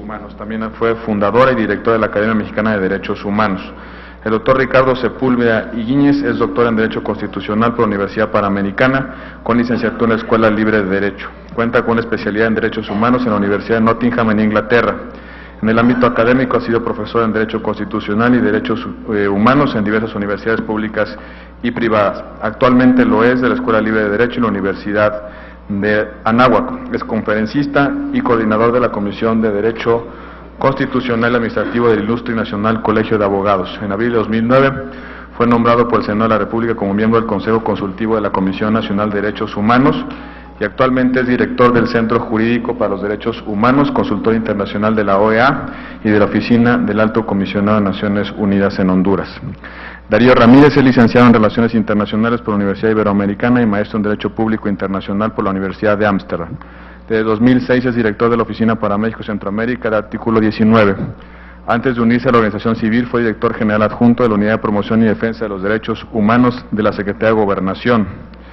Humanos. También fue fundadora y directora de la Academia Mexicana de Derechos Humanos. El doctor Ricardo Sepúlveda Higuíñez es doctor en Derecho Constitucional por la Universidad Panamericana, con licenciatura en la Escuela Libre de Derecho. Cuenta con una especialidad en Derechos Humanos en la Universidad de Nottingham, en Inglaterra. En el ámbito académico ha sido profesor en Derecho Constitucional y Derechos Humanos en diversas universidades públicas y privadas. Actualmente lo es de la Escuela Libre de Derecho y la Universidad de Anáhuac. Es conferencista y coordinador de la Comisión de Derecho Constitucional y Administrativo del Ilustre y Nacional Colegio de Abogados. En abril de 2009 fue nombrado por el Senado de la República como miembro del Consejo Consultivo de la Comisión Nacional de Derechos Humanos y actualmente es director del Centro Jurídico para los Derechos Humanos, consultor internacional de la OEA y de la Oficina del Alto Comisionado de Naciones Unidas en Honduras. Darío Ramírez es licenciado en Relaciones Internacionales por la Universidad Iberoamericana y maestro en Derecho Público Internacional por la Universidad de Ámsterdam. Desde 2006 es director de la Oficina para México y Centroamérica del Artículo 19. Antes de unirse a la organización civil fue director general adjunto de la Unidad de Promoción y Defensa de los Derechos Humanos de la Secretaría de Gobernación.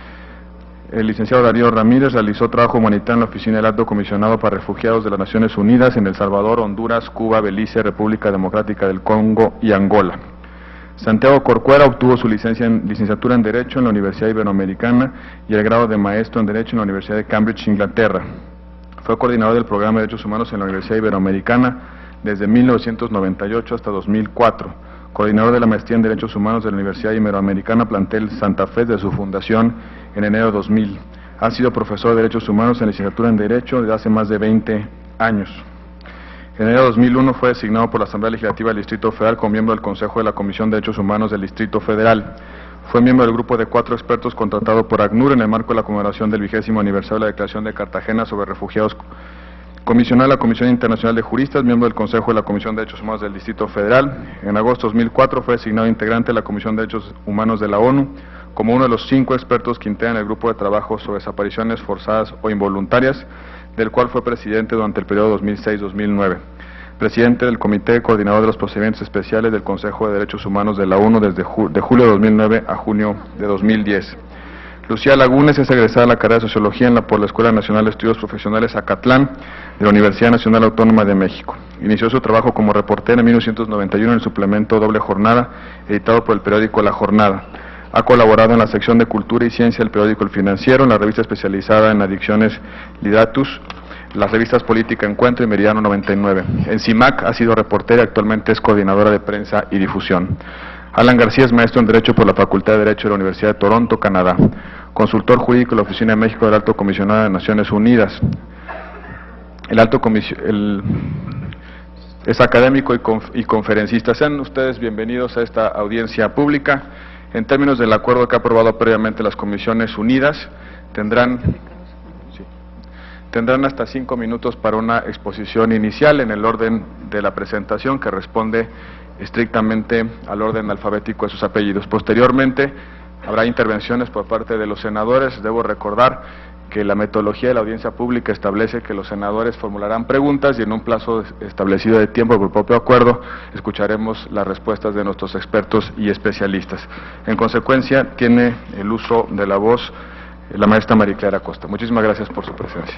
El licenciado Darío Ramírez realizó trabajo humanitario en la Oficina del Alto Comisionado para Refugiados de las Naciones Unidas en El Salvador, Honduras, Cuba, Belice, República Democrática del Congo y Angola. Santiago Corcuera obtuvo su licenciatura en Derecho en la Universidad Iberoamericana y el grado de maestro en Derecho en la Universidad de Cambridge, Inglaterra. Fue coordinador del Programa de Derechos Humanos en la Universidad Iberoamericana desde 1998 hasta 2004, coordinador de la Maestría en Derechos Humanos de la Universidad Iberoamericana Plantel Santa Fe desde su fundación en enero de 2000. Ha sido profesor de Derechos Humanos en licenciatura en Derecho desde hace más de 20 años. En enero de 2001 fue designado por la Asamblea Legislativa del Distrito Federal como miembro del Consejo de la Comisión de Derechos Humanos del Distrito Federal. Fue miembro del grupo de 4 expertos contratado por ACNUR en el marco de la conmemoración del 20º aniversario de la Declaración de Cartagena sobre Refugiados. Comisionado de la Comisión Internacional de Juristas, miembro del Consejo de la Comisión de Derechos Humanos del Distrito Federal. En agosto de 2004 fue designado integrante de la Comisión de Derechos Humanos de la ONU, como uno de los 5 expertos que integran el grupo de trabajo sobre desapariciones forzadas o involuntarias, del cual fue presidente durante el periodo 2006-2009. Presidente del Comité Coordinador de los Procedimientos Especiales del Consejo de Derechos Humanos de la ONU desde julio de 2009 a junio de 2010. Lucía Lagunes es egresada de la carrera de Sociología por la Escuela Nacional de Estudios Profesionales Acatlán de la Universidad Nacional Autónoma de México. Inició su trabajo como reportera en 1991 en el suplemento Doble Jornada, editado por el periódico La Jornada. Ha colaborado en la sección de Cultura y Ciencia del periódico El Financiero, en la revista especializada en adicciones Lidatus, las revistas Política Encuentro y Meridiano 99. En CIMAC ha sido reportera y actualmente es coordinadora de prensa y difusión. Alan García es maestro en Derecho por la Facultad de Derecho de la Universidad de Toronto, Canadá. Consultor jurídico de la Oficina de México del Alto Comisionado de Naciones Unidas. Es académico y conferencista. Sean ustedes bienvenidos a esta audiencia pública. En términos del acuerdo que ha aprobado previamente las Comisiones Unidas, tendrán hasta 5 minutos para una exposición inicial en el orden de la presentación que responde estrictamente al orden alfabético de sus apellidos. Posteriormente habrá intervenciones por parte de los senadores. Debo recordar que la metodología de la audiencia pública establece que los senadores formularán preguntas y en un plazo establecido de tiempo por propio acuerdo escucharemos las respuestas de nuestros expertos y especialistas. En consecuencia, tiene el uso de la voz la maestra María Clara Costa. Muchísimas gracias por su presencia.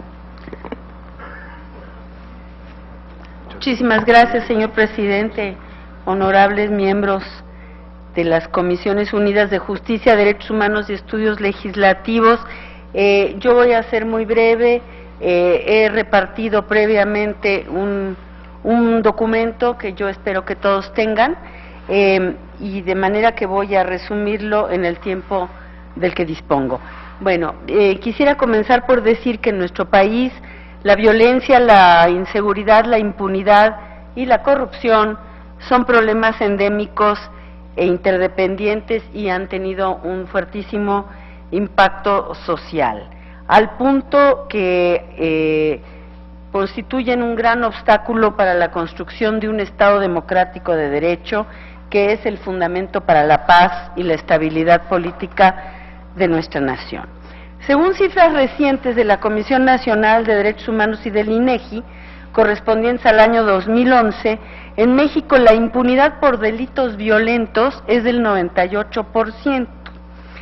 Muchísimas gracias, señor presidente, honorables miembros de las Comisiones Unidas de Justicia, Derechos Humanos y Estudios Legislativos. Yo voy a ser muy breve. He repartido previamente un documento que yo espero que todos tengan, y de manera que voy a resumirlo en el tiempo del que dispongo. Bueno, quisiera comenzar por decir que en nuestro país la violencia, la inseguridad, la impunidad y la corrupción son problemas endémicos e interdependientes y han tenido un fuertísimo impacto social, al punto que constituyen un gran obstáculo para la construcción de un Estado democrático de derecho, que es el fundamento para la paz y la estabilidad política de nuestra nación. Según cifras recientes de la Comisión Nacional de Derechos Humanos y del INEGI, correspondientes al año 2011, en México la impunidad por delitos violentos es del 98%.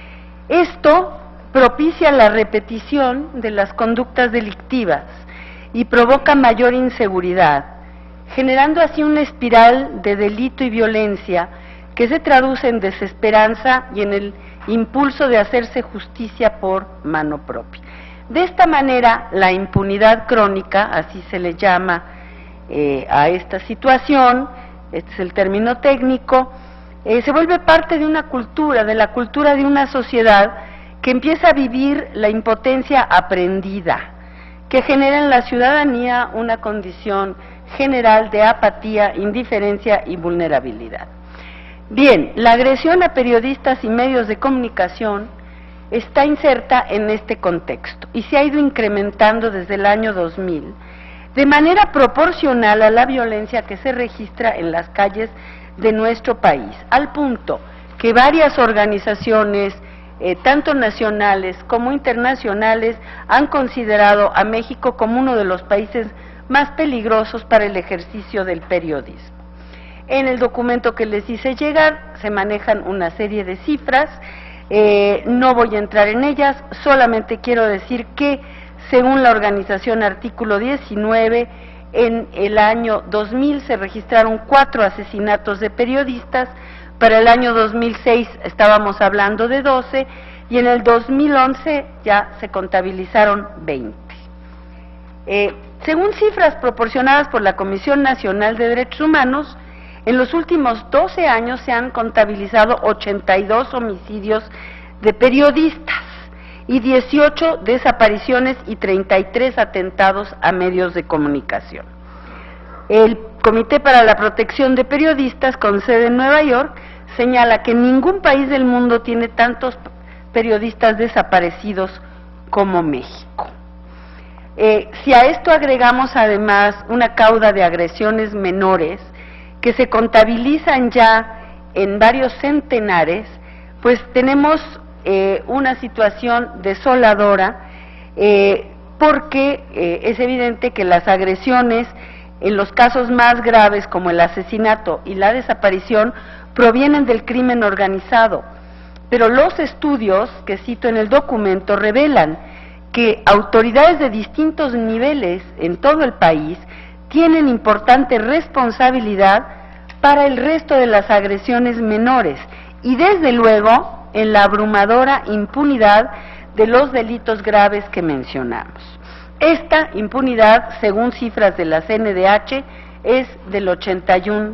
Esto propicia la repetición de las conductas delictivas y provoca mayor inseguridad, generando así una espiral de delito y violencia que se traduce en desesperanza y en el impulso de hacerse justicia por mano propia. De esta manera, la impunidad crónica, así se le llama a esta situación, este es el término técnico, se vuelve parte de una cultura, de la cultura de una sociedad que empieza a vivir la impotencia aprendida, que genera en la ciudadanía una condición general de apatía, indiferencia y vulnerabilidad. Bien, la agresión a periodistas y medios de comunicación está inserta en este contexto y se ha ido incrementando desde el año 2000 de manera proporcional a la violencia que se registra en las calles de nuestro país, al punto que varias organizaciones, tanto nacionales como internacionales, han considerado a México como uno de los países más peligrosos para el ejercicio del periodismo. En el documento que les hice llegar se manejan una serie de cifras, no voy a entrar en ellas, solamente quiero decir que según la organización Artículo 19, en el año 2000 se registraron 4 asesinatos de periodistas, para el año 2006 estábamos hablando de 12 y en el 2011 ya se contabilizaron 20. Según cifras proporcionadas por la Comisión Nacional de Derechos Humanos, en los últimos 12 años se han contabilizado 82 homicidios de periodistas y 18 desapariciones y 33 atentados a medios de comunicación. El Comité para la Protección de Periodistas, con sede en Nueva York, señala que ningún país del mundo tiene tantos periodistas desaparecidos como México. Si a esto agregamos además una cauda de agresiones menores, que se contabilizan ya en varios centenares, pues tenemos una situación desoladora, porque es evidente que las agresiones, en los casos más graves como el asesinato y la desaparición, provienen del crimen organizado, pero los estudios que cito en el documento revelan que autoridades de distintos niveles en todo el país tienen importante responsabilidad para el resto de las agresiones menores y desde luego en la abrumadora impunidad de los delitos graves que mencionamos. Esta impunidad, según cifras de la CNDH, es del 81%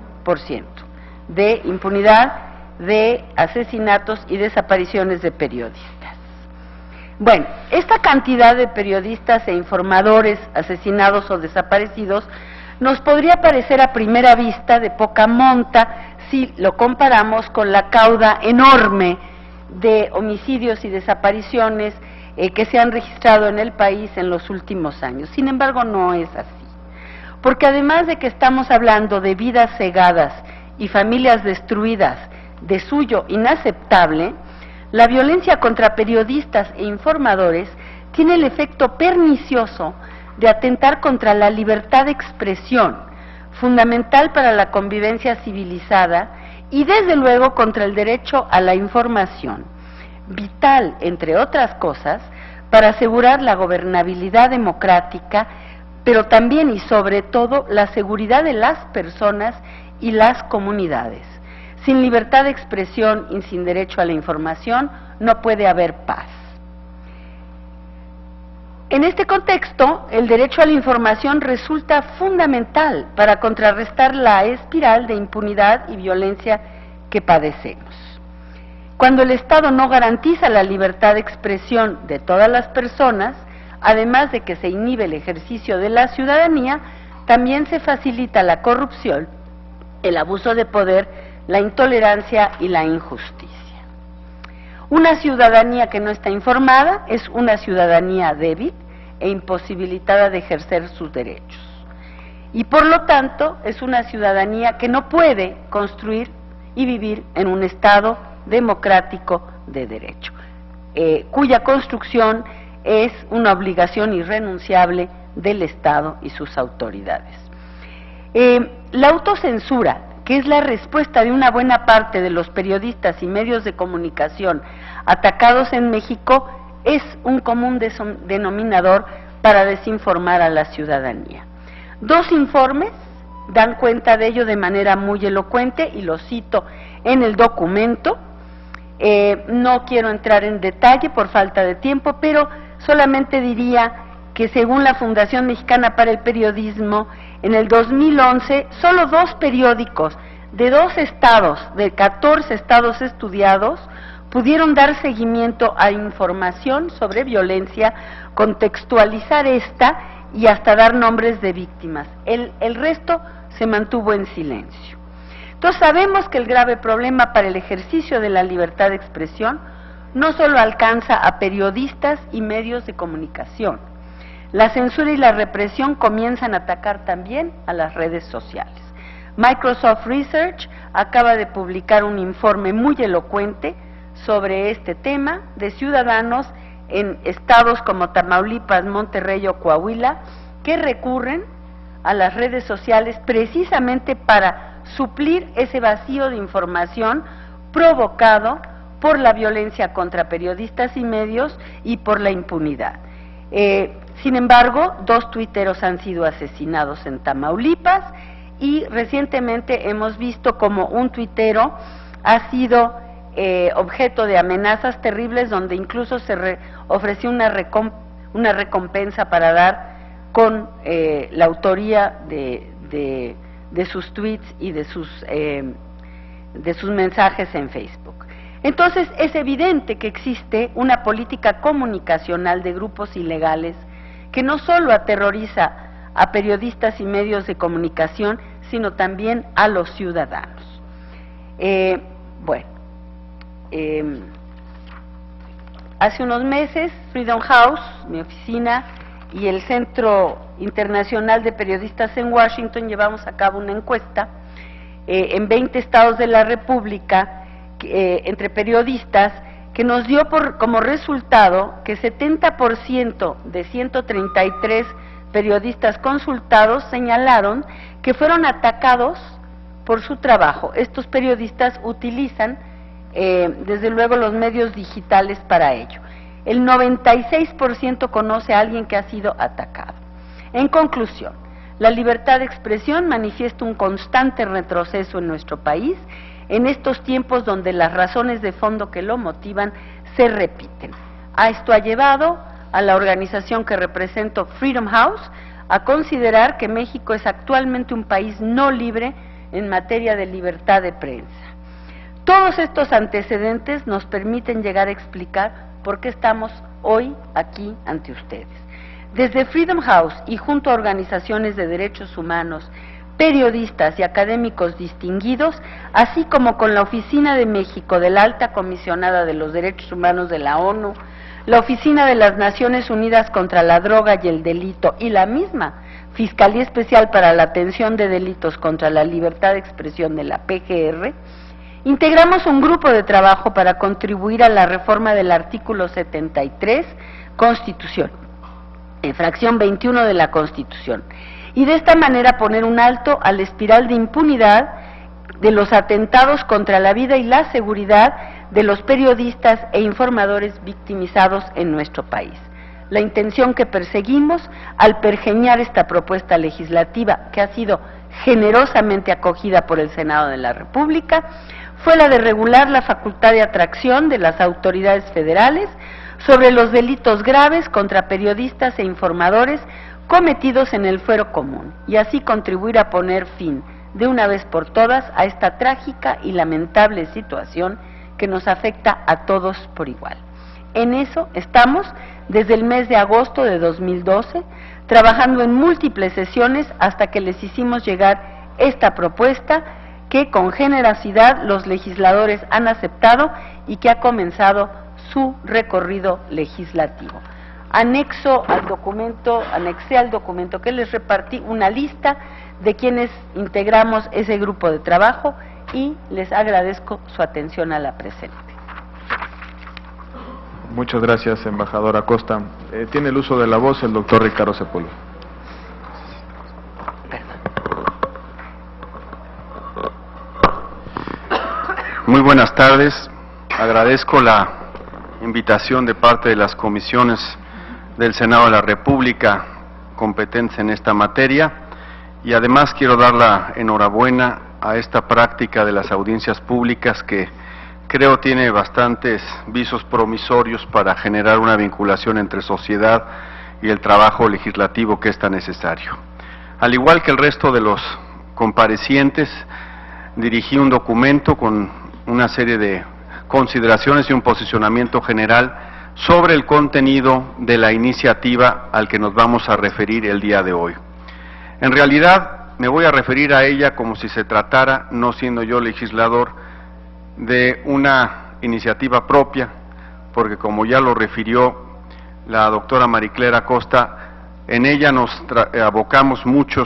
de impunidad de asesinatos y desapariciones de periodistas. Bueno, esta cantidad de periodistas e informadores asesinados o desaparecidos nos podría parecer a primera vista de poca monta si lo comparamos con la cauda enorme de homicidios y desapariciones que se han registrado en el país en los últimos años. Sin embargo, no es así, porque además de que estamos hablando de vidas cegadas y familias destruidas de suyo inaceptable, la violencia contra periodistas e informadores tiene el efecto pernicioso de atentar contra la libertad de expresión, fundamental para la convivencia civilizada, y desde luego contra el derecho a la información, vital, entre otras cosas, para asegurar la gobernabilidad democrática, pero también y sobre todo la seguridad de las personas y las comunidades. Sin libertad de expresión y sin derecho a la información no puede haber paz. En este contexto, el derecho a la información resulta fundamental para contrarrestar la espiral de impunidad y violencia que padecemos. Cuando el Estado no garantiza la libertad de expresión de todas las personas, además de que se inhibe el ejercicio de la ciudadanía, también se facilita la corrupción, el abuso de poder, la intolerancia y la injusticia. Una ciudadanía que no está informada es una ciudadanía débil e imposibilitada de ejercer sus derechos. Y por lo tanto es una ciudadanía que no puede construir y vivir en un Estado democrático de derecho, cuya construcción es una obligación irrenunciable del Estado y sus autoridades. La autocensura, que es la respuesta de una buena parte de los periodistas y medios de comunicación atacados en México, es un común denominador para desinformar a la ciudadanía. 2 informes dan cuenta de ello de manera muy elocuente y lo cito en el documento. No quiero entrar en detalle por falta de tiempo, pero solamente diría que según la Fundación Mexicana para el Periodismo, en el 2011 solo 2 periódicos de 2 estados, de 14 estados estudiados, pudieron dar seguimiento a información sobre violencia, contextualizar esta y hasta dar nombres de víctimas. El resto se mantuvo en silencio. Entonces sabemos que el grave problema para el ejercicio de la libertad de expresión no solo alcanza a periodistas y medios de comunicación. La censura y la represión comienzan a atacar también a las redes sociales. Microsoft Research acaba de publicar un informe muy elocuente sobre este tema de ciudadanos en estados como Tamaulipas, Monterrey o Coahuila que recurren a las redes sociales precisamente para suplir ese vacío de información provocado por la violencia contra periodistas y medios y por la impunidad. Sin embargo, 2 tuiteros han sido asesinados en Tamaulipas y recientemente hemos visto como un tuitero ha sido objeto de amenazas terribles, donde incluso se ofreció una recompensa para dar con la autoría de sus tweets y de sus mensajes en Facebook. Entonces es evidente que existe una política comunicacional de grupos ilegales que no solo aterroriza a periodistas y medios de comunicación, sino también a los ciudadanos. Hace unos meses Freedom House, mi oficina, y el Centro Internacional de Periodistas en Washington llevamos a cabo una encuesta en 20 estados de la República entre periodistas, que nos dio como resultado que 70% de 133 periodistas consultados señalaron que fueron atacados por su trabajo. Estos periodistas utilizan desde luego los medios digitales para ello. El 96% conoce a alguien que ha sido atacado. En conclusión, la libertad de expresión manifiesta un constante retroceso en nuestro país en estos tiempos donde las razones de fondo que lo motivan se repiten. A esto ha llevado a la organización que represento, Freedom House, a considerar que México es actualmente un país no libre en materia de libertad de prensa. Todos estos antecedentes nos permiten llegar a explicar por qué estamos hoy aquí ante ustedes. Desde Freedom House y junto a organizaciones de derechos humanos, periodistas y académicos distinguidos, así como con la Oficina de México de la Alta Comisionada de los Derechos Humanos de la ONU, la Oficina de las Naciones Unidas contra la Droga y el Delito y la misma Fiscalía Especial para la Atención de Delitos contra la Libertad de Expresión de la PGR, integramos un grupo de trabajo para contribuir a la reforma del artículo 73, Constitución, en fracción 21 de la Constitución, y de esta manera poner un alto a la espiral de impunidad de los atentados contra la vida y la seguridad de los periodistas e informadores victimizados en nuestro país. La intención que perseguimos al pergeñar esta propuesta legislativa, que ha sido generosamente acogida por el Senado de la República, fue la de regular la facultad de atracción de las autoridades federales sobre los delitos graves contra periodistas e informadores cometidos en el fuero común, y así contribuir a poner fin, de una vez por todas, a esta trágica y lamentable situación que nos afecta a todos por igual. En eso estamos desde el mes de agosto de 2012, trabajando en múltiples sesiones hasta que les hicimos llegar esta propuesta que con generosidad los legisladores han aceptado y que ha comenzado su recorrido legislativo. Anexé al documento que les repartí una lista de quienes integramos ese grupo de trabajo y les agradezco su atención a la presente. Muchas gracias, embajadora Acosta. Tiene el uso de la voz el doctor Ricardo Sepúlveda. Muy buenas tardes. Agradezco la invitación de parte de las comisiones del Senado de la República competentes en esta materia, y además quiero dar la enhorabuena a esta práctica de las audiencias públicas que creo tiene bastantes visos promisorios para generar una vinculación entre sociedad y el trabajo legislativo que es tan necesario. Al igual que el resto de los comparecientes, dirigí un documento con una serie de consideraciones y un posicionamiento general sobre el contenido de la iniciativa al que nos vamos a referir el día de hoy. En realidad, me voy a referir a ella como si se tratara, no siendo yo legislador, de una iniciativa propia, porque como ya lo refirió la doctora Mariclera Acosta, en ella nos abocamos muchos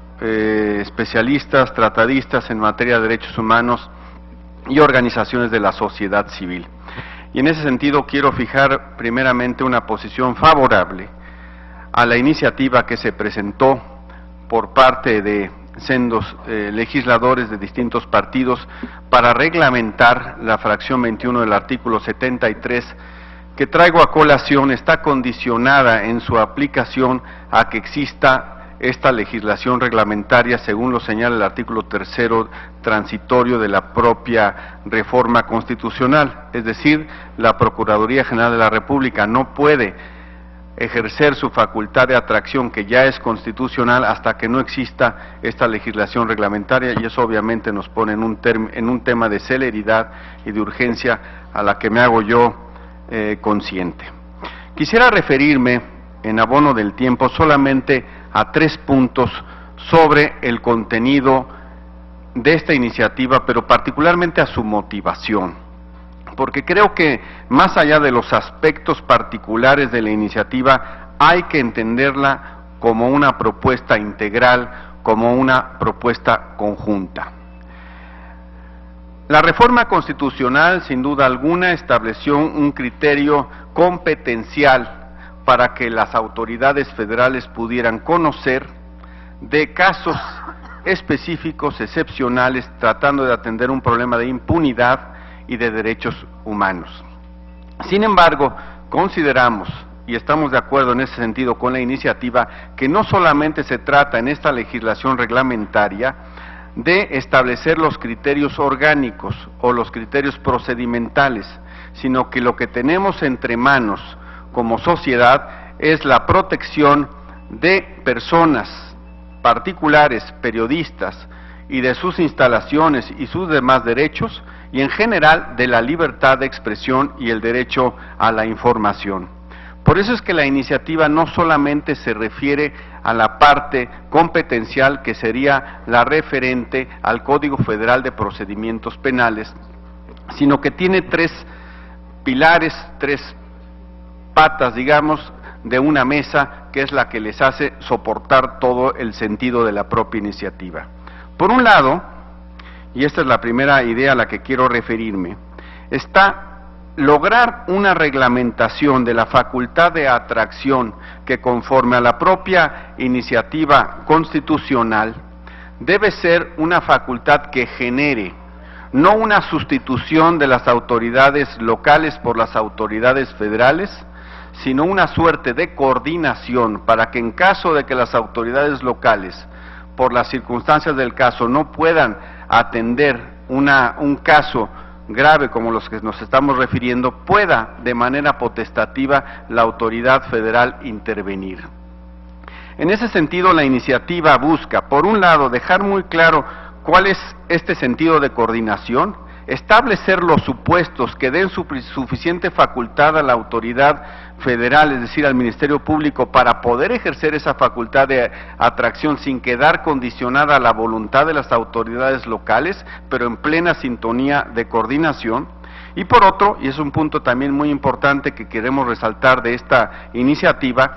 especialistas, tratadistas en materia de derechos humanos y organizaciones de la sociedad civil. Y en ese sentido quiero fijar primeramente una posición favorable a la iniciativa que se presentó por parte de sendos legisladores de distintos partidos para reglamentar la fracción 21 del artículo 73 que traigo a colación. Está condicionada en su aplicación a que exista esta legislación reglamentaria, según lo señala el artículo 3º transitorio de la propia reforma constitucional. Es decir, la Procuraduría General de la República no puede ejercer su facultad de atracción, que ya es constitucional, hasta que no exista esta legislación reglamentaria, y eso obviamente nos pone en un tema de celeridad y de urgencia a la que me hago yo consciente. Quisiera referirme, en abono del tiempo, solamente a 3 puntos sobre el contenido de esta iniciativa, pero particularmente a su motivación, porque creo que más allá de los aspectos particulares de la iniciativa, hay que entenderla como una propuesta integral, como una propuesta conjunta. La reforma constitucional, sin duda alguna, estableció un criterio competencial para que las autoridades federales pudieran conocer de casos específicos, excepcionales, tratando de atender un problema de impunidad y de derechos humanos. Sin embargo, consideramos, y estamos de acuerdo en ese sentido con la iniciativa, que no solamente se trata en esta legislación reglamentaria de establecer los criterios orgánicos o los criterios procedimentales, sino que lo que tenemos entre manos como sociedad es la protección de personas particulares, periodistas, y de sus instalaciones y sus demás derechos, y en general de la libertad de expresión y el derecho a la información. Por eso es que la iniciativa no solamente se refiere a la parte competencial, que sería la referente al Código Federal de Procedimientos Penales, sino que tiene 3 pilares, 3 patas, digamos, de una mesa, que es la que les hace soportar todo el sentido de la propia iniciativa. Por un lado, y esta es la primera idea a la que quiero referirme, está lograr una reglamentación de la facultad de atracción que, conforme a la propia iniciativa constitucional, debe ser una facultad que genere no una sustitución de las autoridades locales por las autoridades federales, sino una suerte de coordinación para que, en caso de que las autoridades locales, por las circunstancias del caso, no puedan atender un caso grave como los que nos estamos refiriendo, pueda de manera potestativa la autoridad federal intervenir. En ese sentido, la iniciativa busca, por un lado, dejar muy claro cuál es este sentido de coordinación, establecer los supuestos que den suficiente facultad a la autoridad federal, es decir, al Ministerio Público, para poder ejercer esa facultad de atracción sin quedar condicionada a la voluntad de las autoridades locales, pero en plena sintonía de coordinación. Y por otro, y es un punto también muy importante que queremos resaltar de esta iniciativa,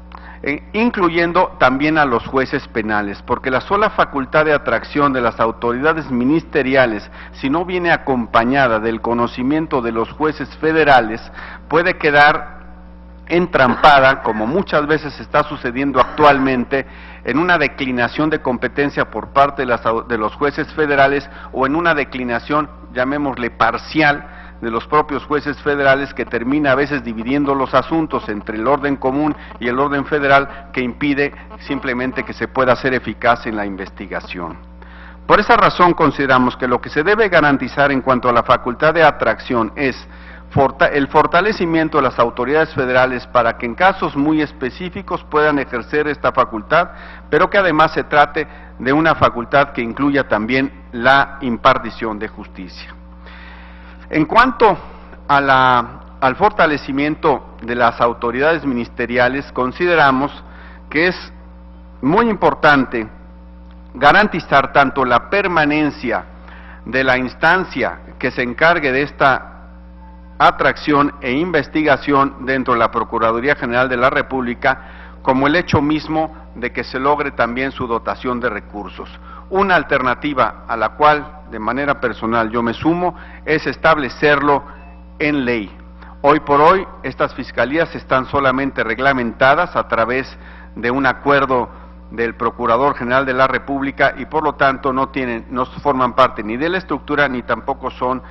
incluyendo también a los jueces penales, porque la sola facultad de atracción de las autoridades ministeriales, si no viene acompañada del conocimiento de los jueces federales, puede quedar entrampada, como muchas veces está sucediendo actualmente, en una declinación de competencia por parte de los jueces federales, o en una declinación, llamémosle parcial, de los propios jueces federales, que termina a veces dividiendo los asuntos entre el orden común y el orden federal, que impide simplemente que se pueda hacer eficaz en la investigación. Por esa razón consideramos que lo que se debe garantizar en cuanto a la facultad de atracción es el fortalecimiento de las autoridades federales para que en casos muy específicos puedan ejercer esta facultad, pero que además se trate de una facultad que incluya también la impartición de justicia. En cuanto a al fortalecimiento de las autoridades ministeriales, consideramos que es muy importante garantizar tanto la permanencia de la instancia que se encargue de esta atracción e investigación dentro de la Procuraduría General de la República, como el hecho mismo de que se logre también su dotación de recursos. Una alternativa a la cual de manera personal yo me sumo es establecerlo en ley. Hoy por hoy estas fiscalías están solamente reglamentadas a través de un acuerdo del Procurador General de la República y por lo tanto no forman parte ni de la estructura ni tampoco son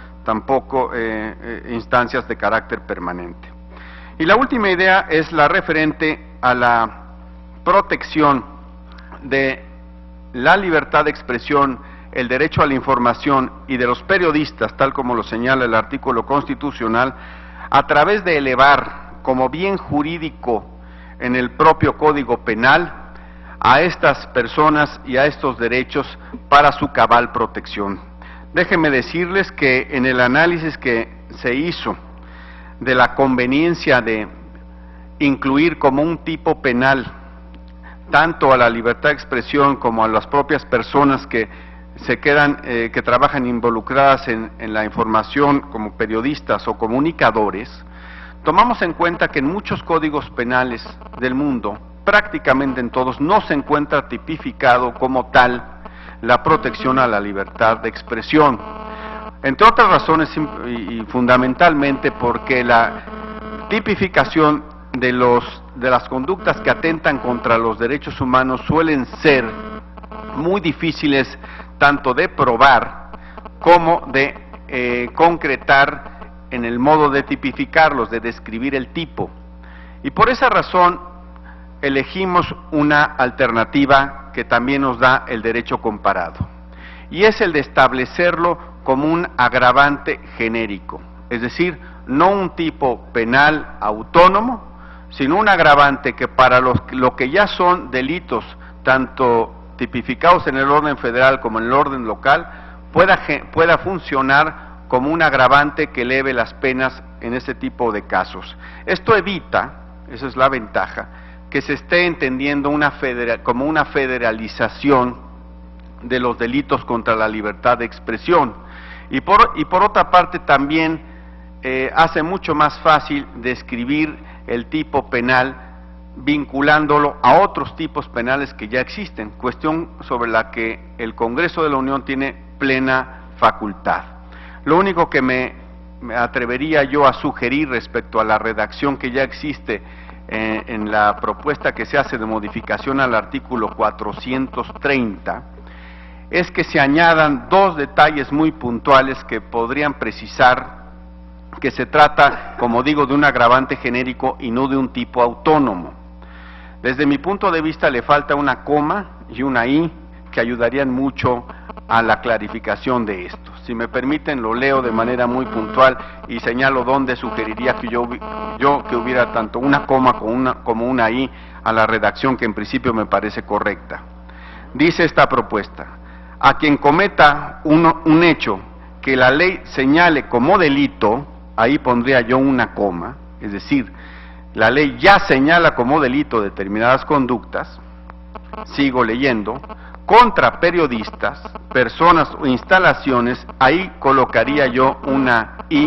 instancias de carácter permanente. Y la última idea es la referente a la protección de la libertad de expresión, el derecho a la información y de los periodistas, tal como lo señala el artículo constitucional, a través de elevar como bien jurídico en el propio Código Penal a estas personas y a estos derechos para su cabal protección. Déjenme decirles que en el análisis que se hizo de la conveniencia de incluir como un tipo penal tanto a la libertad de expresión como a las propias personas que se quedan, que trabajan involucradas en la información como periodistas o comunicadores, tomamos en cuenta que en muchos códigos penales del mundo, prácticamente en todos, no se encuentra tipificado como tal la protección a la libertad de expresión. Entre otras razones y fundamentalmente porque la tipificación de las conductas que atentan contra los derechos humanos suelen ser muy difíciles tanto de probar como de concretar en el modo de tipificarlos, de describir el tipo. Y por esa razón elegimos una alternativa que también nos da el derecho comparado, y es el de establecerlo como un agravante genérico, es decir, no un tipo penal autónomo, sino un agravante que para lo que ya son delitos, tanto tipificados en el orden federal como en el orden local, pueda funcionar como un agravante que eleve las penas en ese tipo de casos. Esto evita, esa es la ventaja, que se esté entendiendo como una federalización de los delitos contra la libertad de expresión. Y por otra parte también hace mucho más fácil describir el tipo penal vinculándolo a otros tipos penales que ya existen, cuestión sobre la que el Congreso de la Unión tiene plena facultad. Lo único que me atrevería yo a sugerir respecto a la redacción que ya existe en la propuesta que se hace de modificación al artículo 430, es que se añadan dos detalles muy puntuales que podrían precisar que se trata, como digo, de un agravante genérico y no de un tipo autónomo. Desde mi punto de vista le falta una coma y una i que ayudarían mucho a la clarificación de esto. Si me permiten, lo leo de manera muy puntual y señalo dónde sugeriría que yo que hubiera tanto una coma como una i a la redacción que en principio me parece correcta. Dice esta propuesta: a quien cometa un hecho que la ley señale como delito, ahí pondría yo una coma, es decir, la ley ya señala como delito determinadas conductas, sigo leyendo, contra periodistas, personas o instalaciones, ahí colocaría yo una y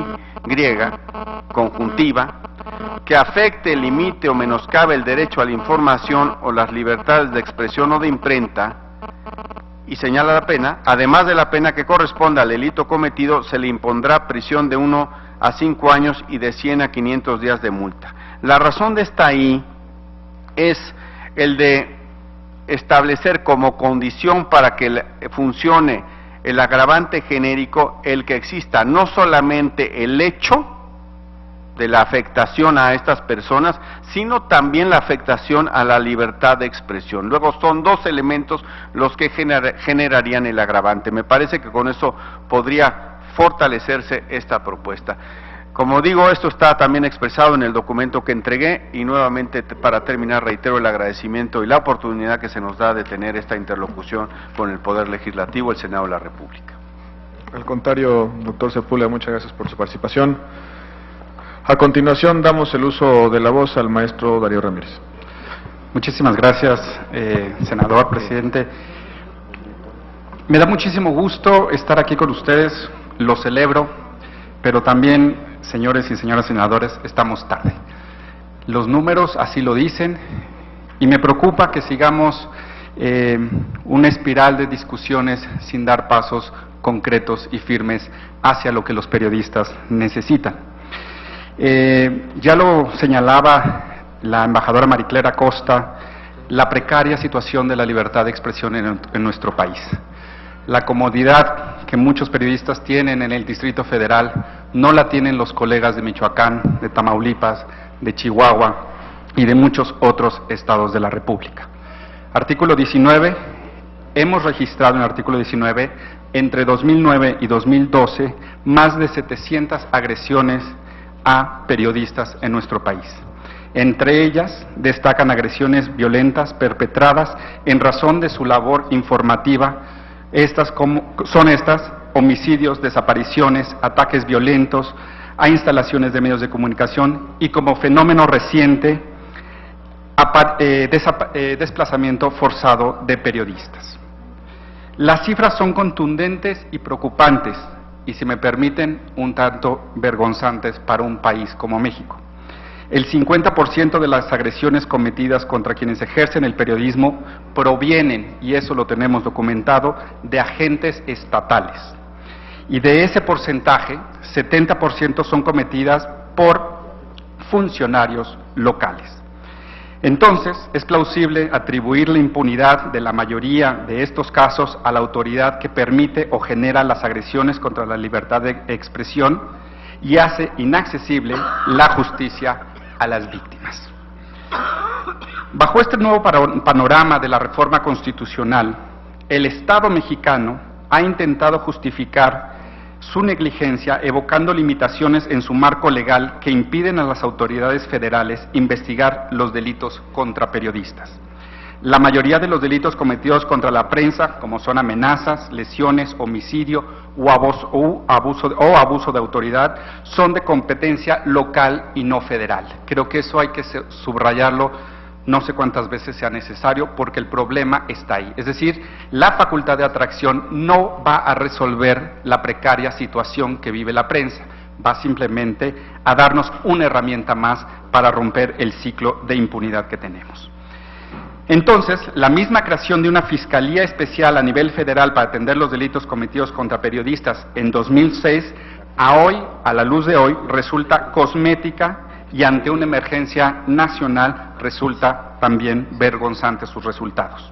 conjuntiva, que afecte, limite o menoscabe el derecho a la información o las libertades de expresión o de imprenta, y señala la pena. Además de la pena que corresponda al delito cometido, se le impondrá prisión de 1 a 5 años y de 100 a 500 días de multa. La razón de esta I es el de establecer como condición para que funcione el agravante genérico el que exista no solamente el hecho de la afectación a estas personas, sino también la afectación a la libertad de expresión. Luego son dos elementos los que generarían el agravante. Me parece que con eso podría fortalecerse esta propuesta. Como digo, esto está también expresado en el documento que entregué y nuevamente para terminar reitero el agradecimiento y la oportunidad que se nos da de tener esta interlocución con el Poder Legislativo, el Senado de la República. Al contrario, doctor Sepúlveda, muchas gracias por su participación. A continuación damos el uso de la voz al maestro Darío Ramírez. Muchísimas gracias, senador, presidente. Me da muchísimo gusto estar aquí con ustedes, lo celebro, pero también, señores y señoras senadores, estamos tarde. Los números así lo dicen y me preocupa que sigamos una espiral de discusiones sin dar pasos concretos y firmes hacia lo que los periodistas necesitan. Ya lo señalaba la embajadora Mariclera Costa, la precaria situación de la libertad de expresión en nuestro país. La comodidad que muchos periodistas tienen en el Distrito Federal no la tienen los colegas de Michoacán, de Tamaulipas, de Chihuahua y de muchos otros estados de la República. Artículo 19, hemos registrado en el artículo 19, entre 2009 y 2012, más de 700 agresiones a periodistas en nuestro país. Entre ellas destacan agresiones violentas perpetradas en razón de su labor informativa. Son estas homicidios, desapariciones, ataques violentos a instalaciones de medios de comunicación y como fenómeno reciente, desplazamiento forzado de periodistas. Las cifras son contundentes y preocupantes y, si me permiten, un tanto vergonzantes para un país como México. El 50% de las agresiones cometidas contra quienes ejercen el periodismo provienen, y eso lo tenemos documentado, de agentes estatales. Y de ese porcentaje, 70% son cometidas por funcionarios locales. Entonces, es plausible atribuir la impunidad de la mayoría de estos casos a la autoridad que permite o genera las agresiones contra la libertad de expresión y hace inaccesible la justicia a las víctimas. Bajo este nuevo panorama de la reforma constitucional, el Estado mexicano ha intentado justificar su negligencia evocando limitaciones en su marco legal que impiden a las autoridades federales investigar los delitos contra periodistas. La mayoría de los delitos cometidos contra la prensa, como son amenazas, lesiones, homicidio o abuso de autoridad, son de competencia local y no federal. Creo que eso hay que subrayarlo no sé cuántas veces sea necesario, porque el problema está ahí. Es decir, la facultad de atracción no va a resolver la precaria situación que vive la prensa, va simplemente a darnos una herramienta más para romper el ciclo de impunidad que tenemos. Entonces, la misma creación de una fiscalía especial a nivel federal para atender los delitos cometidos contra periodistas en 2006, a la luz de hoy, resulta cosmética y ante una emergencia nacional resulta también vergonzante sus resultados.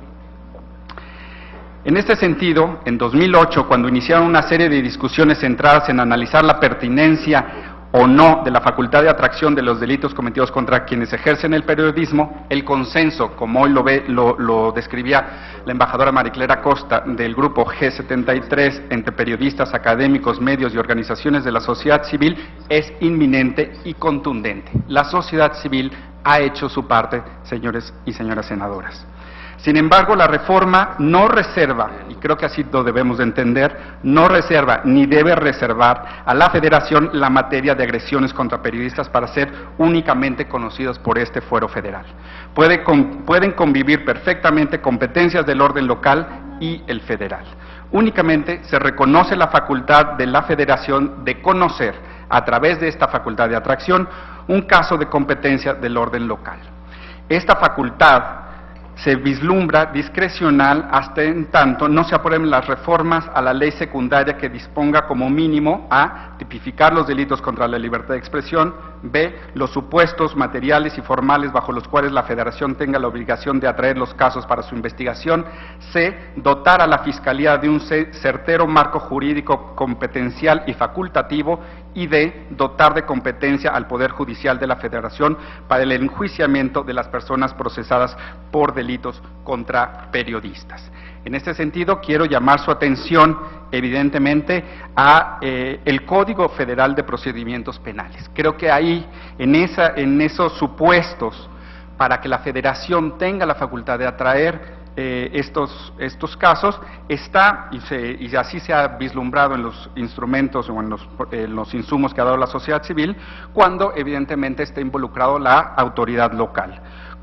En este sentido, en 2008, cuando iniciaron una serie de discusiones centradas en analizar la pertinencia o no de la facultad de atracción de los delitos cometidos contra quienes ejercen el periodismo, el consenso, como hoy lo describía la embajadora Mariclera Costa, del grupo G73 entre periodistas, académicos, medios y organizaciones de la sociedad civil, es inminente y contundente. La sociedad civil ha hecho su parte, señores y señoras senadoras. Sin embargo, la reforma no reserva, y creo que así lo debemos de entender, no reserva ni debe reservar a la Federación la materia de agresiones contra periodistas para ser únicamente conocidos por este fuero federal. Pueden convivir perfectamente competencias del orden local y el federal. Únicamente se reconoce la facultad de la Federación de conocer, a través de esta facultad de atracción, un caso de competencia del orden local. Esta facultad se vislumbra discrecional hasta en tanto no se aprueben las reformas a la ley secundaria que disponga como mínimo a tipificar los delitos contra la libertad de expresión, b, los supuestos materiales y formales bajo los cuales la Federación tenga la obligación de atraer los casos para su investigación, c, dotar a la Fiscalía de un certero marco jurídico competencial y facultativo, y d, dotar de competencia al Poder Judicial de la Federación para el enjuiciamiento de las personas procesadas por delitos contra periodistas. En este sentido, quiero llamar su atención, evidentemente, a el Código Federal de Procedimientos Penales. Creo que ahí, en esos supuestos, para que la Federación tenga la facultad de atraer estos casos, está, y así se ha vislumbrado en los instrumentos o en los insumos que ha dado la sociedad civil, cuando evidentemente está involucrado la autoridad local.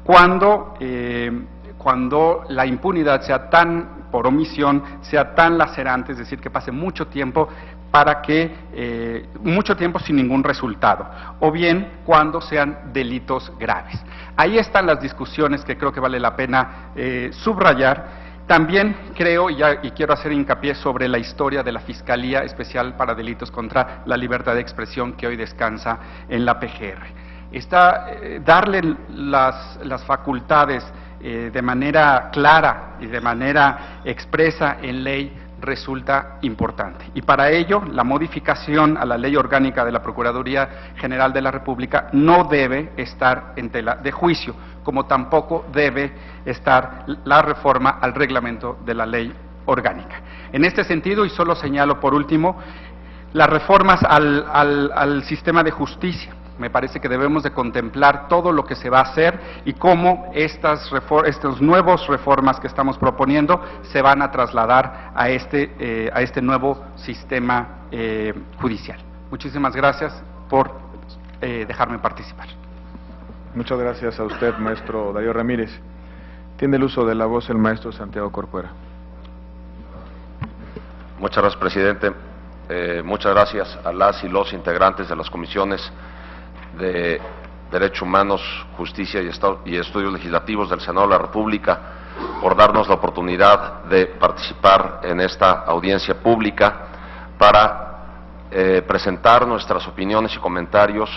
Cuando la impunidad sea tan, por omisión, sea tan lacerante, es decir, que pase mucho tiempo mucho tiempo sin ningún resultado, o bien cuando sean delitos graves. Ahí están las discusiones que creo que vale la pena subrayar. También creo, y quiero hacer hincapié sobre la historia de la Fiscalía Especial para Delitos contra la Libertad de Expresión, que hoy descansa en la PGR. Darle las facultades de manera clara y de manera expresa en ley resulta importante. Y para ello, la modificación a la Ley Orgánica de la Procuraduría General de la República no debe estar en tela de juicio, como tampoco debe estar la reforma al reglamento de la Ley Orgánica. En este sentido, y solo señalo por último, las reformas al sistema de justicia. Me parece que debemos de contemplar todo lo que se va a hacer y cómo estas nuevas reformas que estamos proponiendo se van a trasladar a este nuevo sistema judicial. Muchísimas gracias por dejarme participar. Muchas gracias a usted, maestro Darío Ramírez. Tiene el uso de la voz el maestro Santiago Corcuera. Muchas gracias, presidente. Muchas gracias a las y los integrantes de las comisiones de Derechos Humanos, Justicia y Estudios Legislativos del Senado de la República por darnos la oportunidad de participar en esta audiencia pública para presentar nuestras opiniones y comentarios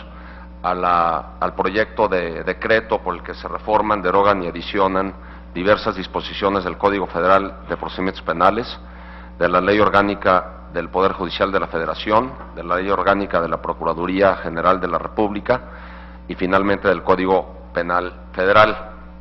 al proyecto de decreto por el que se reforman, derogan y adicionan diversas disposiciones del Código Federal de Procedimientos Penales, de la Ley Orgánica del Poder Judicial de la Federación, de la Ley Orgánica de la Procuraduría General de la República y finalmente del Código Penal Federal.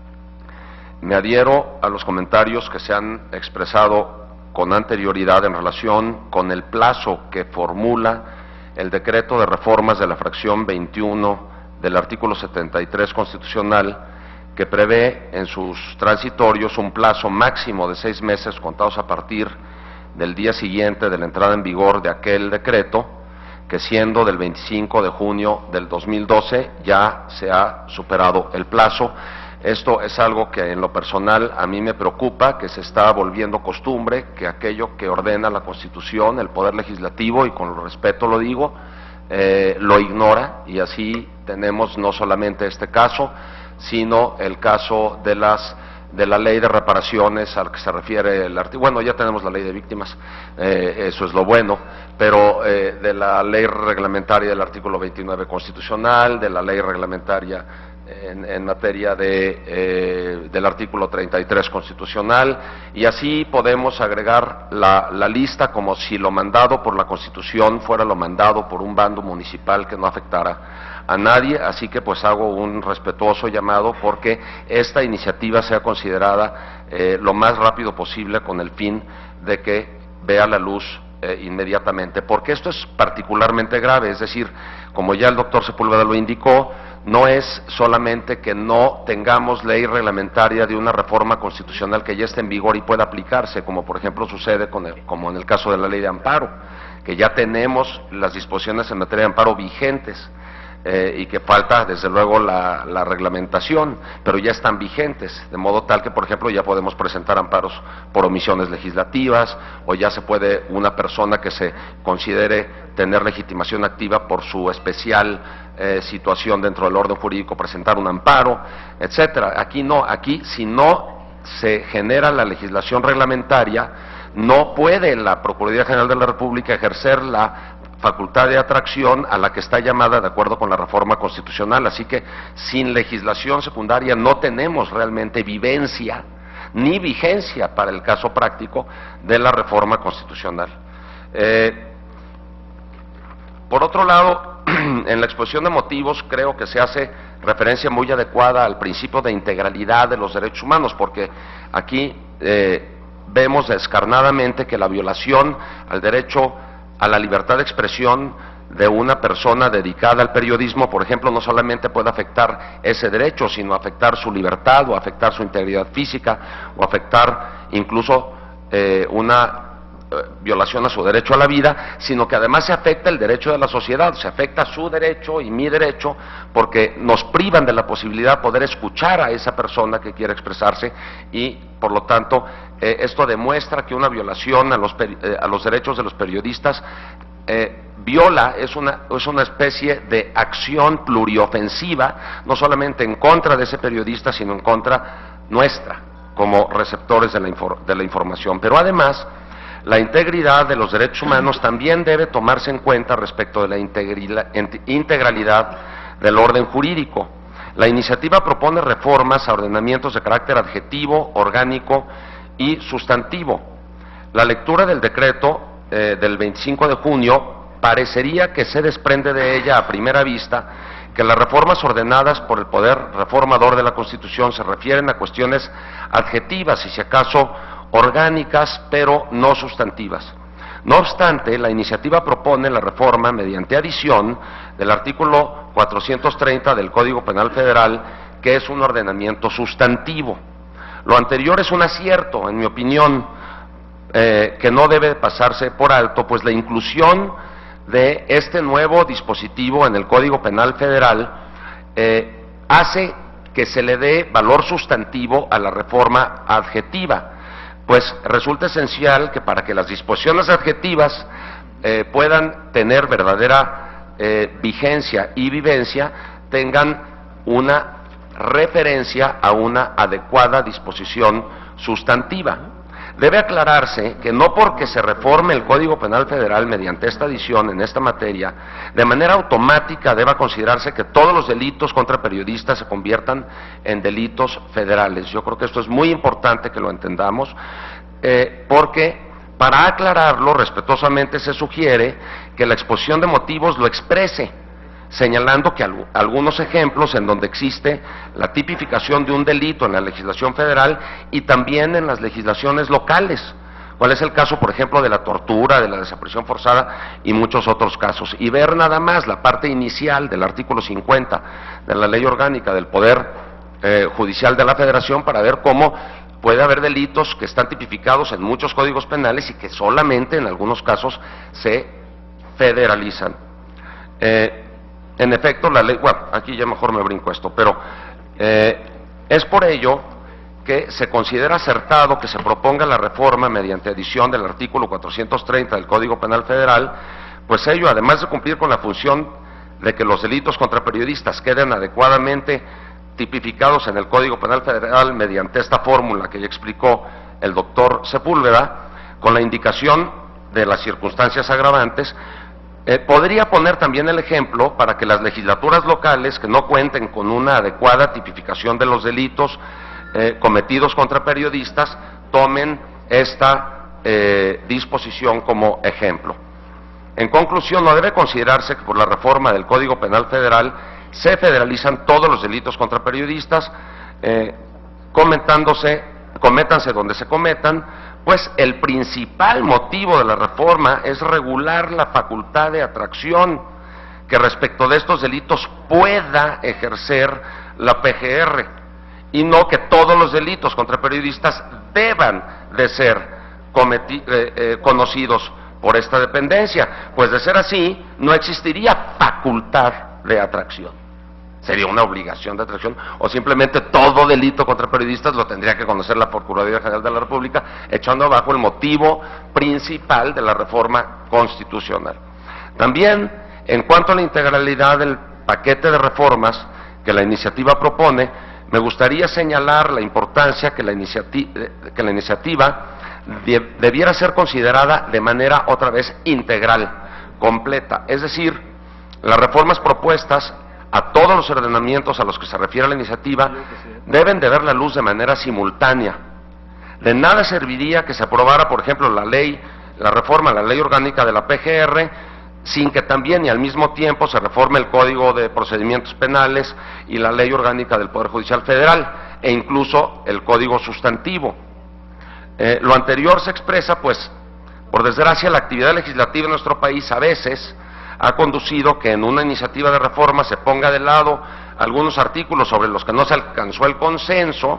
Me adhiero a los comentarios que se han expresado con anterioridad en relación con el plazo que formula el decreto de reformas de la fracción 21 del artículo 73 constitucional, que prevé en sus transitorios un plazo máximo de 6 meses contados a partir del día siguiente de la entrada en vigor de aquel decreto, que siendo del 25 de junio del 2012 ya se ha superado el plazo. Esto es algo que en lo personal a mí me preocupa, que se está volviendo costumbre, que aquello que ordena la Constitución, el Poder Legislativo, y con respeto lo digo, lo ignora, y así tenemos no solamente este caso, sino el caso de la ley de reparaciones al que se refiere el artículo. Bueno, ya tenemos la ley de víctimas, eso es lo bueno, pero de la ley reglamentaria del artículo 29 constitucional, de la ley reglamentaria en materia del artículo 33 constitucional, y así podemos agregar la lista como si lo mandado por la Constitución fuera lo mandado por un bando municipal que no afectara a nadie. Así que pues hago un respetuoso llamado porque esta iniciativa sea considerada lo más rápido posible, con el fin de que vea la luz inmediatamente, porque esto es particularmente grave. Es decir, como ya el doctor Sepúlveda lo indicó, no es solamente que no tengamos ley reglamentaria de una reforma constitucional que ya esté en vigor y pueda aplicarse, como por ejemplo sucede como en el caso de la ley de amparo, que ya tenemos las disposiciones en materia de amparo vigentes, y que falta desde luego la reglamentación, pero ya están vigentes, de modo tal que por ejemplo ya podemos presentar amparos por omisiones legislativas, o ya se puede una persona que se considere tener legitimación activa por su especial situación dentro del orden jurídico presentar un amparo, etcétera. Aquí no, aquí si no se genera la legislación reglamentaria, no puede la Procuraduría General de la República ejercer la facultad de atracción a la que está llamada de acuerdo con la reforma constitucional. Así que sin legislación secundaria no tenemos realmente vivencia ni vigencia para el caso práctico de la reforma constitucional. Por otro lado, en la exposición de motivos creo que se hace referencia muy adecuada al principio de integralidad de los derechos humanos, porque aquí vemos descarnadamente que la violación al derecho a la libertad de expresión de una persona dedicada al periodismo, por ejemplo, no solamente puede afectar ese derecho, sino afectar su libertad o afectar su integridad física o afectar incluso una violación a su derecho a la vida, sino que además se afecta el derecho de la sociedad, se afecta su derecho y mi derecho, porque nos privan de la posibilidad de poder escuchar a esa persona que quiere expresarse y, por lo tanto, esto demuestra que una violación a los derechos de los periodistas es una especie de acción pluriofensiva, no solamente en contra de ese periodista, sino en contra nuestra, como receptores de la información. Pero además, la integridad de los derechos humanos también debe tomarse en cuenta respecto de la integralidad del orden jurídico. La iniciativa propone reformas a ordenamientos de carácter adjetivo, orgánico y sustantivo. La lectura del decreto del 25 de junio parecería que se desprende de ella a primera vista que las reformas ordenadas por el poder reformador de la Constitución se refieren a cuestiones adjetivas y si acaso orgánicas, pero no sustantivas. No obstante, la iniciativa propone la reforma mediante adición del artículo 430 del Código Penal Federal, que es un ordenamiento sustantivo. Lo anterior es un acierto, en mi opinión, que no debe pasarse por alto, pues la inclusión de este nuevo dispositivo en el Código Penal Federal hace que se le dé valor sustantivo a la reforma adjetiva, pues resulta esencial que para que las disposiciones adjetivas puedan tener verdadera vigencia y vivencia, tengan una referencia a una adecuada disposición sustantiva. Debe aclararse que no porque se reforme el Código Penal Federal mediante esta adición en esta materia, de manera automática deba considerarse que todos los delitos contra periodistas se conviertan en delitos federales. Yo creo que esto es muy importante que lo entendamos, porque para aclararlo respetuosamente se sugiere que la exposición de motivos lo exprese, señalando que algunos ejemplos en donde existe la tipificación de un delito en la legislación federal y también en las legislaciones locales. ¿Cuál es el caso, por ejemplo, de la tortura, de la desaparición forzada y muchos otros casos? Y ver nada más la parte inicial del artículo 50 de la Ley Orgánica del Poder Judicial de la Federación para ver cómo puede haber delitos que están tipificados en muchos códigos penales y que solamente en algunos casos se federalizan. En efecto, la ley, bueno, aquí ya mejor me brinco esto, pero es por ello que se considera acertado que se proponga la reforma mediante adición del artículo 430 del Código Penal Federal, pues ello, además de cumplir con la función de que los delitos contra periodistas queden adecuadamente tipificados en el Código Penal Federal mediante esta fórmula que ya explicó el doctor Sepúlveda, con la indicación de las circunstancias agravantes, podría poner también el ejemplo para que las legislaturas locales que no cuenten con una adecuada tipificación de los delitos cometidos contra periodistas tomen esta disposición como ejemplo. En conclusión, no debe considerarse que por la reforma del Código Penal Federal se federalizan todos los delitos contra periodistas, cométanse donde se cometan, pues el principal motivo de la reforma es regular la facultad de atracción que respecto de estos delitos pueda ejercer la PGR, y no que todos los delitos contra periodistas deban de ser conocidos por esta dependencia, pues de ser así no existiría facultad de atracción. Sería una obligación de atracción, o simplemente todo delito contra periodistas lo tendría que conocer la Procuraduría General de la República, echando abajo el motivo principal de la reforma constitucional. También, en cuanto a la integralidad del paquete de reformas que la iniciativa propone, me gustaría señalar la importancia que la iniciativa debiera ser considerada de manera otra vez integral, completa, es decir, las reformas propuestas a todos los ordenamientos a los que se refiere la iniciativa deben de ver la luz de manera simultánea. De nada serviría que se aprobara, por ejemplo, la reforma a la ley orgánica de la PGR, sin que también y al mismo tiempo se reforme el Código de Procedimientos Penales y la Ley Orgánica del Poder Judicial Federal, e incluso el Código Sustantivo. Lo anterior se expresa, pues, por desgracia, la actividad legislativa en nuestro país a veces ha conducido que en una iniciativa de reforma se ponga de lado algunos artículos sobre los que no se alcanzó el consenso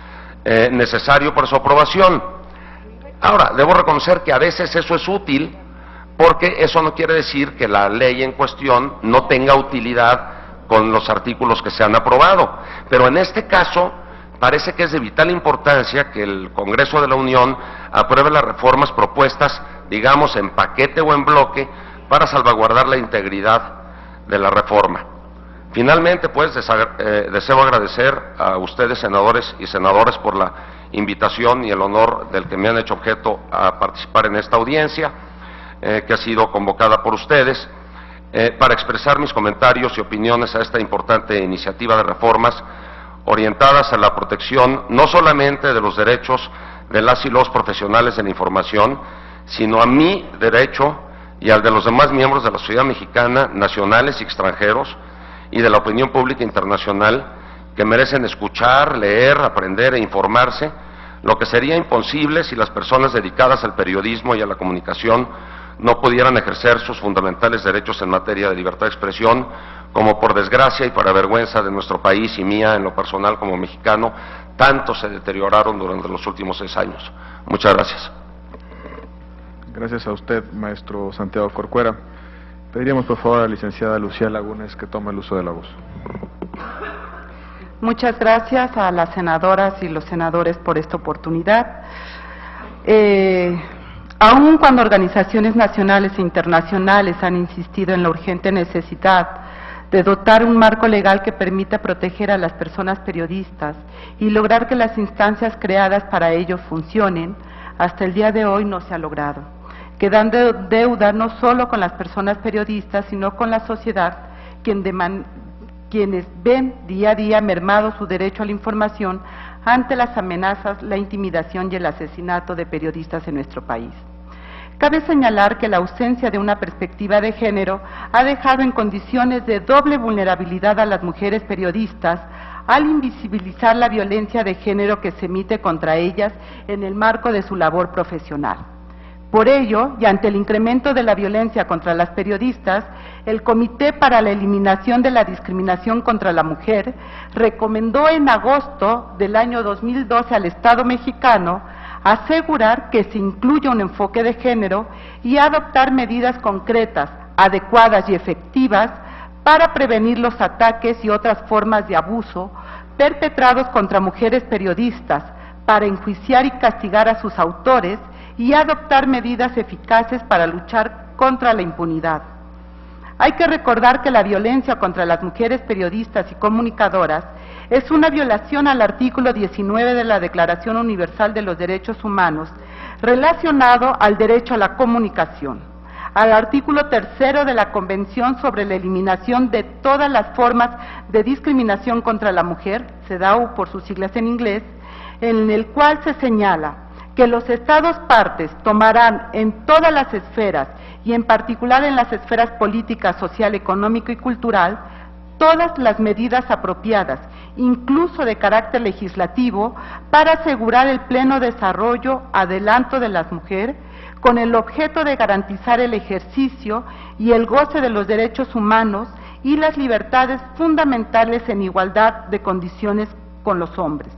necesario para su aprobación. Ahora, debo reconocer que a veces eso es útil, porque eso no quiere decir que la ley en cuestión no tenga utilidad con los artículos que se han aprobado. Pero en este caso, parece que es de vital importancia que el Congreso de la Unión apruebe las reformas propuestas, digamos, en paquete o en bloque, para salvaguardar la integridad de la reforma. Finalmente, pues, deseo agradecer a ustedes, senadores y senadoras, por la invitación y el honor del que me han hecho objeto a participar en esta audiencia, que ha sido convocada por ustedes, para expresar mis comentarios y opiniones a esta importante iniciativa de reformas orientadas a la protección no solamente de los derechos de las y los profesionales de la información, sino a mi derecho y al de los demás miembros de la sociedad mexicana, nacionales y extranjeros, y de la opinión pública internacional, que merecen escuchar, leer, aprender e informarse, lo que sería imposible si las personas dedicadas al periodismo y a la comunicación no pudieran ejercer sus fundamentales derechos en materia de libertad de expresión, como por desgracia y para vergüenza de nuestro país y mía en lo personal como mexicano, tanto se deterioraron durante los últimos 6 años. Muchas gracias. Gracias a usted, maestro Santiago Corcuera. Pediríamos por favor a la licenciada Lucía Lagunes que tome el uso de la voz. Muchas gracias a las senadoras y los senadores por esta oportunidad. Aun cuando organizaciones nacionales e internacionales han insistido en la urgente necesidad de dotar un marco legal que permita proteger a las personas periodistas y lograr que las instancias creadas para ello funcionen, hasta el día de hoy no se ha logrado, quedando deuda no solo con las personas periodistas, sino con la sociedad, quienes ven día a día mermado su derecho a la información ante las amenazas, la intimidación y el asesinato de periodistas en nuestro país. Cabe señalar que la ausencia de una perspectiva de género ha dejado en condiciones de doble vulnerabilidad a las mujeres periodistas al invisibilizar la violencia de género que se emite contra ellas en el marco de su labor profesional. Por ello, y ante el incremento de la violencia contra las periodistas, el Comité para la Eliminación de la Discriminación contra la Mujer recomendó en agosto del año 2012 al Estado mexicano asegurar que se incluya un enfoque de género y adoptar medidas concretas, adecuadas y efectivas para prevenir los ataques y otras formas de abuso perpetrados contra mujeres periodistas, para enjuiciar y castigar a sus autores y adoptar medidas eficaces para luchar contra la impunidad. Hay que recordar que la violencia contra las mujeres periodistas y comunicadoras es una violación al artículo 19 de la Declaración Universal de los Derechos Humanos, relacionado al derecho a la comunicación, al artículo 3 de la Convención sobre la Eliminación de todas las formas de discriminación contra la mujer, CEDAW por sus siglas en inglés, en el cual se señala que los Estados partes tomarán en todas las esferas, y en particular en las esferas política, social, económico y cultural, todas las medidas apropiadas, incluso de carácter legislativo, para asegurar el pleno desarrollo, adelanto de las mujeres, con el objeto de garantizar el ejercicio y el goce de los derechos humanos y las libertades fundamentales en igualdad de condiciones con los hombres.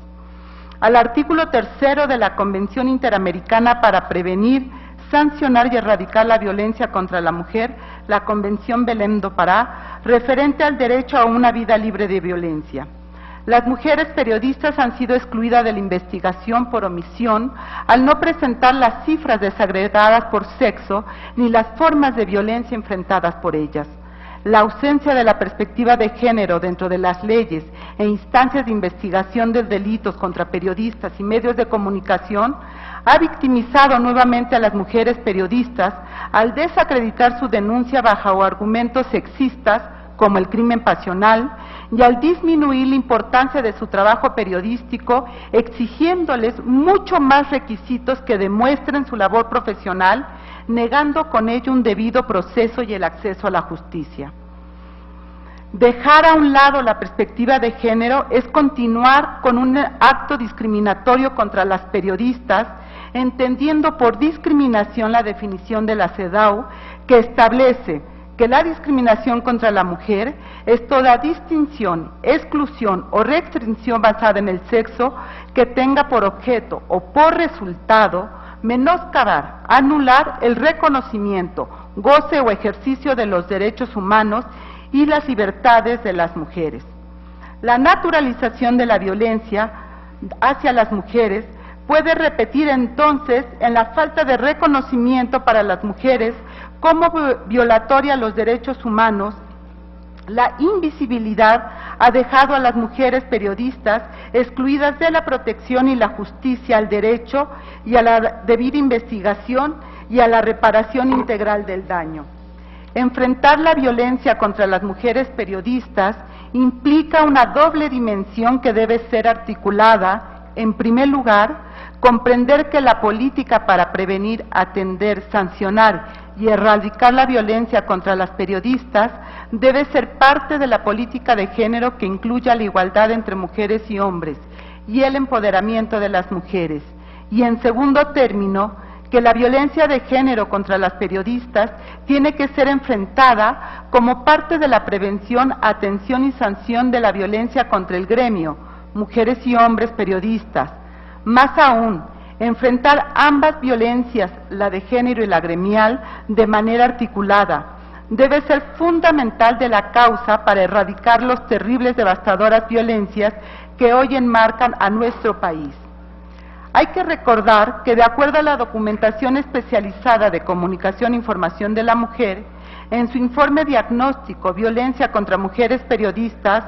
Al artículo 3 de la Convención Interamericana para prevenir, sancionar y erradicar la violencia contra la mujer, la Convención Belém do Pará, referente al derecho a una vida libre de violencia. Las mujeres periodistas han sido excluidas de la investigación por omisión al no presentar las cifras desagregadas por sexo ni las formas de violencia enfrentadas por ellas. La ausencia de la perspectiva de género dentro de las leyes e instancias de investigación de delitos contra periodistas y medios de comunicación ha victimizado nuevamente a las mujeres periodistas al desacreditar su denuncia bajo argumentos sexistas como el crimen pasional y al disminuir la importancia de su trabajo periodístico, exigiéndoles mucho más requisitos que demuestren su labor profesional, negando con ello un debido proceso y el acceso a la justicia. Dejar a un lado la perspectiva de género es continuar con un acto discriminatorio contra las periodistas, entendiendo por discriminación la definición de la CEDAW, que establece que la discriminación contra la mujer es toda distinción, exclusión o restricción basada en el sexo que tenga por objeto o por resultado menoscabar, anular el reconocimiento, goce o ejercicio de los derechos humanos y las libertades de las mujeres. La naturalización de la violencia hacia las mujeres puede repetir entonces en la falta de reconocimiento para las mujeres como violatoria a los derechos humanos. La invisibilidad ha dejado a las mujeres periodistas excluidas de la protección y la justicia, al derecho y a la debida investigación y a la reparación integral del daño. Enfrentar la violencia contra las mujeres periodistas implica una doble dimensión que debe ser articulada. En primer lugar, comprender que la política para prevenir, atender, sancionar y erradicar la violencia contra las periodistas debe ser parte de la política de género que incluya la igualdad entre mujeres y hombres y el empoderamiento de las mujeres. Y en segundo término, que la violencia de género contra las periodistas tiene que ser enfrentada como parte de la prevención, atención y sanción de la violencia contra el gremio, mujeres y hombres periodistas. Más aún, enfrentar ambas violencias, la de género y la gremial, de manera articulada, debe ser fundamental de la causa para erradicar los terribles, devastadoras violencias que hoy enmarcan a nuestro país. Hay que recordar que, de acuerdo a la documentación especializada de Comunicación e Información de la Mujer, en su informe diagnóstico Violencia contra Mujeres Periodistas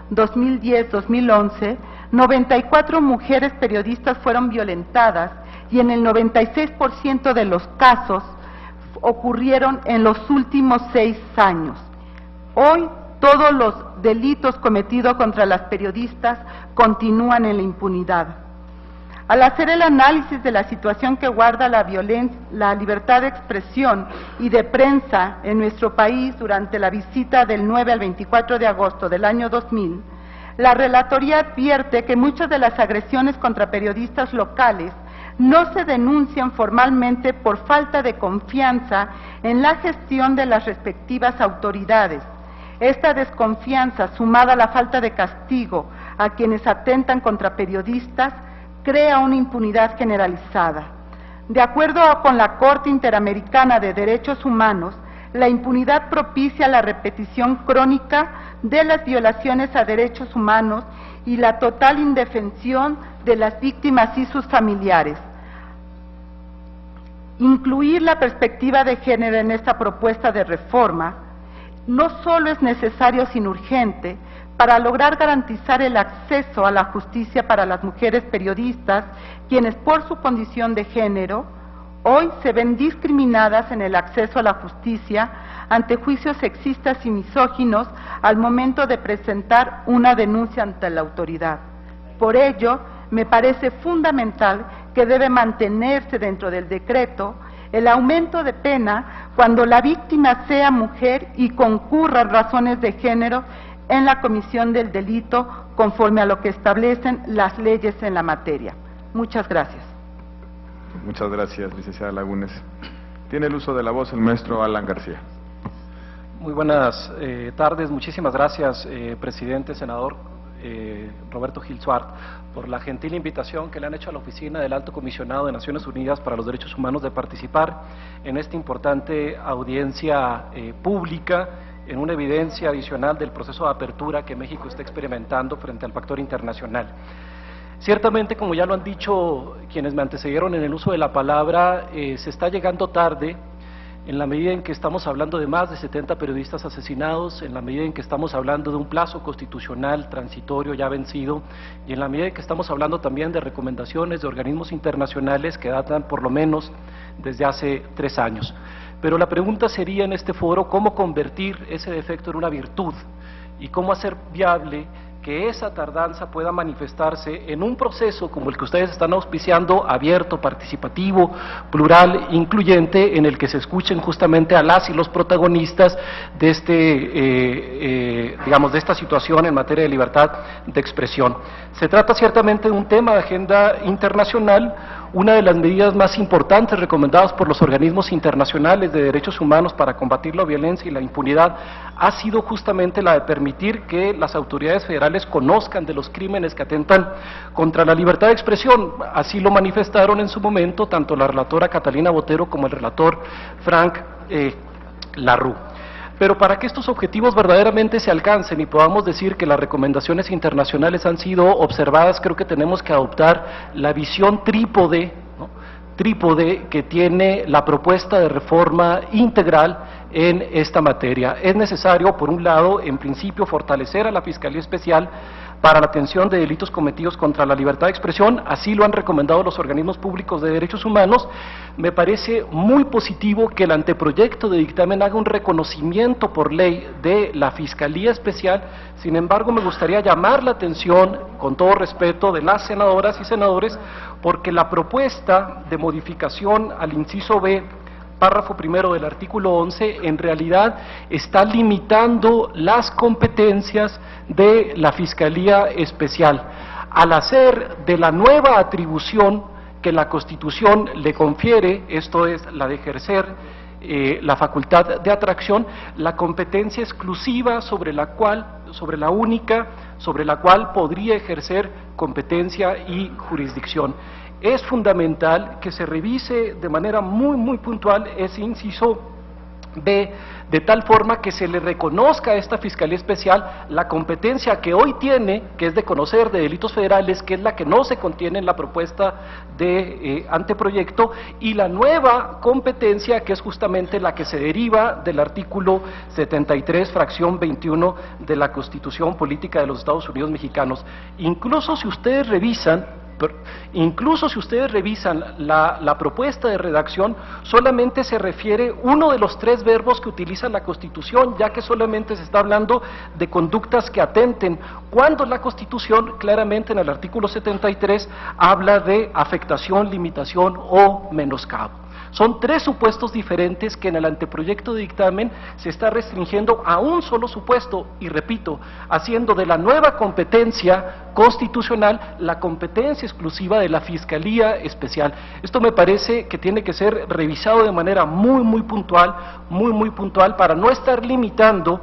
2010-2011, 94 mujeres periodistas fueron violentadas y en el 96% de los casos ocurrieron en los últimos 6 años. Hoy todos los delitos cometidos contra las periodistas continúan en la impunidad. Al hacer el análisis de la situación que guarda la libertad de expresión y de prensa en nuestro país durante la visita del 9 al 24 de agosto del año 2000, la Relatoría advierte que muchas de las agresiones contra periodistas locales no se denuncian formalmente por falta de confianza en la gestión de las respectivas autoridades. Esta desconfianza, sumada a la falta de castigo a quienes atentan contra periodistas, crea una impunidad generalizada. De acuerdo con la Corte Interamericana de Derechos Humanos, la impunidad propicia la repetición crónica de las violaciones a derechos humanos y la total indefensión de las víctimas y sus familiares. Incluir la perspectiva de género en esta propuesta de reforma no solo es necesario, sino urgente, para lograr garantizar el acceso a la justicia para las mujeres periodistas, quienes por su condición de género hoy se ven discriminadas en el acceso a la justicia ante juicios sexistas y misóginos al momento de presentar una denuncia ante la autoridad. Por ello, me parece fundamental que debe mantenerse dentro del decreto el aumento de pena cuando la víctima sea mujer y concurran razones de género en la comisión del delito conforme a lo que establecen las leyes en la materia. Muchas gracias. Muchas gracias, licenciada Lagunes. Tiene el uso de la voz el maestro Alan García. Muy buenas tardes, muchísimas gracias, presidente, senador Roberto Gil Suart, por la gentil invitación que le han hecho a la Oficina del Alto Comisionado de Naciones Unidas para los Derechos Humanos de participar en esta importante audiencia pública, en una evidencia adicional del proceso de apertura que México está experimentando frente al factor internacional. Ciertamente, como ya lo han dicho quienes me antecedieron en el uso de la palabra, se está llegando tarde en la medida en que estamos hablando de más de 70 periodistas asesinados, en la medida en que estamos hablando de un plazo constitucional transitorio ya vencido, y en la medida en que estamos hablando también de recomendaciones de organismos internacionales que datan por lo menos desde hace 3 años. Pero la pregunta sería en este foro, ¿cómo convertir ese defecto en una virtud? Y cómo hacer viable que esa tardanza pueda manifestarse en un proceso como el que ustedes están auspiciando, abierto, participativo, plural, incluyente, en el que se escuchen justamente a las y los protagonistas de de esta situación en materia de libertad de expresión. Se trata ciertamente de un tema de agenda internacional. Una de las medidas más importantes recomendadas por los organismos internacionales de derechos humanos para combatir la violencia y la impunidad ha sido justamente la de permitir que las autoridades federales conozcan de los crímenes que atentan contra la libertad de expresión. Así lo manifestaron en su momento tanto la relatora Catalina Botero como el relator Frank Larroux. Pero para que estos objetivos verdaderamente se alcancen y podamos decir que las recomendaciones internacionales han sido observadas, creo que tenemos que adoptar la visión trípode que tiene la propuesta de reforma integral en esta materia. Es necesario, por un lado, en principio, fortalecer a la Fiscalía Especial para la atención de delitos cometidos contra la libertad de expresión, así lo han recomendado los organismos públicos de derechos humanos. Me parece muy positivo que el anteproyecto de dictamen haga un reconocimiento por ley de la Fiscalía Especial. Sin embargo, me gustaría llamar la atención, con todo respeto, de las senadoras y senadores, porque la propuesta de modificación al inciso B, párrafo primero del artículo 11, en realidad está limitando las competencias de la Fiscalía Especial, al hacer de la nueva atribución que la Constitución le confiere, esto es, la de ejercer la facultad de atracción, la competencia exclusiva sobre la única sobre la cual podría ejercer competencia y jurisdicción. Es fundamental que se revise de manera muy puntual ese inciso B, de tal forma que se le reconozca a esta Fiscalía Especial la competencia que hoy tiene, que es de conocer de delitos federales, que es la que no se contiene en la propuesta de anteproyecto, y la nueva competencia, que es justamente la que se deriva del artículo 73, fracción 21 de la Constitución Política de los Estados Unidos Mexicanos. Incluso si ustedes revisan la propuesta de redacción, solamente se refiere uno de los 3 verbos que utiliza la Constitución, ya que solamente se está hablando de conductas que atenten, cuando la Constitución claramente en el artículo 73 habla de afectación, limitación o menoscabo. Son 3 supuestos diferentes que en el anteproyecto de dictamen se está restringiendo a un solo supuesto, y repito, haciendo de la nueva competencia constitucional la competencia exclusiva de la Fiscalía Especial. Esto me parece que tiene que ser revisado de manera muy puntual, para no estar limitando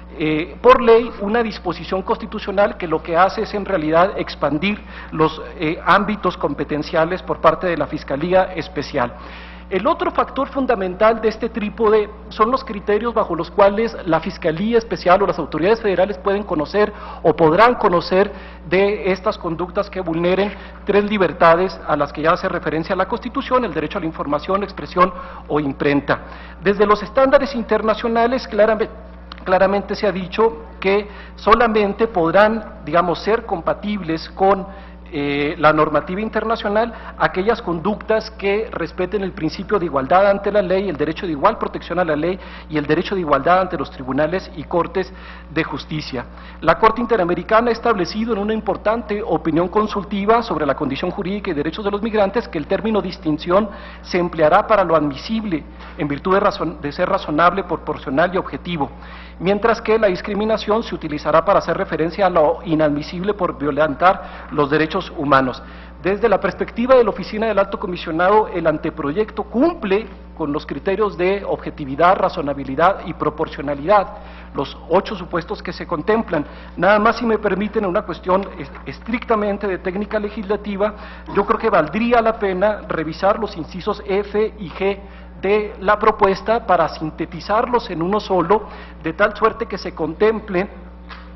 por ley una disposición constitucional que lo que hace es en realidad expandir los ámbitos competenciales por parte de la Fiscalía Especial. El otro factor fundamental de este trípode son los criterios bajo los cuales la Fiscalía Especial o las autoridades federales pueden conocer o podrán conocer de estas conductas que vulneren 3 libertades a las que ya hace referencia la Constitución: el derecho a la información, expresión o imprenta. Desde los estándares internacionales claramente se ha dicho que solamente podrán, ser compatibles con la normativa internacional aquellas conductas que respeten el principio de igualdad ante la ley, el derecho de igual protección a la ley y el derecho de igualdad ante los tribunales y cortes de justicia. La Corte Interamericana ha establecido en una importante opinión consultiva sobre la condición jurídica y derechos de los migrantes que el término distinción se empleará para lo admisible en virtud de ser razonable, proporcional y objetivo, mientras que la discriminación se utilizará para hacer referencia a lo inadmisible por violentar los derechos humanos. Desde la perspectiva de la Oficina del Alto Comisionado, el anteproyecto cumple con los criterios de objetividad, razonabilidad y proporcionalidad, los 8 supuestos que se contemplan. Nada más, si me permiten, en una cuestión estrictamente de técnica legislativa, yo creo que valdría la pena revisar los incisos F y G de la propuesta para sintetizarlos en uno solo, de tal suerte que se contemple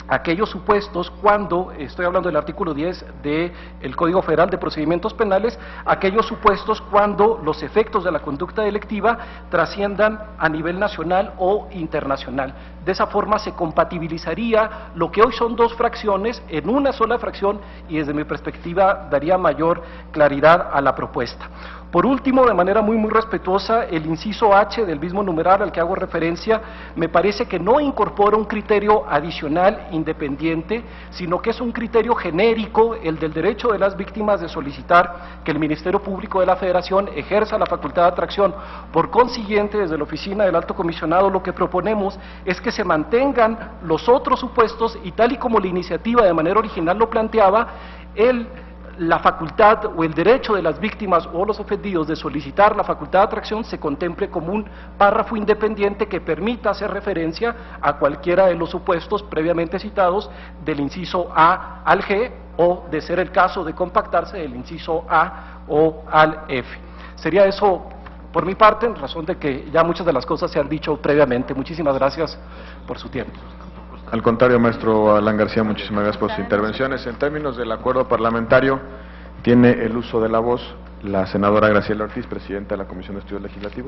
aquellos supuestos cuando, estoy hablando del artículo 10 del Código Federal de Procedimientos Penales, aquellos supuestos cuando los efectos de la conducta delictiva trasciendan a nivel nacional o internacional. De esa forma se compatibilizaría lo que hoy son dos fracciones en una sola fracción y desde mi perspectiva daría mayor claridad a la propuesta. Por último, de manera muy respetuosa, el inciso H del mismo numeral al que hago referencia me parece que no incorpora un criterio adicional independiente, sino que es un criterio genérico, el del derecho de las víctimas de solicitar que el Ministerio Público de la Federación ejerza la facultad de atracción. Por consiguiente, desde la Oficina del Alto Comisionado lo que proponemos es que se mantengan los otros supuestos y tal y como la iniciativa de manera original lo planteaba, la facultad o el derecho de las víctimas o los ofendidos de solicitar la facultad de atracción se contemple como un párrafo independiente que permita hacer referencia a cualquiera de los supuestos previamente citados del inciso A al G o, de ser el caso de compactarse, del inciso A o al F. Sería eso por mi parte, en razón de que ya muchas de las cosas se han dicho previamente. Muchísimas gracias por su tiempo. Al contrario, maestro Alan García, muchísimas gracias por sus intervenciones. En términos del acuerdo parlamentario, tiene el uso de la voz la senadora Graciela Ortiz, presidenta de la Comisión de Estudios Legislativos.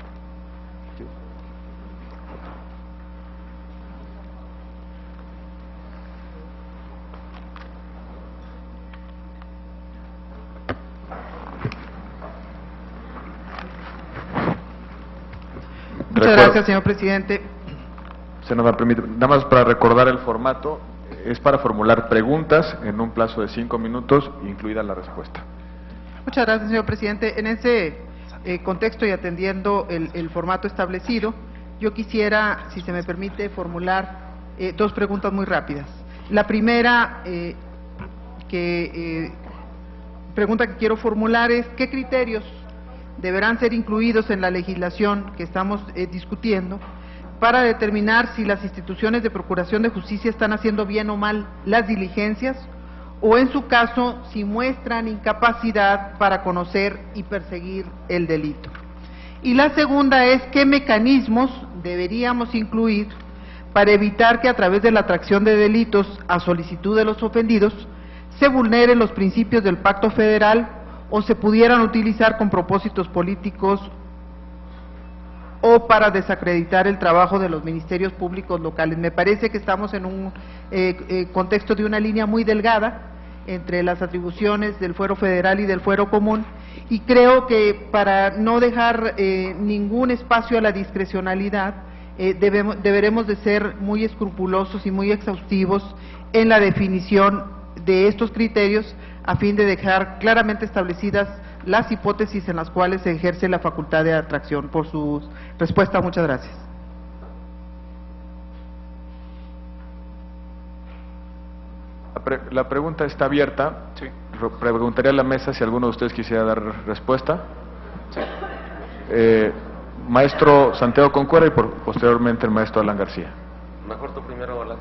Muchas gracias, señor presidente. Senadora, nada más para recordar el formato, es para formular preguntas en un plazo de 5 minutos, incluida la respuesta. Muchas gracias, señor presidente. En ese contexto y atendiendo el formato establecido, yo quisiera, si se me permite, formular dos preguntas muy rápidas. La primera pregunta que quiero formular es: ¿qué criterios deberán ser incluidos en la legislación que estamos discutiendo para determinar si las instituciones de procuración de justicia están haciendo bien o mal las diligencias, o en su caso, si muestran incapacidad para conocer y perseguir el delito? Y la segunda es: ¿qué mecanismos deberíamos incluir para evitar que a través de la atracción de delitos a solicitud de los ofendidos se vulneren los principios del Pacto Federal o se pudieran utilizar con propósitos políticos o para desacreditar el trabajo de los ministerios públicos locales? Me parece que estamos en un contexto de una línea muy delgada entre las atribuciones del fuero federal y del fuero común, y creo que para no dejar ningún espacio a la discrecionalidad, deberemos de ser muy escrupulosos y muy exhaustivos en la definición de estos criterios, a fin de dejar claramente establecidas las hipótesis en las cuales se ejerce la facultad de atracción. Por su respuesta, muchas gracias. La pregunta está abierta. Sí. Preguntaría a la mesa si alguno de ustedes quisiera dar respuesta. Sí. Maestro Santiago Concuera y posteriormente el maestro Alan García. Mejor tú primero, Alan.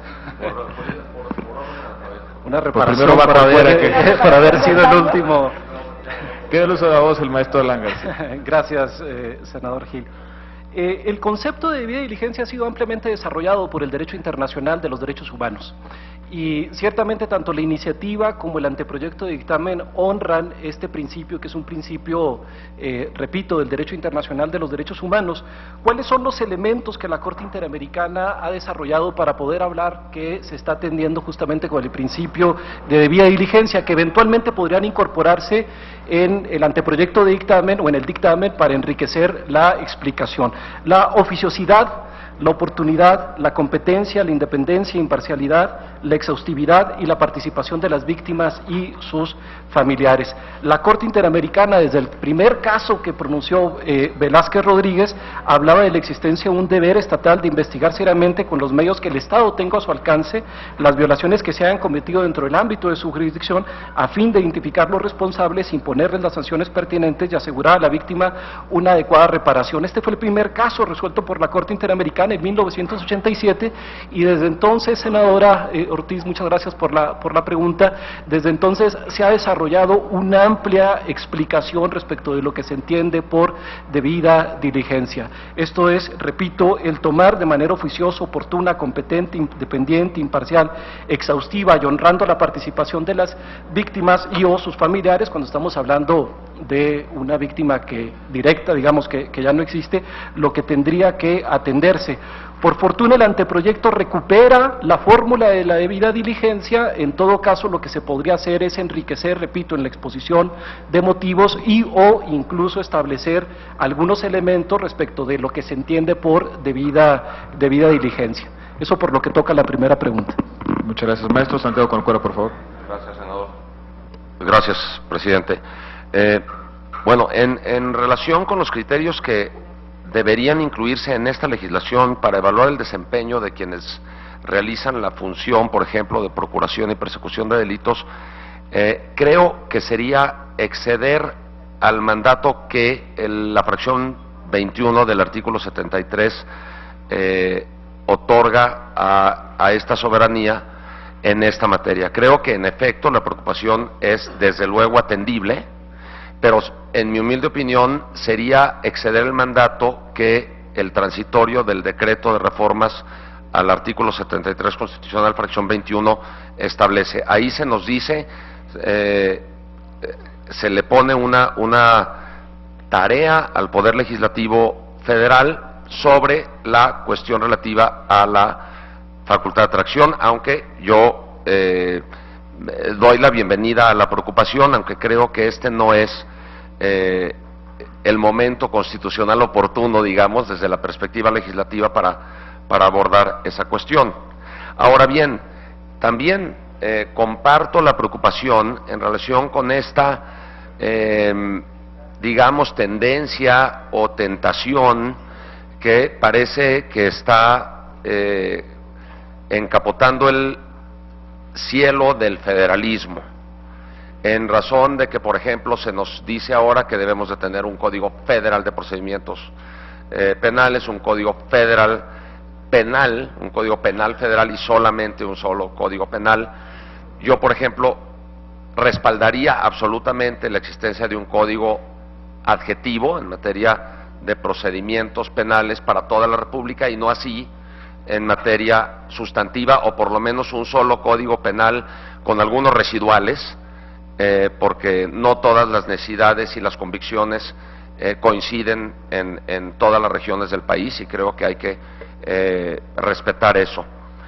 Una reparación primero va para haber sido el último. Queda el uso de la voz el maestro Alan García. Gracias, senador Gil. El concepto de debida diligencia ha sido ampliamente desarrollado por el derecho internacional de los derechos humanos. Y ciertamente tanto la iniciativa como el anteproyecto de dictamen honran este principio, que es un principio, repito, del derecho internacional de los derechos humanos. ¿Cuáles son los elementos que la Corte Interamericana ha desarrollado para poder hablar que se está atendiendo justamente con el principio de debida diligencia, que eventualmente podrían incorporarse en el anteproyecto de dictamen o en el dictamen para enriquecer la explicación? La oficiosidad, la oportunidad, la competencia, la independencia, imparcialidad, la exhaustividad y la participación de las víctimas y sus familiares. La Corte Interamericana, desde el primer caso que pronunció Velázquez Rodríguez, hablaba de la existencia de un deber estatal de investigar seriamente con los medios que el Estado tenga a su alcance las violaciones que se hayan cometido dentro del ámbito de su jurisdicción, a fin de identificar los responsables, imponerles las sanciones pertinentes y asegurar a la víctima una adecuada reparación. Este fue el primer caso resuelto por la Corte Interamericana Interamericana en 1987, y desde entonces, senadora Ortiz, muchas gracias por la pregunta, desde entonces se ha desarrollado una amplia explicación respecto de lo que se entiende por debida diligencia. Esto es, repito, el tomar de manera oficiosa, oportuna, competente, independiente, imparcial, exhaustiva y honrando la participación de las víctimas y o sus familiares, cuando estamos hablando de una víctima directa, digamos, que ya no existe, lo que tendría que atenderse. Por fortuna el anteproyecto recupera la fórmula de la debida diligencia. En todo caso lo que se podría hacer es enriquecer, repito, en la exposición de motivos y o incluso establecer algunos elementos respecto de lo que se entiende por debida diligencia. Eso por lo que toca la primera pregunta. Muchas gracias. Maestro Santiago Corcuera, por favor. Gracias, senador. Gracias, presidente. Bueno, en relación con los criterios que deberían incluirse en esta legislación para evaluar el desempeño de quienes realizan la función, por ejemplo, de procuración y persecución de delitos, creo que sería exceder al mandato que la fracción 21 del artículo 73 otorga a esta soberanía en esta materia. Creo que en efecto la preocupación es desde luego atendible, pero en mi humilde opinión sería exceder el mandato que el transitorio del decreto de reformas al artículo 73 constitucional, fracción 21, establece. Ahí se nos dice, se le pone una tarea al Poder Legislativo Federal sobre la cuestión relativa a la facultad de atracción, aunque yo doy la bienvenida a la preocupación, aunque creo que este no es el momento constitucional oportuno, digamos, desde la perspectiva legislativa para abordar esa cuestión. Ahora bien, también comparto la preocupación en relación con esta, digamos, tendencia o tentación que parece que está encapotando el cielo del federalismo, en razón de que, por ejemplo, se nos dice ahora que debemos de tener un código federal de procedimientos penales, un código federal penal, un código penal federal y solamente un solo código penal. Yo, por ejemplo, respaldaría absolutamente la existencia de un código adjetivo en materia de procedimientos penales para toda la República y no así en materia sustantiva, o por lo menos un solo código penal con algunos residuales, porque no todas las necesidades y las convicciones coinciden en todas las regiones del país y creo que hay que respetar eso,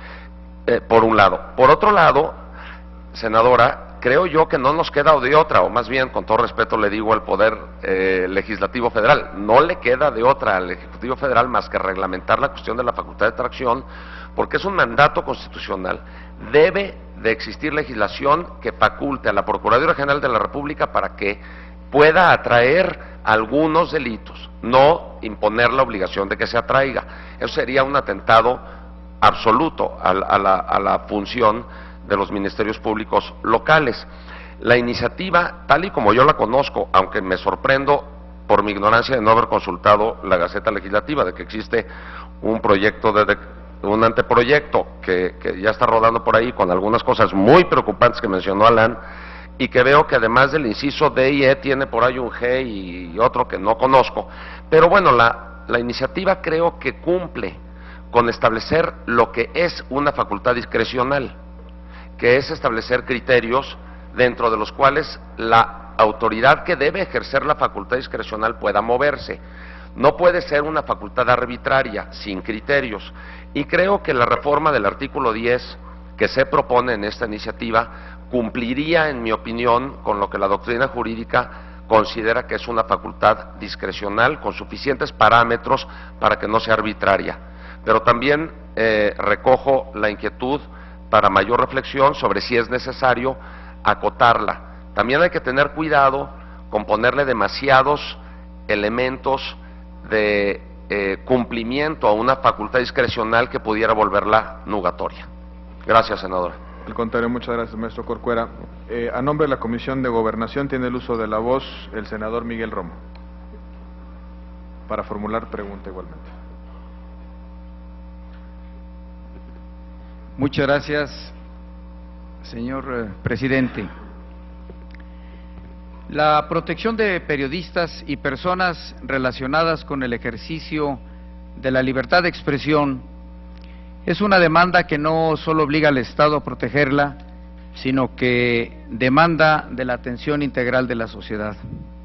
por un lado. Por otro lado, senadora, creo yo que no nos queda de otra, o más bien, con todo respeto le digo al Poder Legislativo Federal, no le queda de otra al Ejecutivo Federal más que reglamentar la cuestión de la facultad de atracción, porque es un mandato constitucional. Debe de existir legislación que faculte a la Procuraduría General de la República para que pueda atraer algunos delitos, no imponer la obligación de que se atraiga. Eso sería un atentado absoluto a la función de los ministerios públicos locales. La iniciativa, tal y como yo la conozco, aunque me sorprendo por mi ignorancia de no haber consultado la Gaceta Legislativa, de que existe un proyecto un anteproyecto que ya está rodando por ahí con algunas cosas muy preocupantes que mencionó Alan, y que veo que además del inciso D y E tiene por ahí un G y otro que no conozco. Pero bueno, la iniciativa creo que cumple con establecer lo que es una facultad discrecional, que es establecer criterios dentro de los cuales la autoridad que debe ejercer la facultad discrecional pueda moverse. No puede ser una facultad arbitraria, sin criterios. Y creo que la reforma del artículo 10 que se propone en esta iniciativa cumpliría, en mi opinión, con lo que la doctrina jurídica considera que es una facultad discrecional con suficientes parámetros para que no sea arbitraria. Pero también recojo la inquietud para mayor reflexión sobre si es necesario acotarla. También hay que tener cuidado con ponerle demasiados elementos de cumplimiento a una facultad discrecional que pudiera volverla nugatoria. Gracias, senadora. Al contrario, muchas gracias, maestro Corcuera. A nombre de la Comisión de Gobernación tiene el uso de la voz el senador Miguel Romo, para formular pregunta igualmente. Muchas gracias, señor presidente. La protección de periodistas y personas relacionadas con el ejercicio de la libertad de expresión es una demanda que no solo obliga al Estado a protegerla, sino que demanda de la atención integral de la sociedad,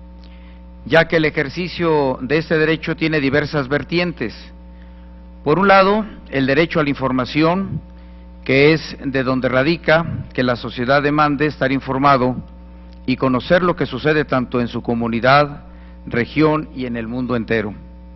ya que el ejercicio de este derecho tiene diversas vertientes. Por un lado, el derecho a la información, que es de donde radica que la sociedad demande estar informado y conocer lo que sucede tanto en su comunidad, región y en el mundo entero.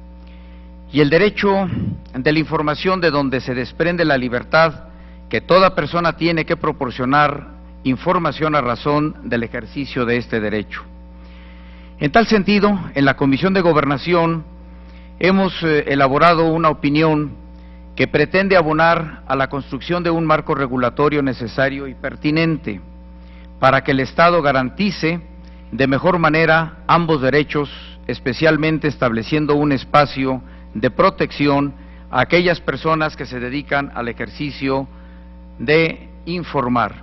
Y el derecho de la información, de donde se desprende la libertad que toda persona tiene que proporcionar información a razón del ejercicio de este derecho. En tal sentido, en la Comisión de Gobernación hemos elaborado una opinión que pretende abonar a la construcción de un marco regulatorio necesario y pertinente para que el Estado garantice de mejor manera ambos derechos, especialmente estableciendo un espacio de protección a aquellas personas que se dedican al ejercicio de informar.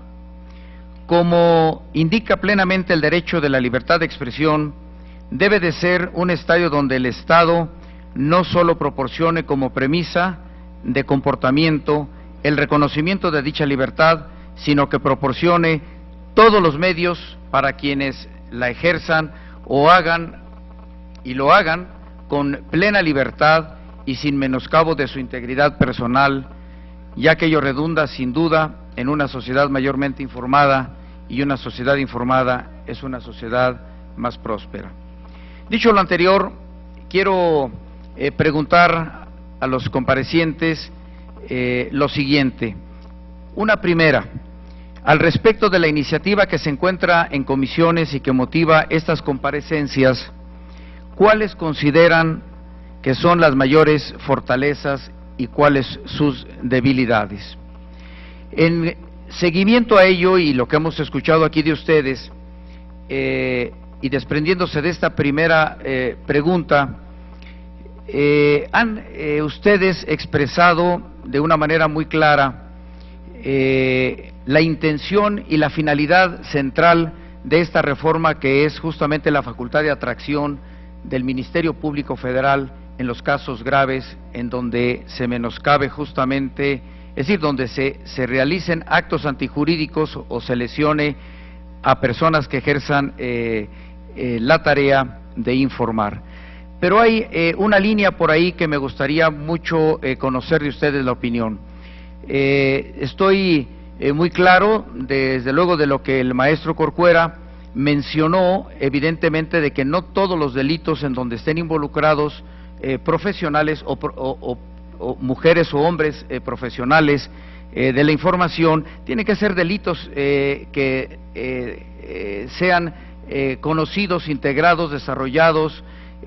Como indica plenamente el derecho de la libertad de expresión, debe de ser un estadio donde el Estado no solo proporcione como premisa de comportamiento el reconocimiento de dicha libertad, sino que proporcione todos los medios para quienes la ejerzan o hagan y lo hagan con plena libertad y sin menoscabo de su integridad personal, ya que ello redunda sin duda en una sociedad mayormente informada, y una sociedad informada es una sociedad más próspera. Dicho lo anterior, quiero preguntar a los comparecientes lo siguiente. Una primera, al respecto de la iniciativa que se encuentra en comisiones y que motiva estas comparecencias, ¿cuáles consideran que son las mayores fortalezas y cuáles sus debilidades? En seguimiento a ello y lo que hemos escuchado aquí de ustedes, y desprendiéndose de esta primera pregunta, han ustedes expresado de una manera muy clara la intención y la finalidad central de esta reforma, que es justamente la facultad de atracción del Ministerio Público Federal en los casos graves en donde se menoscabe justamente, es decir, donde se realicen actos antijurídicos o se lesione a personas que ejerzan la tarea de informar. Pero hay una línea por ahí que me gustaría mucho conocer de ustedes la opinión. Estoy muy claro, desde luego, de lo que el maestro Corcuera mencionó, evidentemente, de que no todos los delitos en donde estén involucrados profesionales o mujeres o hombres profesionales de la información tienen que ser delitos que sean conocidos, integrados, desarrollados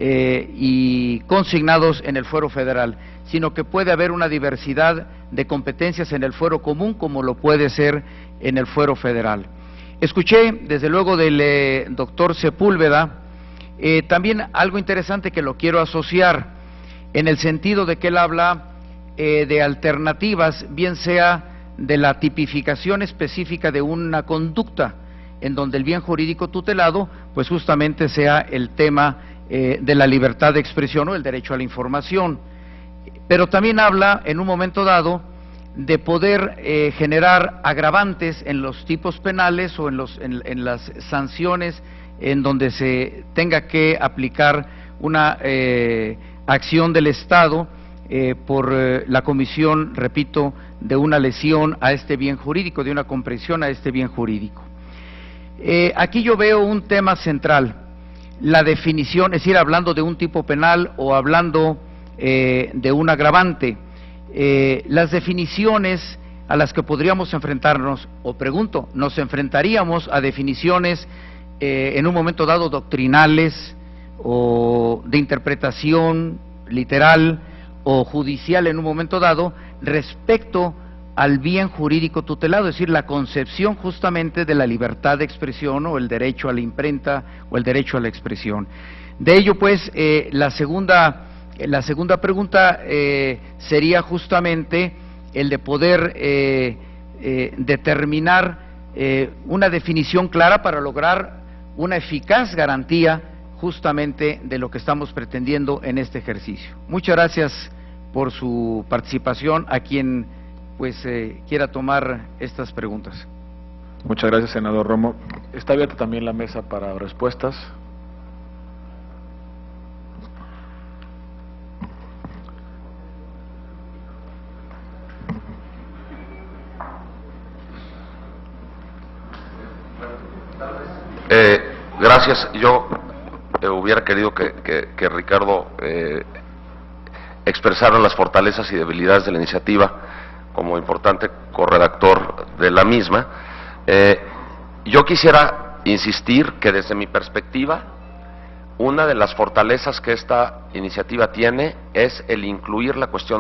y consignados en el fuero federal, sino que puede haber una diversidad de competencias en el fuero común como lo puede ser en el fuero federal. Escuché desde luego del doctor Sepúlveda también algo interesante que lo quiero asociar en el sentido de que él habla de alternativas, bien sea de la tipificación específica de una conducta en donde el bien jurídico tutelado pues justamente sea el tema de la libertad de expresión o el derecho a la información, pero también habla en un momento dado de poder generar agravantes en los tipos penales o en las sanciones en donde se tenga que aplicar una acción del Estado por la comisión, repito, de una lesión a este bien jurídico, de una comprensión a este bien jurídico. Aquí yo veo un tema central, la definición, es decir, hablando de un tipo penal o hablando de un agravante, las definiciones a las que podríamos enfrentarnos, o pregunto, ¿nos enfrentaríamos a definiciones en un momento dado doctrinales o de interpretación literal o judicial en un momento dado respecto al bien jurídico tutelado, es decir, la concepción justamente de la libertad de expresión o el derecho a la imprenta o el derecho a la expresión? De ello, pues, la segunda pregunta sería justamente el de poder determinar una definición clara para lograr una eficaz garantía justamente de lo que estamos pretendiendo en este ejercicio. Muchas gracias por su participación, a quien pues quiera tomar estas preguntas. Muchas gracias, senador Romo. Está abierta también la mesa para respuestas. Gracias. Yo hubiera querido que Ricardo expresara las fortalezas y debilidades de la iniciativa como importante corredactor de la misma. Yo quisiera insistir que desde mi perspectiva, una de las fortalezas que esta iniciativa tiene es el incluir la cuestión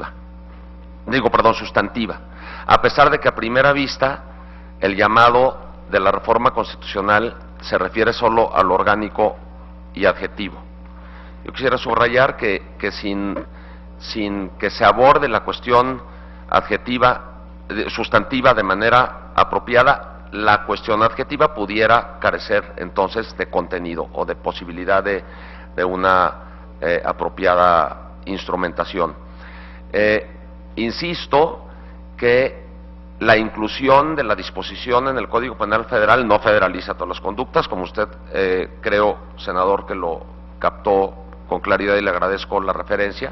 sustantiva, a pesar de que a primera vista el llamado de la reforma constitucional se refiere solo a lo orgánico y adjetivo. Yo quisiera subrayar que sin que se aborde la cuestión sustantiva de manera apropiada, la cuestión adjetiva pudiera carecer entonces de contenido o de posibilidad de una apropiada instrumentación. Insisto que la inclusión de la disposición en el Código Penal Federal no federaliza todas las conductas, como usted creo, senador, que lo captó con claridad y le agradezco la referencia,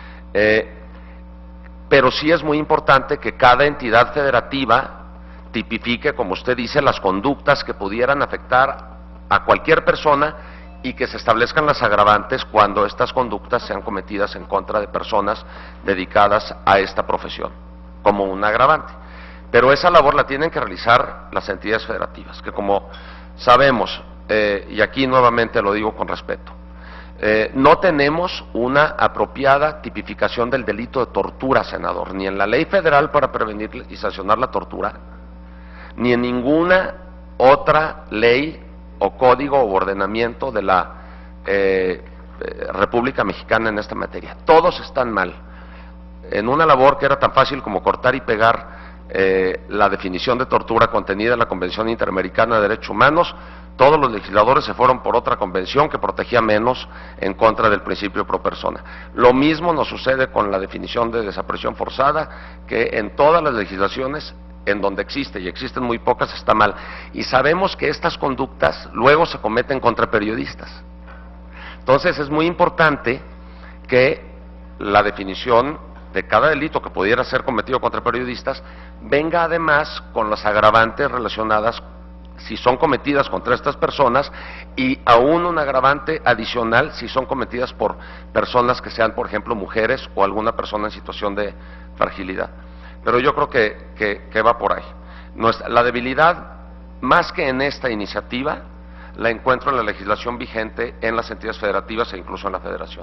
pero sí es muy importante que cada entidad federativa tipifique, como usted dice, las conductas que pudieran afectar a cualquier persona y que se establezcan las agravantes cuando estas conductas sean cometidas en contra de personas dedicadas a esta profesión, como un agravante. Pero esa labor la tienen que realizar las entidades federativas, que como sabemos, y aquí nuevamente lo digo con respeto, no tenemos una apropiada tipificación del delito de tortura, senador, ni en la ley federal para prevenir y sancionar la tortura, ni en ninguna otra ley o código o ordenamiento de la República Mexicana en esta materia. Todos están mal. En una labor que era tan fácil como cortar y pegar la definición de tortura contenida en la Convención Interamericana de Derechos Humanos, todos los legisladores se fueron por otra convención que protegía menos en contra del principio pro persona. Lo mismo nos sucede con la definición de desaparición forzada, que en todas las legislaciones en donde existe, y existen muy pocas, está mal. Y sabemos que estas conductas luego se cometen contra periodistas. Entonces es muy importante que la definición de cada delito que pudiera ser cometido contra periodistas venga además con las agravantes relacionadas si son cometidas contra estas personas, y aún un agravante adicional si son cometidas por personas que sean, por ejemplo, mujeres o alguna persona en situación de fragilidad. Pero yo creo que va por ahí. La debilidad, más que en esta iniciativa, la encuentro en la legislación vigente en las entidades federativas e incluso en la Federación.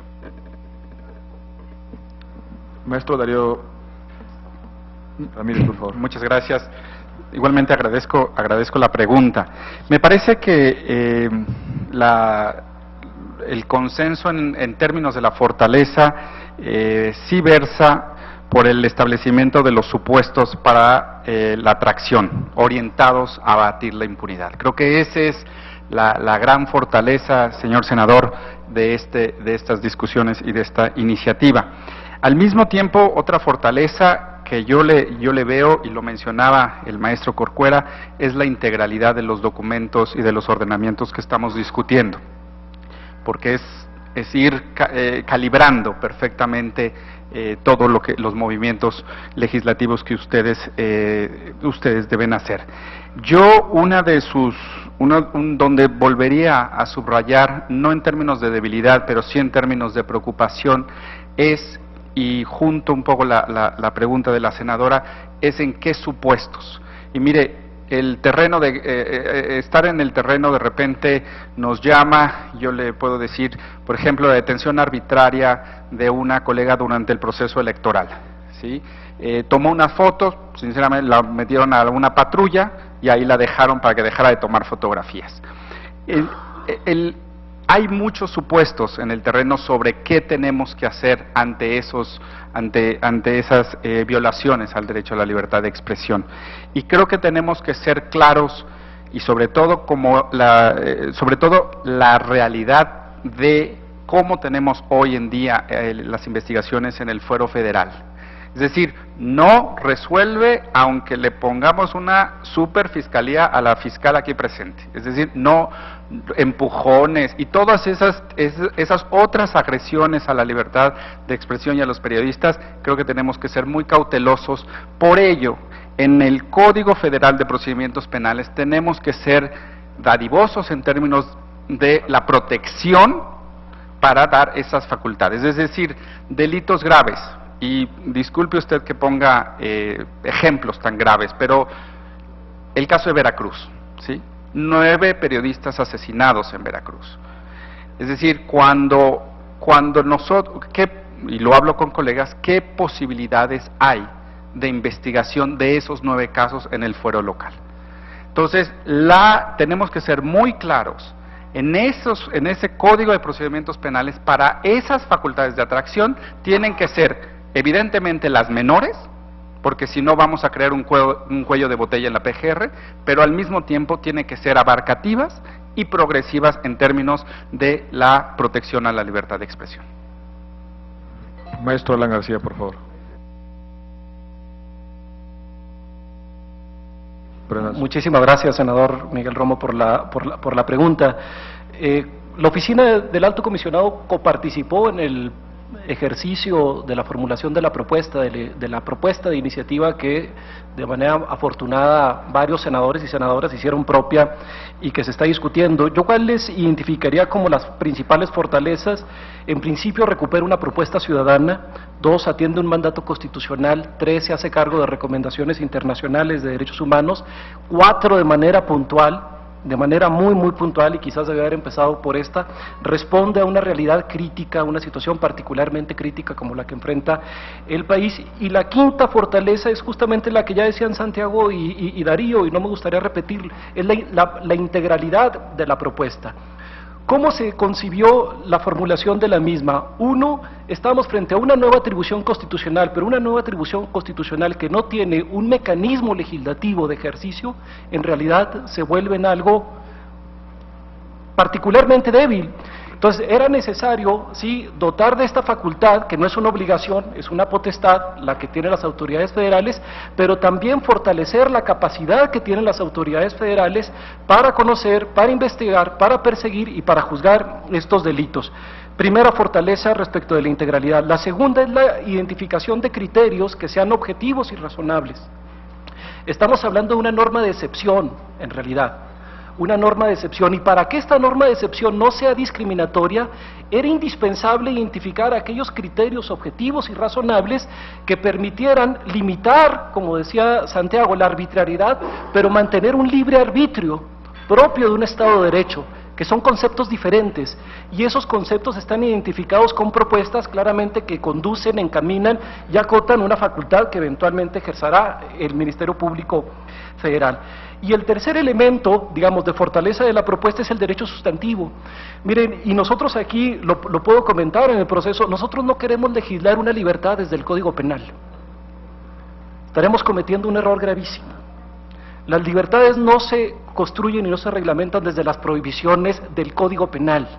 Maestro Darío Ramírez, por favor. Muchas gracias. Igualmente agradezco la pregunta. Me parece que el consenso en términos de la fortaleza sí versa por el establecimiento de los supuestos para la atracción, orientados a abatir la impunidad. Creo que esa es la gran fortaleza, señor senador, de estas discusiones y de esta iniciativa. Al mismo tiempo, otra fortaleza que yo le veo, y lo mencionaba el maestro Corcuera, es la integralidad de los documentos y de los ordenamientos que estamos discutiendo, porque es ir calibrando perfectamente todo los movimientos legislativos que ustedes deben hacer. Yo donde volvería a subrayar, no en términos de debilidad, pero sí en términos de preocupación, y junto un poco la pregunta de la senadora, es en qué supuestos. Y mire, el terreno estar en el terreno de repente nos llama, yo le puedo decir, por ejemplo, la detención arbitraria de una colega durante el proceso electoral, ¿sí? Tomó una foto, sinceramente la metieron a una patrulla y ahí la dejaron para que dejara de tomar fotografías. hay muchos supuestos en el terreno sobre qué tenemos que hacer ante esas violaciones al derecho a la libertad de expresión. Y creo que tenemos que ser claros y sobre todo la realidad de cómo tenemos hoy en día las investigaciones en el fuero federal. Es decir, no resuelve aunque le pongamos una superfiscalía a la fiscal aquí presente. Es decir, no empujones y todas esas otras agresiones a la libertad de expresión y a los periodistas, creo que tenemos que ser muy cautelosos. Por ello, en el Código Federal de Procedimientos Penales tenemos que ser dadivosos en términos de la protección para dar esas facultades. Es decir, delitos graves. Y disculpe usted que ponga ejemplos tan graves, pero el caso de Veracruz, ¿sí? 9 periodistas asesinados en Veracruz. Es decir, cuando nosotros, y lo hablo con colegas, ¿qué posibilidades hay de investigación de esos 9 casos en el fuero local? Entonces, tenemos que ser muy claros en ese Código de Procedimientos Penales. Para esas facultades de atracción tienen que ser evidentemente las menores, porque si no vamos a crear un cuello de botella en la PGR, pero al mismo tiempo tiene que ser abarcativas y progresivas en términos de la protección a la libertad de expresión. Maestro Alan García, por favor. Muchísimas gracias, senador Miguel Romo, por la pregunta. La oficina del Alto Comisionado coparticipó en el ejercicio de la formulación de la propuesta de iniciativa que de manera afortunada varios senadores y senadoras hicieron propia y que se está discutiendo. Yo cuál les identificaría como las principales fortalezas: en principio recupera una propuesta ciudadana, 2 atiende un mandato constitucional, 3 se hace cargo de recomendaciones internacionales de derechos humanos, 4 de manera puntual, de manera muy puntual, y quizás debe haber empezado por esta, responde a una realidad crítica, una situación particularmente crítica como la que enfrenta el país. Y la quinta fortaleza es justamente la que ya decían Santiago y Darío, y no me gustaría repetir, es la integralidad de la propuesta. ¿Cómo se concibió la formulación de la misma? Uno, estamos frente a una nueva atribución constitucional, pero una nueva atribución constitucional que no tiene un mecanismo legislativo de ejercicio, en realidad se vuelve en algo particularmente débil. Entonces, era necesario, sí, dotar de esta facultad, que no es una obligación, es una potestad, la que tienen las autoridades federales, pero también fortalecer la capacidad que tienen las autoridades federales para conocer, para investigar, para perseguir y para juzgar estos delitos. Primera fortaleza respecto de la integralidad. La segunda es la identificación de criterios que sean objetivos y razonables. Estamos hablando de una norma de excepción, en realidad. Una norma de excepción, y para que esta norma de excepción no sea discriminatoria, era indispensable identificar aquellos criterios objetivos y razonables que permitieran limitar, como decía Santiago, la arbitrariedad, pero mantener un libre arbitrio propio de un Estado de Derecho, que son conceptos diferentes, y esos conceptos están identificados con propuestas claramente que conducen, encaminan y acotan una facultad que eventualmente ejercerá el Ministerio Público Federal. Y el tercer elemento, digamos, de fortaleza de la propuesta es el derecho sustantivo. Miren, y nosotros aquí, lo puedo comentar en el proceso, nosotros no queremos legislar una libertad desde el Código Penal. Estaremos cometiendo un error gravísimo. Las libertades no se construyen y no se reglamentan desde las prohibiciones del Código Penal.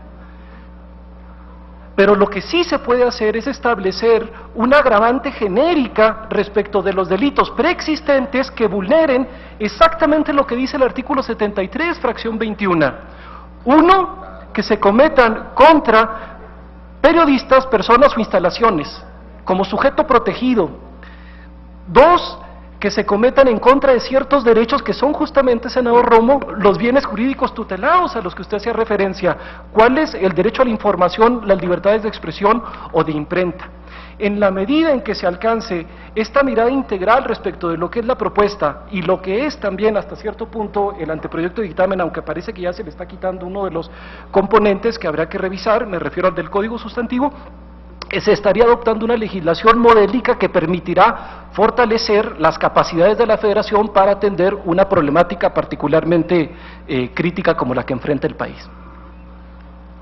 Pero lo que sí se puede hacer es establecer una agravante genérica respecto de los delitos preexistentes que vulneren exactamente lo que dice el artículo 73, fracción 21. 1, que se cometan contra periodistas, personas o instalaciones, como sujeto protegido. 2, que se cometan en contra de ciertos derechos que son justamente, senador Romo, los bienes jurídicos tutelados a los que usted hacía referencia. ¿Cuál es el derecho a la información, las libertades de expresión o de imprenta? En la medida en que se alcance esta mirada integral respecto de lo que es la propuesta y lo que es también hasta cierto punto el anteproyecto de dictamen, aunque parece que ya se le está quitando uno de los componentes que habrá que revisar, me refiero al del Código Sustantivo, se estaría adoptando una legislación modélica que permitirá fortalecer las capacidades de la Federación para atender una problemática particularmente crítica como la que enfrenta el país.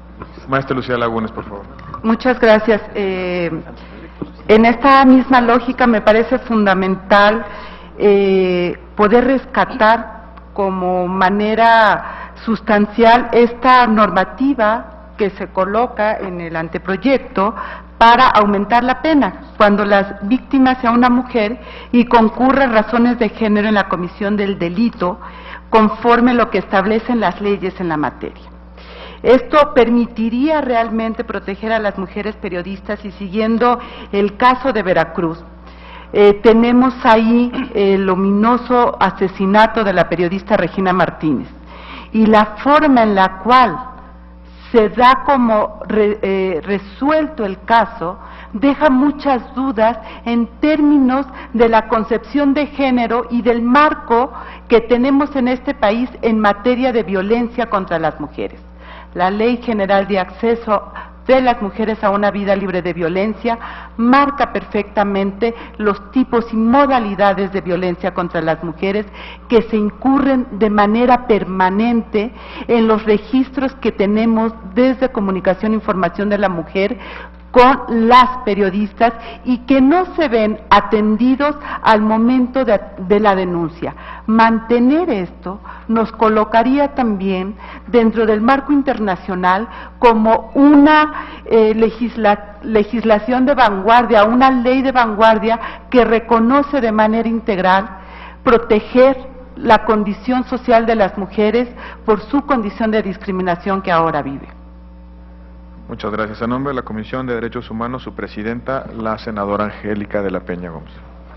Maestra Lucía Lagunes, por favor. Muchas gracias. En esta misma lógica me parece fundamental poder rescatar como manera sustancial esta normativa que se coloca en el anteproyecto para aumentar la pena cuando la víctima sea una mujer y concurra razones de género en la comisión del delito conforme lo que establecen las leyes en la materia. Esto permitiría realmente proteger a las mujeres periodistas y siguiendo el caso de Veracruz, tenemos ahí el ominoso asesinato de la periodista Regina Martínez y la forma en la cual se da como resuelto el caso deja muchas dudas en términos de la concepción de género y del marco que tenemos en este país en materia de violencia contra las mujeres. La Ley General de Acceso de las Mujeres a una Vida Libre de Violencia marca perfectamente los tipos y modalidades de violencia contra las mujeres que se incurren de manera permanente en los registros que tenemos desde Comunicación e Información de la Mujer con las periodistas y que no se ven atendidos al momento de la denuncia. Mantener esto nos colocaría también dentro del marco internacional como una legislación de vanguardia, una ley de vanguardia que reconoce de manera integral proteger la condición social de las mujeres por su condición de discriminación que ahora vive. Muchas gracias. A nombre de la Comisión de Derechos Humanos, su presidenta, la senadora Angélica de la Peña Gómez.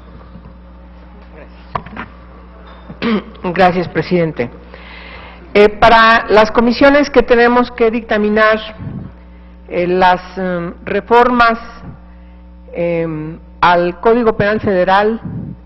Gracias, presidente. Para las comisiones que tenemos que dictaminar las reformas al Código Penal Federal,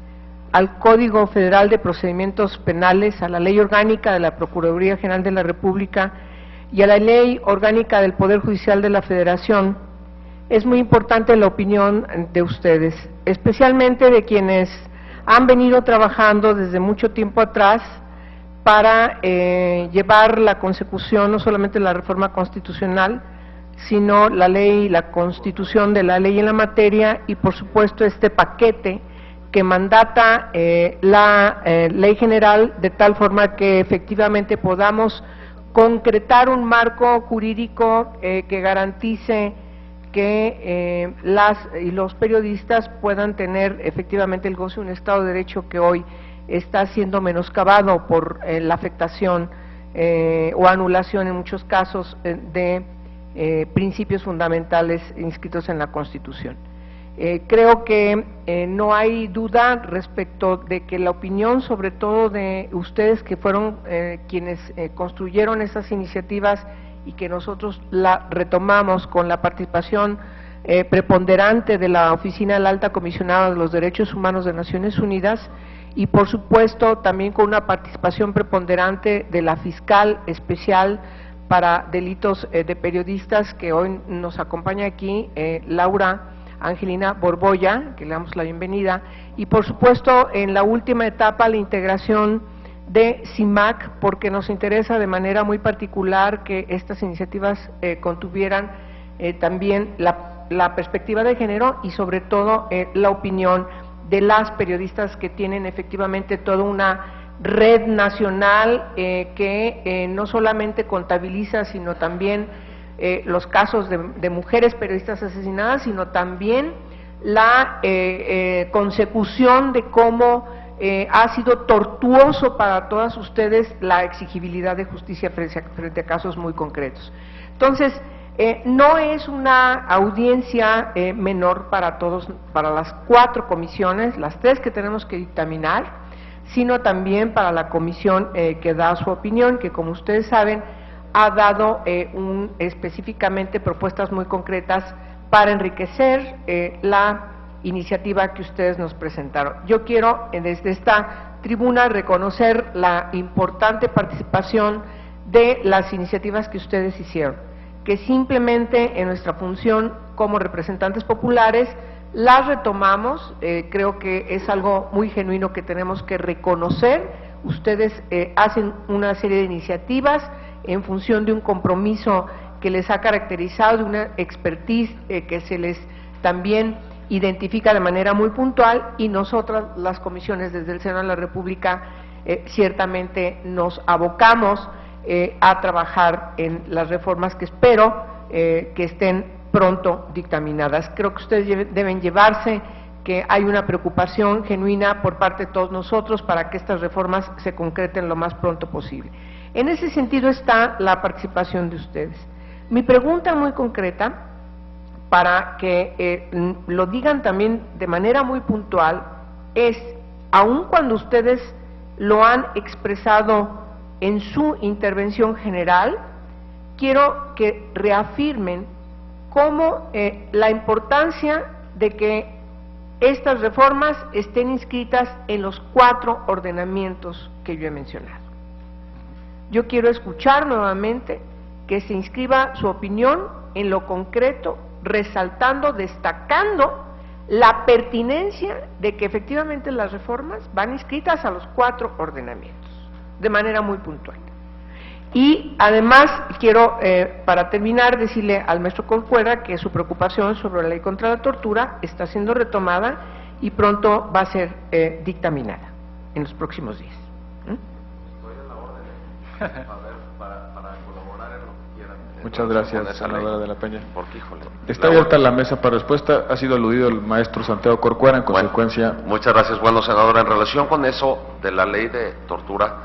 al Código Federal de Procedimientos Penales, a la Ley Orgánica de la Procuraduría General de la República y a la Ley Orgánica del Poder Judicial de la Federación, es muy importante la opinión de ustedes, especialmente de quienes han venido trabajando desde mucho tiempo atrás para llevar la consecución, no solamente la reforma constitucional, sino la ley, la constitución de la ley en la materia y por supuesto este paquete que mandata la ley general de tal forma que efectivamente podamos concretar un marco jurídico que garantice que las y los periodistas puedan tener efectivamente el goce de un Estado de Derecho que hoy está siendo menoscabado por la afectación o anulación en muchos casos de principios fundamentales inscritos en la Constitución. Creo que no hay duda respecto de que la opinión, sobre todo de ustedes que fueron quienes construyeron esas iniciativas y que nosotros la retomamos con la participación preponderante de la Oficina del Alta Comisionada de los Derechos Humanos de Naciones Unidas y por supuesto también con una participación preponderante de la Fiscal Especial para Delitos de Periodistas que hoy nos acompaña aquí, Laura Angelina Borbolla, que le damos la bienvenida, y por supuesto en la última etapa la integración de CIMAC, porque nos interesa de manera muy particular que estas iniciativas contuvieran también la perspectiva de género y sobre todo la opinión de las periodistas que tienen efectivamente toda una red nacional que no solamente contabiliza, sino también los casos de mujeres periodistas asesinadas, sino también la consecución de cómo ha sido tortuoso para todas ustedes la exigibilidad de justicia frente a casos muy concretos. Entonces, no es una audiencia menor para todos, para las 4 comisiones, las 3 que tenemos que dictaminar, sino también para la comisión que da su opinión, que como ustedes saben, ha dado específicamente propuestas muy concretas para enriquecer la iniciativa que ustedes nos presentaron. Yo quiero desde esta tribuna reconocer la importante participación de las iniciativas que ustedes hicieron, que simplemente en nuestra función como representantes populares las retomamos, creo que es algo muy genuino que tenemos que reconocer. Ustedes hacen una serie de iniciativas en función de un compromiso que les ha caracterizado, de una expertise que se les también identifica de manera muy puntual, y nosotras, las comisiones desde el Senado de la República, ciertamente nos abocamos a trabajar en las reformas que espero que estén pronto dictaminadas. Creo que ustedes deben llevarse que hay una preocupación genuina por parte de todos nosotros para que estas reformas se concreten lo más pronto posible. En ese sentido está la participación de ustedes. Mi pregunta muy concreta, para que lo digan también de manera muy puntual, es, aun cuando ustedes lo han expresado en su intervención general, quiero que reafirmen cómo la importancia de que estas reformas estén inscritas en los 4 ordenamientos que yo he mencionado. Yo quiero escuchar nuevamente que se inscriba su opinión en lo concreto, resaltando, destacando la pertinencia de que efectivamente las reformas van inscritas a los 4 ordenamientos, de manera muy puntual. Y además quiero, para terminar, decirle al maestro Corcuera que su preocupación sobre la ley contra la tortura está siendo retomada y pronto va a ser dictaminada en los próximos días. Estoy en la orden, a ver, para colaborar en lo que quieran. Muchas gracias, senadora de la Peña. Porque, híjole, está abierta la mesa para respuesta. Ha sido aludido el maestro Santiago Corcuera, en consecuencia. Bueno, muchas gracias. Bueno, senadora, en relación con eso de la ley de tortura,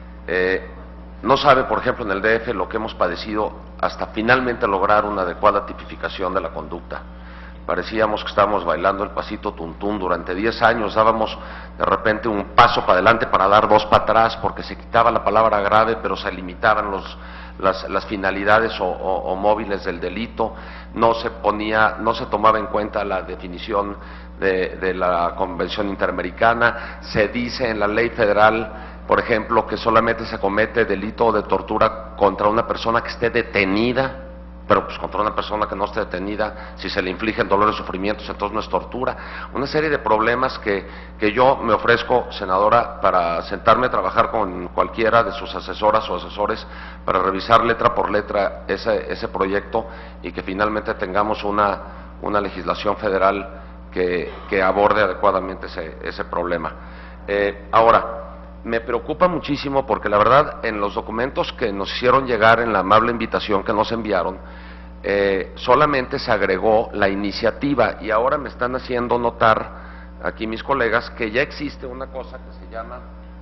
no sabe, por ejemplo, en el DF lo que hemos padecido hasta finalmente lograr una adecuada tipificación de la conducta. Parecíamos que estábamos bailando el pasito tuntún durante 10 años, dábamos de repente un paso para adelante para dar 2 para atrás, porque se quitaba la palabra grave, pero se limitaban las finalidades o móviles del delito, no se tomaba en cuenta la definición de la Convención Interamericana. Se dice en la ley federal, por ejemplo, que solamente se comete delito de tortura contra una persona que esté detenida, pero pues contra una persona que no esté detenida, si se le infligen dolores y sufrimientos, entonces no es tortura. Una serie de problemas que yo me ofrezco, senadora, para sentarme a trabajar con cualquiera de sus asesoras o asesores para revisar letra por letra ese proyecto y que finalmente tengamos una legislación federal que aborde adecuadamente ese problema. Ahora, me preocupa muchísimo porque la verdad en los documentos que nos hicieron llegar en la amable invitación que nos enviaron, solamente se agregó la iniciativa y ahora me están haciendo notar aquí mis colegas que ya existe una cosa que se llama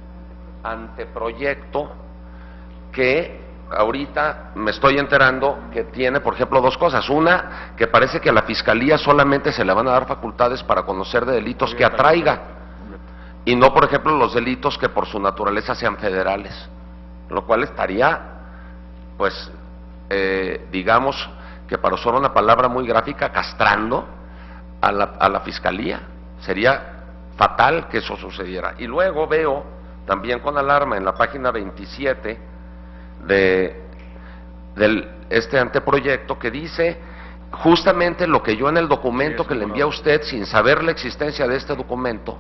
anteproyecto, que ahorita me estoy enterando que tiene, por ejemplo, 2 cosas. Una, que parece que a la Fiscalía solamente se le van a dar facultades para conocer de delitos que atraiga, y no, por ejemplo, los delitos que por su naturaleza sean federales, lo cual estaría, pues, digamos que para usar una palabra muy gráfica, castrando a la Fiscalía. Sería fatal que eso sucediera. Y luego veo también con alarma en la página 27 de este anteproyecto que dice justamente lo que yo en el documento que le envié a usted, sin saber la existencia de este documento,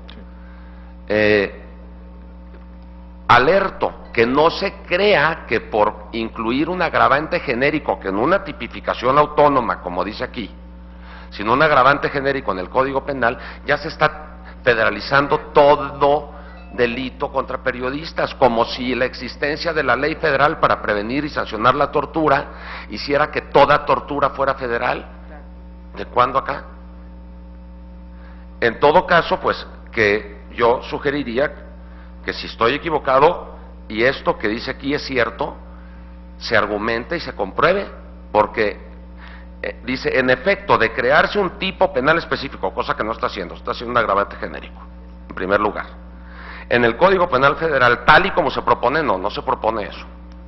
alerto que no se crea que por incluir un agravante genérico que en una tipificación autónoma, como dice aquí, sino un agravante genérico en el Código Penal, ya se está federalizando todo delito contra periodistas, como si la existencia de la ley federal para prevenir y sancionar la tortura hiciera que toda tortura fuera federal. ¿De cuándo acá? En todo caso, pues, que yo sugeriría que si estoy equivocado y esto que dice aquí es cierto, se argumente y se compruebe, porque dice, en efecto, de crearse un tipo penal específico, cosa que no está haciendo un agravante genérico, en primer lugar. En el Código Penal Federal, tal y como se propone, no se propone eso.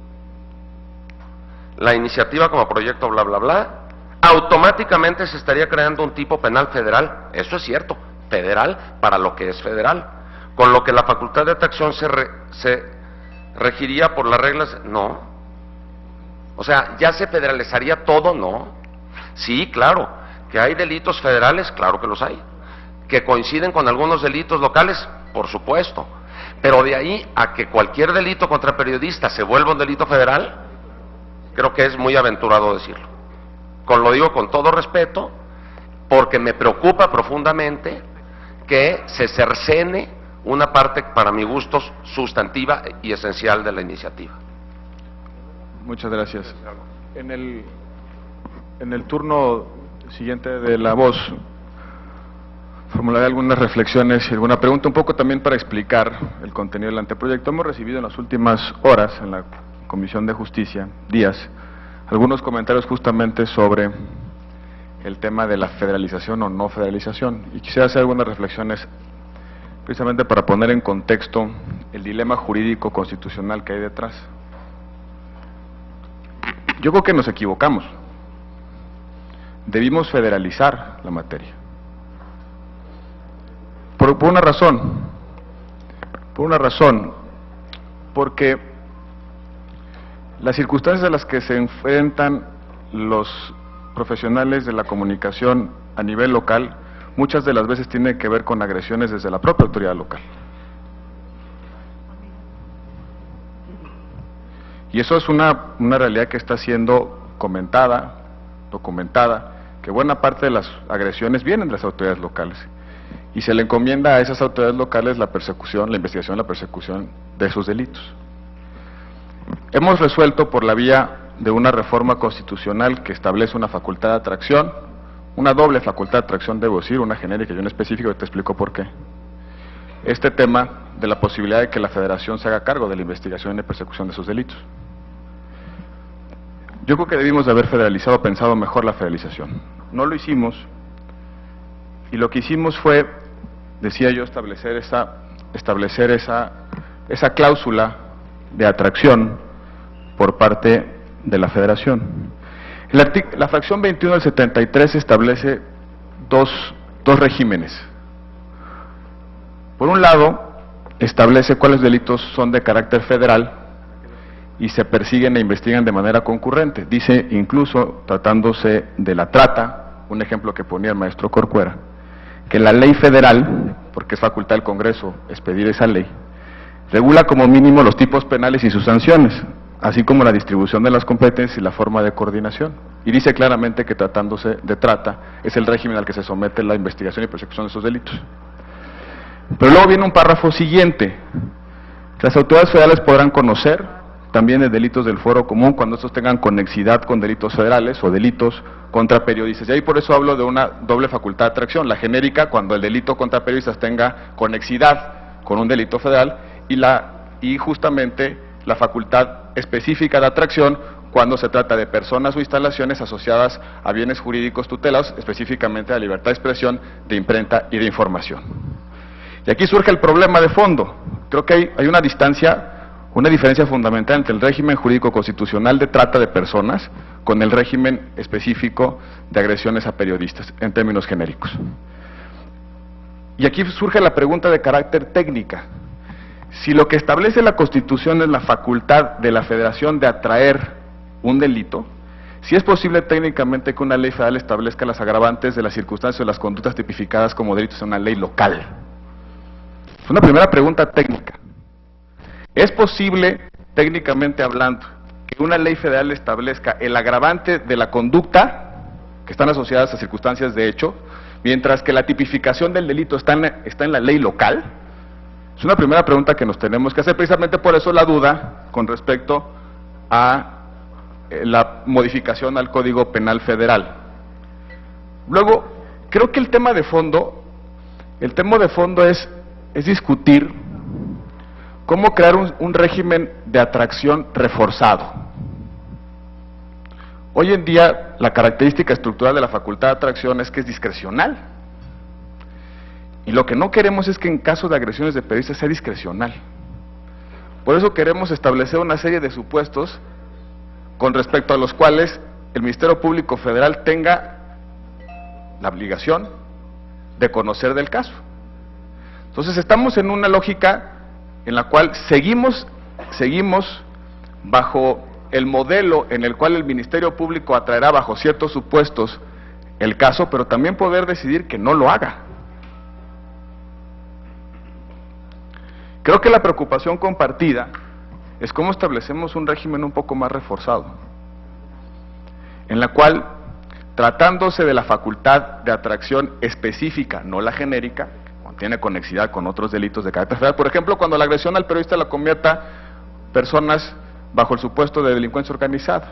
La iniciativa como proyecto bla bla bla, automáticamente se estaría creando un tipo penal federal, eso es cierto, federal para lo que es federal, con lo que la facultad de atracción se regiría por las reglas, no. O sea, ya se federalizaría todo, no. Sí, claro, que hay delitos federales, claro que los hay, que coinciden con algunos delitos locales, por supuesto, pero de ahí a que cualquier delito contra periodistas se vuelva un delito federal, Creo que es muy aventurado decirlo. Lo digo con todo respeto, porque me preocupa profundamente que se cercene una parte, para mi gusto, sustantiva y esencial de la iniciativa. Muchas gracias. En el turno siguiente de la voz, formularé algunas reflexiones y alguna pregunta, un poco también para explicar el contenido del anteproyecto. Hemos recibido en las últimas horas, en la Comisión de Justicia, días, algunos comentarios justamente sobre el tema de la federalización o no federalización, y quisiera hacer algunas reflexiones precisamente para poner en contexto el dilema jurídico constitucional que hay detrás. Yo creo que nos equivocamos. Debimos federalizar la materia. Por una razón, porque las circunstancias a las que se enfrentan los profesionales de la comunicación a nivel local, muchas de las veces tienen que ver con agresiones desde la propia autoridad local. Y eso es una realidad que está siendo comentada, documentada, que buena parte de las agresiones vienen de las autoridades locales. Y se le encomienda a esas autoridades locales la persecución, la investigación, la persecución de esos delitos. Hemos resuelto por la vía de una reforma constitucional que establece una facultad de atracción, una doble facultad de atracción, debo decir, una genérica y una específica, y te explico por qué. Este tema de la posibilidad de que la Federación se haga cargo de la investigación y persecución de esos delitos. Yo creo que debimos de haber federalizado, pensado mejor la federalización. No lo hicimos, y lo que hicimos fue, decía yo, establecer esa cláusula de atracción por parte de la Federación. La fracción 21 del 73 establece dos regímenes. Por un lado, establece cuáles delitos son de carácter federal y se persiguen e investigan de manera concurrente. Dice, incluso tratándose de la trata, un ejemplo que ponía el maestro Corcuera, que la ley federal, porque es facultad del Congreso expedir esa ley, regula como mínimo los tipos penales y sus sanciones, así como la distribución de las competencias y la forma de coordinación. Y dice claramente que tratándose de trata, es el régimen al que se somete la investigación y persecución de esos delitos. Pero luego viene un párrafo siguiente: las autoridades federales podrán conocer también de delitos del fuero común cuando estos tengan conexidad con delitos federales o delitos contra periodistas. Y ahí por eso hablo de una doble facultad de atracción, la genérica cuando el delito contra periodistas tenga conexidad con un delito federal, y justamente la facultad específica de atracción cuando se trata de personas o instalaciones asociadas a bienes jurídicos tutelados, específicamente a libertad de expresión, de imprenta y de información. Y aquí surge el problema de fondo. Creo que hay una diferencia fundamental entre el régimen jurídico constitucional de trata de personas con el régimen específico de agresiones a periodistas, en términos genéricos. Y aquí surge la pregunta de carácter técnica. Si lo que establece la Constitución es la facultad de la Federación de atraer un delito, si es posible técnicamente que una ley federal establezca las agravantes de las circunstancias o las conductas tipificadas como delitos en una ley local. Es una primera pregunta técnica. ¿Es posible, técnicamente hablando, que una ley federal establezca el agravante de la conducta que están asociadas a circunstancias de hecho, mientras que la tipificación del delito está en la ley local? Es una primera pregunta que nos tenemos que hacer, precisamente por eso la duda con respecto a la modificación al Código Penal Federal. Luego, creo que el tema de fondo es discutir cómo crear un régimen de atracción reforzado. Hoy en día, la característica estructural de la facultad de atracción es que es discrecional. Y lo que no queremos es que en caso de agresiones de periodistas sea discrecional. Por eso queremos establecer una serie de supuestos con respecto a los cuales el Ministerio Público Federal tenga la obligación de conocer del caso. Entonces estamos en una lógica en la cual seguimos bajo el modelo en el cual el Ministerio Público atraerá bajo ciertos supuestos el caso, pero también poder decidir que no lo haga. Creo que la preocupación compartida es cómo establecemos un régimen un poco más reforzado. en la cual, tratándose de la facultad de atracción específica, no la genérica, que tiene conexidad con otros delitos de carácter federal, por ejemplo, cuando la agresión al periodista la cometa personas bajo el supuesto de delincuencia organizada,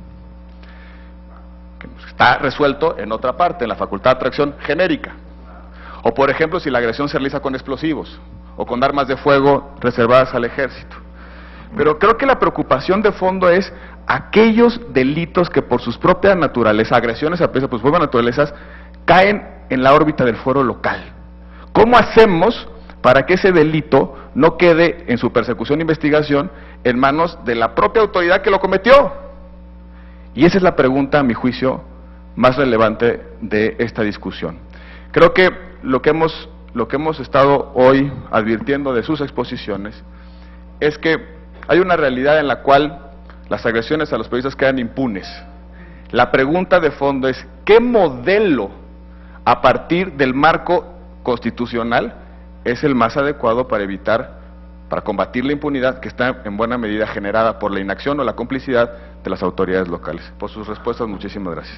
que está resuelto en otra parte, en la facultad de atracción genérica. O por ejemplo, si la agresión se realiza con explosivos o con armas de fuego reservadas al ejército. Pero creo que la preocupación de fondo es aquellos delitos que por sus propias naturalezas, agresiones a por sus propias naturalezas, caen en la órbita del fuero local. ¿Cómo hacemos para que ese delito no quede en su persecución e investigación en manos de la propia autoridad que lo cometió? Y esa es la pregunta, a mi juicio, más relevante de esta discusión. Creo que lo que hemos estado hoy advirtiendo de sus exposiciones es que hay una realidad en la cual las agresiones a los periodistas quedan impunes. La pregunta de fondo es, ¿qué modelo a partir del marco constitucional es el más adecuado para combatir la impunidad que está en buena medida generada por la inacción o la complicidad de las autoridades locales? Por sus respuestas, muchísimas gracias.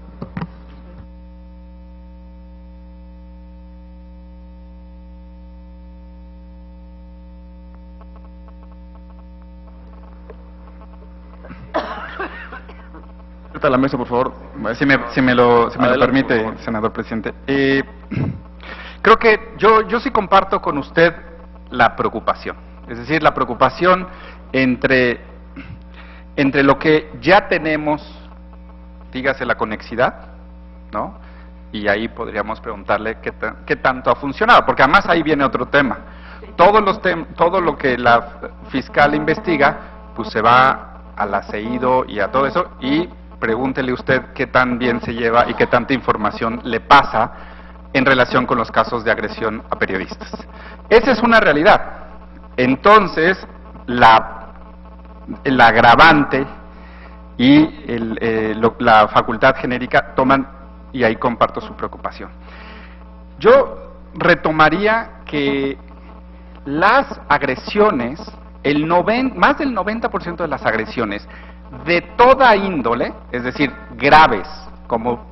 A la mesa, por favor. Si me lo permite, senador presidente. Creo que yo sí comparto con usted la preocupación. Es decir, la preocupación entre lo que ya tenemos, dígase la conexidad, ¿no? Y ahí podríamos preguntarle qué tanto ha funcionado, porque además ahí viene otro tema. Todo lo que la fiscal investiga, pues se va al aceído y a todo eso, y pregúntele usted qué tan bien se lleva y qué tanta información le pasa en relación con los casos de agresión a periodistas. Esa es una realidad. Entonces, el agravante y la facultad genérica toman, y ahí comparto su preocupación. Yo retomaría que las agresiones, más del 90% de las agresiones de toda índole, es decir, graves como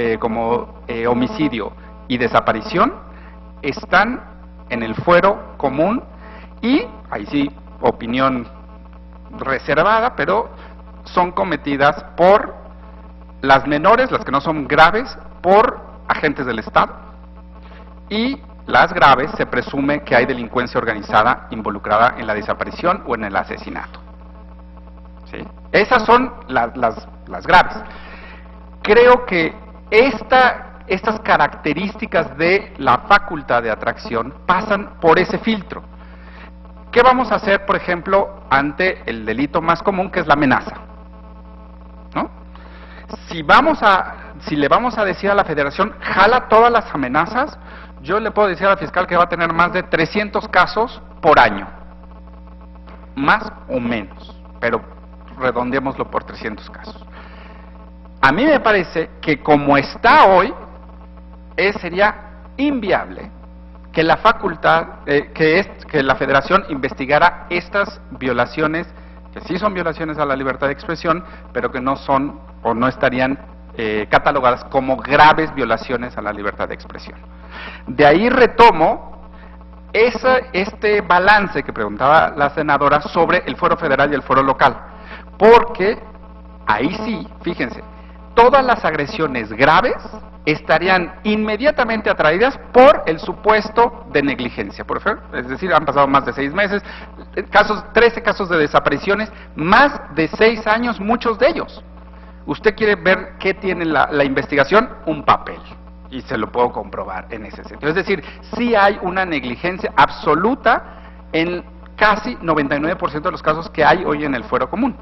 homicidio y desaparición, están en el fuero común y, ahí sí, opinión reservada, pero son cometidas por las menores, las que no son graves, por agentes del Estado, y las graves se presume que hay delincuencia organizada involucrada en la desaparición o en el asesinato. ¿Sí? Esas son las graves. Creo que estas características de la facultad de atracción pasan por ese filtro. ¿Qué vamos a hacer, por ejemplo, ante el delito más común, que es la amenaza? ¿No? Si le vamos a decir a la Federación, jala todas las amenazas, yo le puedo decir a la fiscal que va a tener más de 300 casos por año. Más o menos, pero redondeémoslo por 300 casos. A mí me parece que como está hoy, sería inviable que la facultad, que la Federación investigara estas violaciones, que sí son violaciones a la libertad de expresión, pero que no son o no estarían catalogadas como graves violaciones a la libertad de expresión. De ahí retomo este balance que preguntaba la senadora sobre el fuero federal y el fuero local, porque ahí sí, fíjense, todas las agresiones graves estarían inmediatamente atraídas por el supuesto de negligencia, por ejemplo, es decir, han pasado más de 6 meses, 13 casos de desapariciones, más de 6 años, muchos de ellos. Usted quiere ver qué tiene la investigación, un papel, y se lo puedo comprobar en ese sentido. Es decir, sí hay una negligencia absoluta en casi 99% de los casos que hay hoy en el fuero común.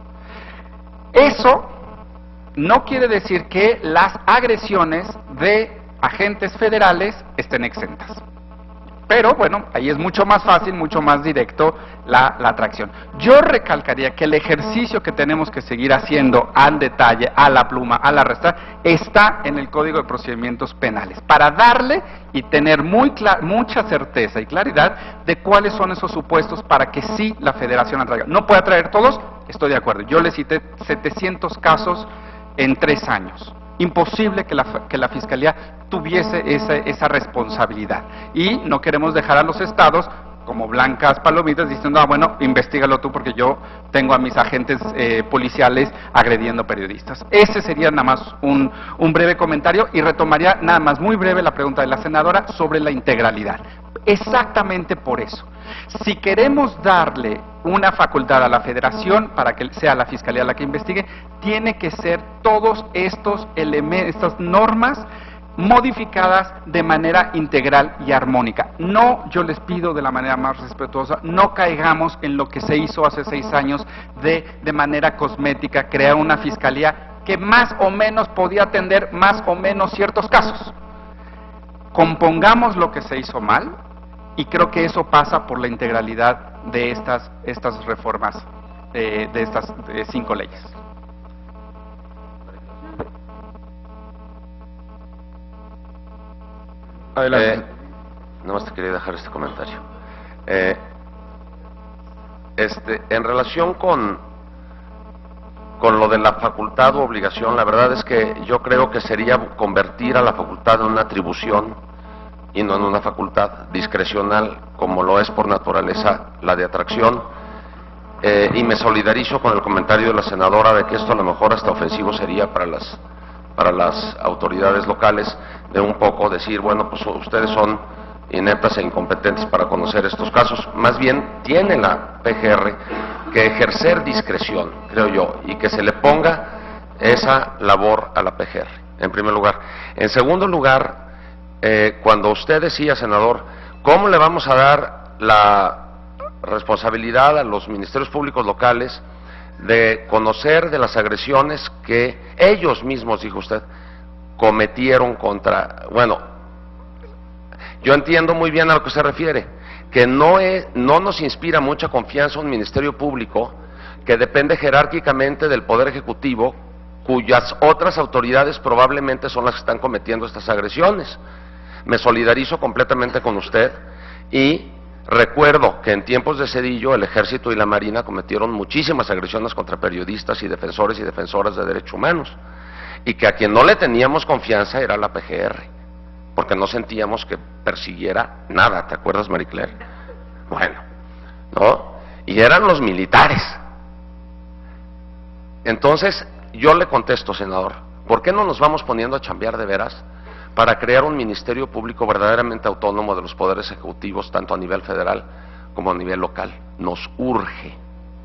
Eso no quiere decir que las agresiones de agentes federales estén exentas. Pero bueno, ahí es mucho más fácil, mucho más directo la atracción. Yo recalcaría que el ejercicio que tenemos que seguir haciendo al detalle, a la pluma, a la resta, está en el Código de Procedimientos Penales, para darle y tener mucha certeza y claridad de cuáles son esos supuestos para que sí la Federación atraiga. ¿No puede atraer todos? Estoy de acuerdo. Yo le cité 700 casos en 3 años. Imposible que la Fiscalía tuviese esa responsabilidad. Y no queremos dejar a los estados como blancas palomitas diciendo, bueno, investígalo tú porque yo tengo a mis agentes policiales agrediendo periodistas. Ese sería nada más un breve comentario y retomaría nada más muy breve la pregunta de la senadora sobre la integralidad. Exactamente por eso. Si queremos darle una facultad a la Federación para que sea la Fiscalía la que investigue, tiene que ser todos estos elementos, estas normas modificadas de manera integral y armónica. No, yo les pido de la manera más respetuosa, no caigamos en lo que se hizo hace 6 años de manera cosmética, crear una Fiscalía que más o menos podía atender más o menos ciertos casos. Compongamos lo que se hizo mal, y creo que eso pasa por la integralidad de estas reformas, de estas 5 leyes. Adelante. Nada más te quería dejar este comentario. En relación con lo de la facultad o obligación, la verdad es que yo creo que sería convertir a la facultad en una atribución y no en una facultad discrecional, como lo es por naturaleza la de atracción, y me solidarizo con el comentario de la senadora de que esto a lo mejor hasta ofensivo sería para las autoridades locales, de un poco decir, bueno, pues ustedes son ineptas e incompetentes para conocer estos casos. Más bien tiene la PGR que ejercer discreción, creo yo, y que se le ponga esa labor a la PGR, en primer lugar. En segundo lugar, cuando usted decía, senador, ¿cómo le vamos a dar la responsabilidad a los ministerios públicos locales de conocer de las agresiones que ellos mismos, dijo usted, cometieron contra... Bueno, yo entiendo muy bien a lo que se refiere, que no nos inspira mucha confianza un ministerio público que depende jerárquicamente del Poder Ejecutivo, cuyas otras autoridades probablemente son las que están cometiendo estas agresiones. Me solidarizo completamente con usted y recuerdo que en tiempos de Zedillo el Ejército y la Marina cometieron muchísimas agresiones contra periodistas y defensores y defensoras de derechos humanos, y que a quien no le teníamos confianza era la PGR, porque no sentíamos que persiguiera nada. ¿Te acuerdas, Marie Claire? Bueno, ¿no? Y eran los militares. Entonces, yo le contesto, senador, ¿por qué no nos vamos poniendo a chambear de veras para crear un ministerio público verdaderamente autónomo de los poderes ejecutivos, tanto a nivel federal como a nivel local? Nos urge.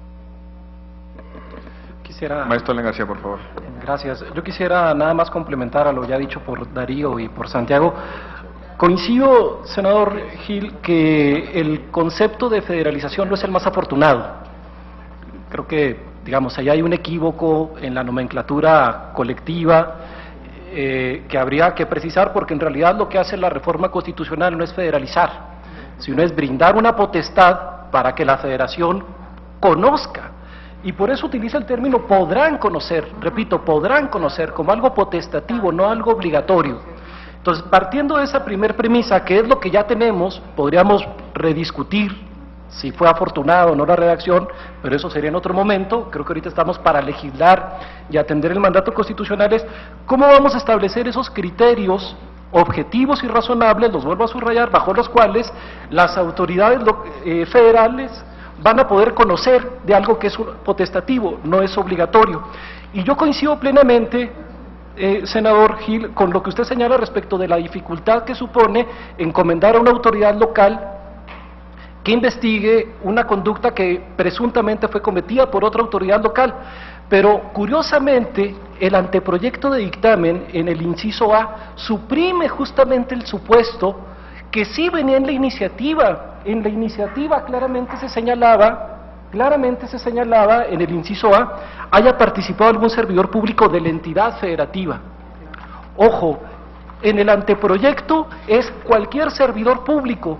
Maestro Len García, por favor. Gracias. Yo quisiera nada más complementar a lo ya dicho por Darío y por Santiago. Coincido, senador Gil, que el concepto de federalización no es el más afortunado. Creo que, digamos, allá hay un equívoco en la nomenclatura colectiva que habría que precisar, porque en realidad lo que hace la reforma constitucional no es federalizar, sino es brindar una potestad para que la federación conozca. Y por eso utiliza el término podrán conocer, repito, podrán conocer, como algo potestativo, no algo obligatorio. Entonces, partiendo de esa primer premisa, que es lo que ya tenemos, podríamos rediscutir si fue afortunado o no la redacción, pero eso sería en otro momento. Creo que ahorita estamos para legislar y atender el mandato constitucional. Es cómo vamos a establecer esos criterios objetivos y razonables, los vuelvo a subrayar, bajo los cuales las autoridades federales van a poder conocer de algo que es potestativo, no es obligatorio. Y yo coincido plenamente, senador Gil, con lo que usted señala respecto de la dificultad que supone encomendar a una autoridad local que investigue una conducta que presuntamente fue cometida por otra autoridad local. Pero curiosamente, el anteproyecto de dictamen en el inciso A suprime justamente el supuesto que sí venía en la iniciativa. En la iniciativa claramente se señalaba en el inciso A, haya participado algún servidor público de la entidad federativa. Ojo, en el anteproyecto es cualquier servidor público.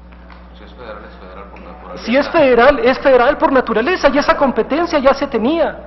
Si es federal por naturaleza, y esa competencia ya se tenía.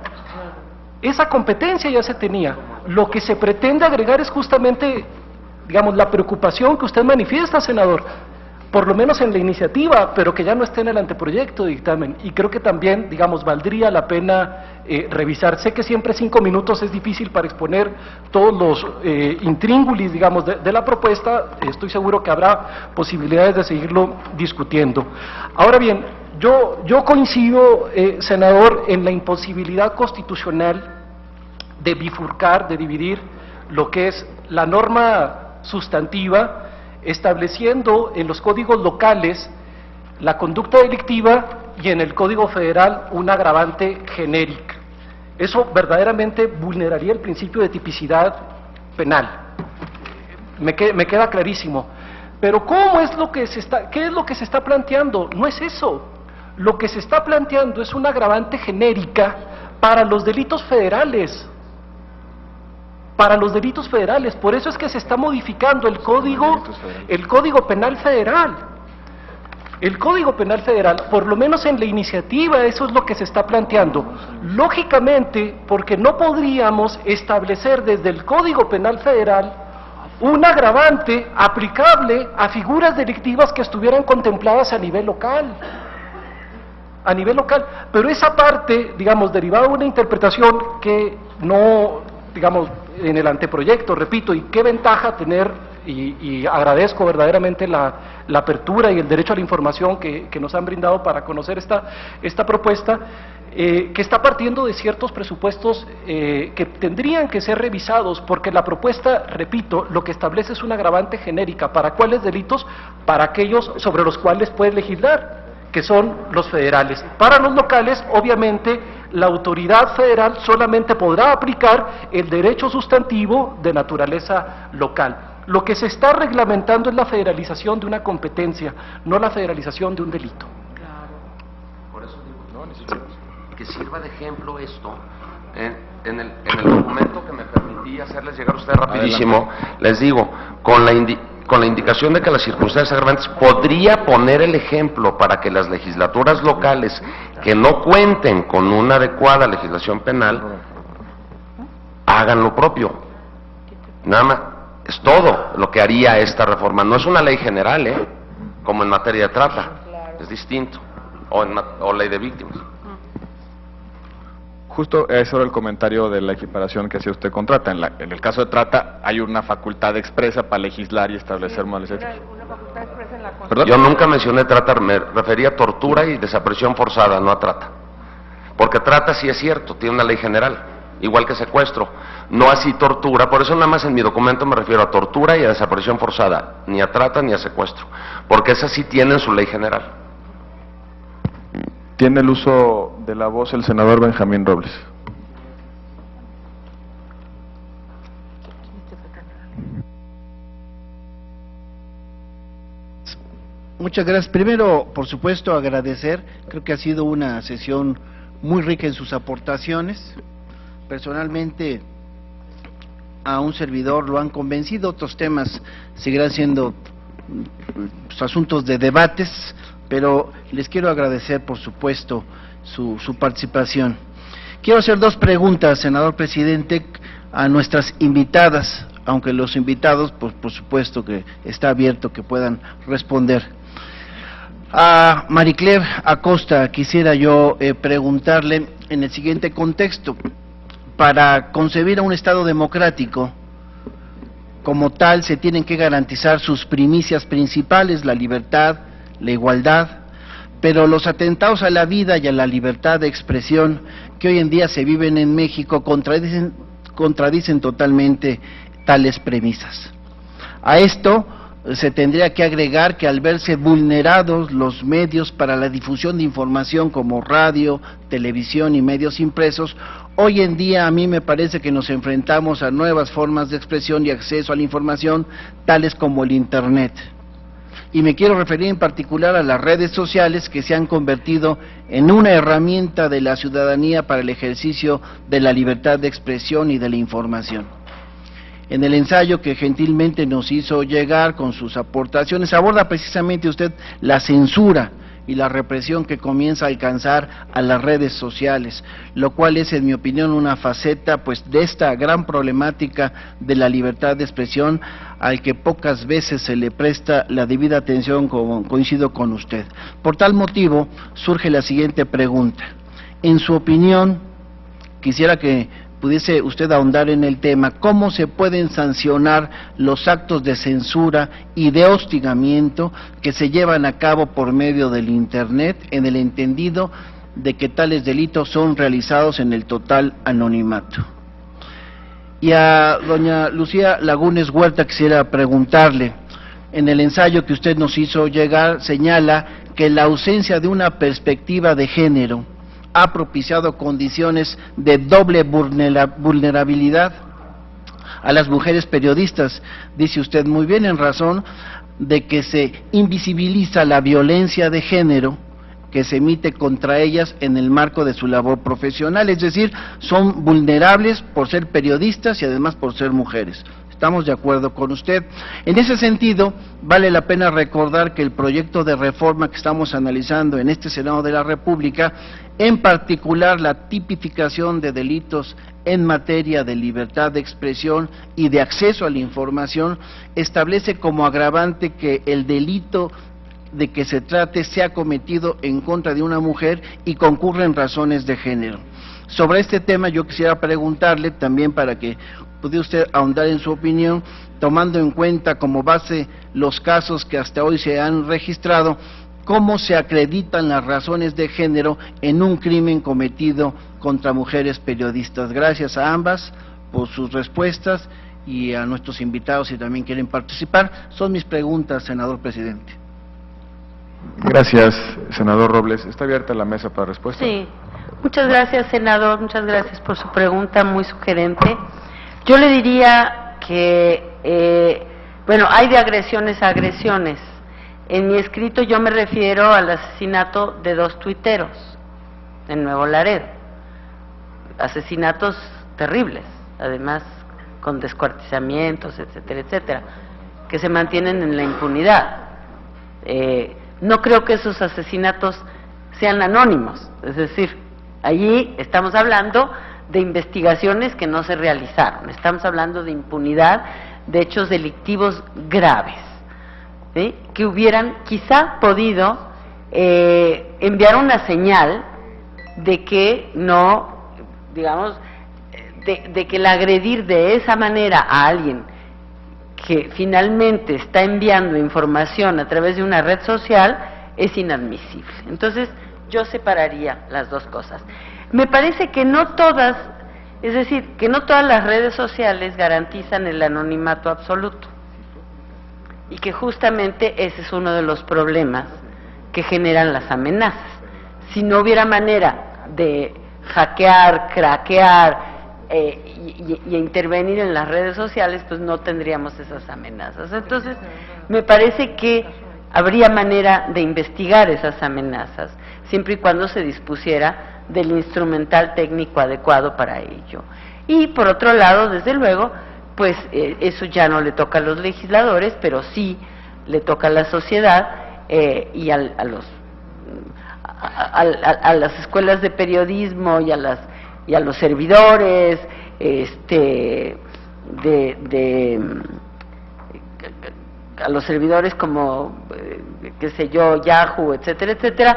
Lo que se pretende agregar es justamente, digamos, la preocupación que usted manifiesta, senador, por lo menos en la iniciativa, pero que ya no esté en el anteproyecto de dictamen. Y creo que también, digamos, valdría la pena revisar. Sé que siempre 5 minutos es difícil para exponer todos los intríngulis, digamos, de la propuesta. Estoy seguro que habrá posibilidades de seguirlo discutiendo. Ahora bien, yo coincido, senador, en la imposibilidad constitucional de bifurcar, de dividir lo que es la norma sustantiva, estableciendo en los códigos locales la conducta delictiva y en el Código Federal una agravante genérica. Eso verdaderamente vulneraría el principio de tipicidad penal. Me queda clarísimo. Pero ¿qué es lo que se está planteando? No es eso. Lo que se está planteando es una agravante genérica para los delitos federales. Para los delitos federales, por eso es que se está modificando el Código Penal Federal. El Código Penal Federal, por lo menos en la iniciativa, eso es lo que se está planteando. Lógicamente, porque no podríamos establecer desde el Código Penal Federal un agravante aplicable a figuras delictivas que estuvieran contempladas a nivel local. A nivel local, pero esa parte, digamos, derivada de una interpretación que no, digamos, en el anteproyecto, repito, y qué ventaja tener, y agradezco verdaderamente la apertura y el derecho a la información que nos han brindado para conocer esta propuesta, que está partiendo de ciertos presupuestos que tendrían que ser revisados, porque la propuesta, repito, lo que establece es una agravante genérica. ¿Para cuáles delitos? Para aquellos sobre los cuales puede legislar, que son los federales. Para los locales, obviamente, la autoridad federal solamente podrá aplicar el derecho sustantivo de naturaleza local. Lo que se está reglamentando es la federalización de una competencia, no la federalización de un delito. Por eso digo, que sirva de ejemplo esto. En el documento que me permití hacerles llegar a usted rapidísimo, les digo, con la indicación de que las circunstancias agravantes, podría poner el ejemplo para que las legislaturas locales que no cuenten con una adecuada legislación penal hagan lo propio. Nada más, es todo lo que haría esta reforma. No es una ley general, como en materia de trata, es distinto, o ley de víctimas. Justo eso era el comentario de la equiparación que hacía usted con trata. En el caso de trata hay una facultad expresa para legislar y establecer modalidades. ¿Perdón? Yo nunca mencioné trata, me refería a tortura y desaparición forzada, no a trata. Porque trata sí es cierto, tiene una ley general, igual que secuestro. No así tortura, por eso nada más en mi documento me refiero a tortura y a desaparición forzada, ni a trata ni a secuestro, porque esas sí tienen su ley general. Tiene el uso de la voz el senador Benjamín Robles. Muchas gracias. Primero, por supuesto, agradecer. Creo que ha sido una sesión muy rica en sus aportaciones. Personalmente, a un servidor lo han convencido. Otros temas seguirán siendo asuntos de debates, pero les quiero agradecer, por supuesto, su participación. Quiero hacer dos preguntas, senador presidente, a nuestras invitadas, aunque los invitados, pues por supuesto que está abierto que puedan responder. A Maricler Acosta quisiera yo preguntarle en el siguiente contexto: para concebir a un Estado democrático, como tal, se tienen que garantizar sus primicias principales, la libertad, la igualdad, pero los atentados a la vida y a la libertad de expresión que hoy en día se viven en México contradicen totalmente tales premisas. A esto se tendría que agregar que al verse vulnerados los medios para la difusión de información como radio, televisión y medios impresos, hoy en día a mí me parece que nos enfrentamos a nuevas formas de expresión y acceso a la información, tales como el Internet. Y me quiero referir en particular a las redes sociales, que se han convertido en una herramienta de la ciudadanía para el ejercicio de la libertad de expresión y de la información. En el ensayo que gentilmente nos hizo llegar con sus aportaciones, aborda precisamente usted la censura y la represión que comienza a alcanzar a las redes sociales, lo cual es, en mi opinión, una faceta pues de esta gran problemática de la libertad de expresión al que pocas veces se le presta la debida atención, como coincido con usted. Por tal motivo, surge la siguiente pregunta. En su opinión, quisiera que pudiese usted ahondar en el tema, ¿cómo se pueden sancionar los actos de censura y de hostigamiento que se llevan a cabo por medio del Internet, en el entendido de que tales delitos son realizados en el total anonimato? Y a doña Lucía Lagunes Huerta quisiera preguntarle, en el ensayo que usted nos hizo llegar, señala que la ausencia de una perspectiva de género ha propiciado condiciones de doble vulnerabilidad a las mujeres periodistas, dice usted muy bien, en razón de que se invisibiliza la violencia de género que se emite contra ellas en el marco de su labor profesional, es decir, son vulnerables por ser periodistas y además por ser mujeres. Estamos de acuerdo con usted. En ese sentido, vale la pena recordar que el proyecto de reforma que estamos analizando en este Senado de la República, en particular la tipificación de delitos en materia de libertad de expresión y de acceso a la información, establece como agravante que el delito de que se trate sea cometido en contra de una mujer y concurren razones de género. Sobre este tema yo quisiera preguntarle también, para que pudiera usted ahondar en su opinión, tomando en cuenta como base los casos que hasta hoy se han registrado, ¿cómo se acreditan las razones de género en un crimen cometido contra mujeres periodistas? Gracias a ambas por sus respuestas y a nuestros invitados si también quieren participar. Son mis preguntas, senador presidente. Gracias, senador Robles. ¿Está abierta la mesa para respuesta? Sí. Muchas gracias, senador. Muchas gracias por su pregunta muy sugerente. Yo le diría que, bueno, hay de agresiones a agresiones. En mi escrito yo me refiero al asesinato de 2 tuiteros en Nuevo Laredo. Asesinatos terribles, además con descuartizamientos, etcétera, etcétera, que se mantienen en la impunidad. No creo que esos asesinatos sean anónimos, es decir, allí estamos hablando de investigaciones que no se realizaron, estamos hablando de impunidad, de hechos delictivos graves, ¿sí?, que hubieran quizá podido enviar una señal de que no, digamos, de que el agredir de esa manera a alguien que finalmente está enviando información a través de una red social es inadmisible. Entonces, yo separaría las dos cosas. Me parece que no todas, es decir, que no todas las redes sociales garantizan el anonimato absoluto, y que justamente ese es uno de los problemas que generan las amenazas. Si no hubiera manera de hackear, craquear y intervenir en las redes sociales, pues no tendríamos esas amenazas. Entonces, me parece que habría manera de investigar esas amenazas, siempre y cuando se dispusiera del instrumental técnico adecuado para ello. Y por otro lado, desde luego, pues eso ya no le toca a los legisladores, pero sí le toca a la sociedad y a las escuelas de periodismo y a los servidores, a los servidores como, qué sé yo, Yahoo, etcétera, etcétera,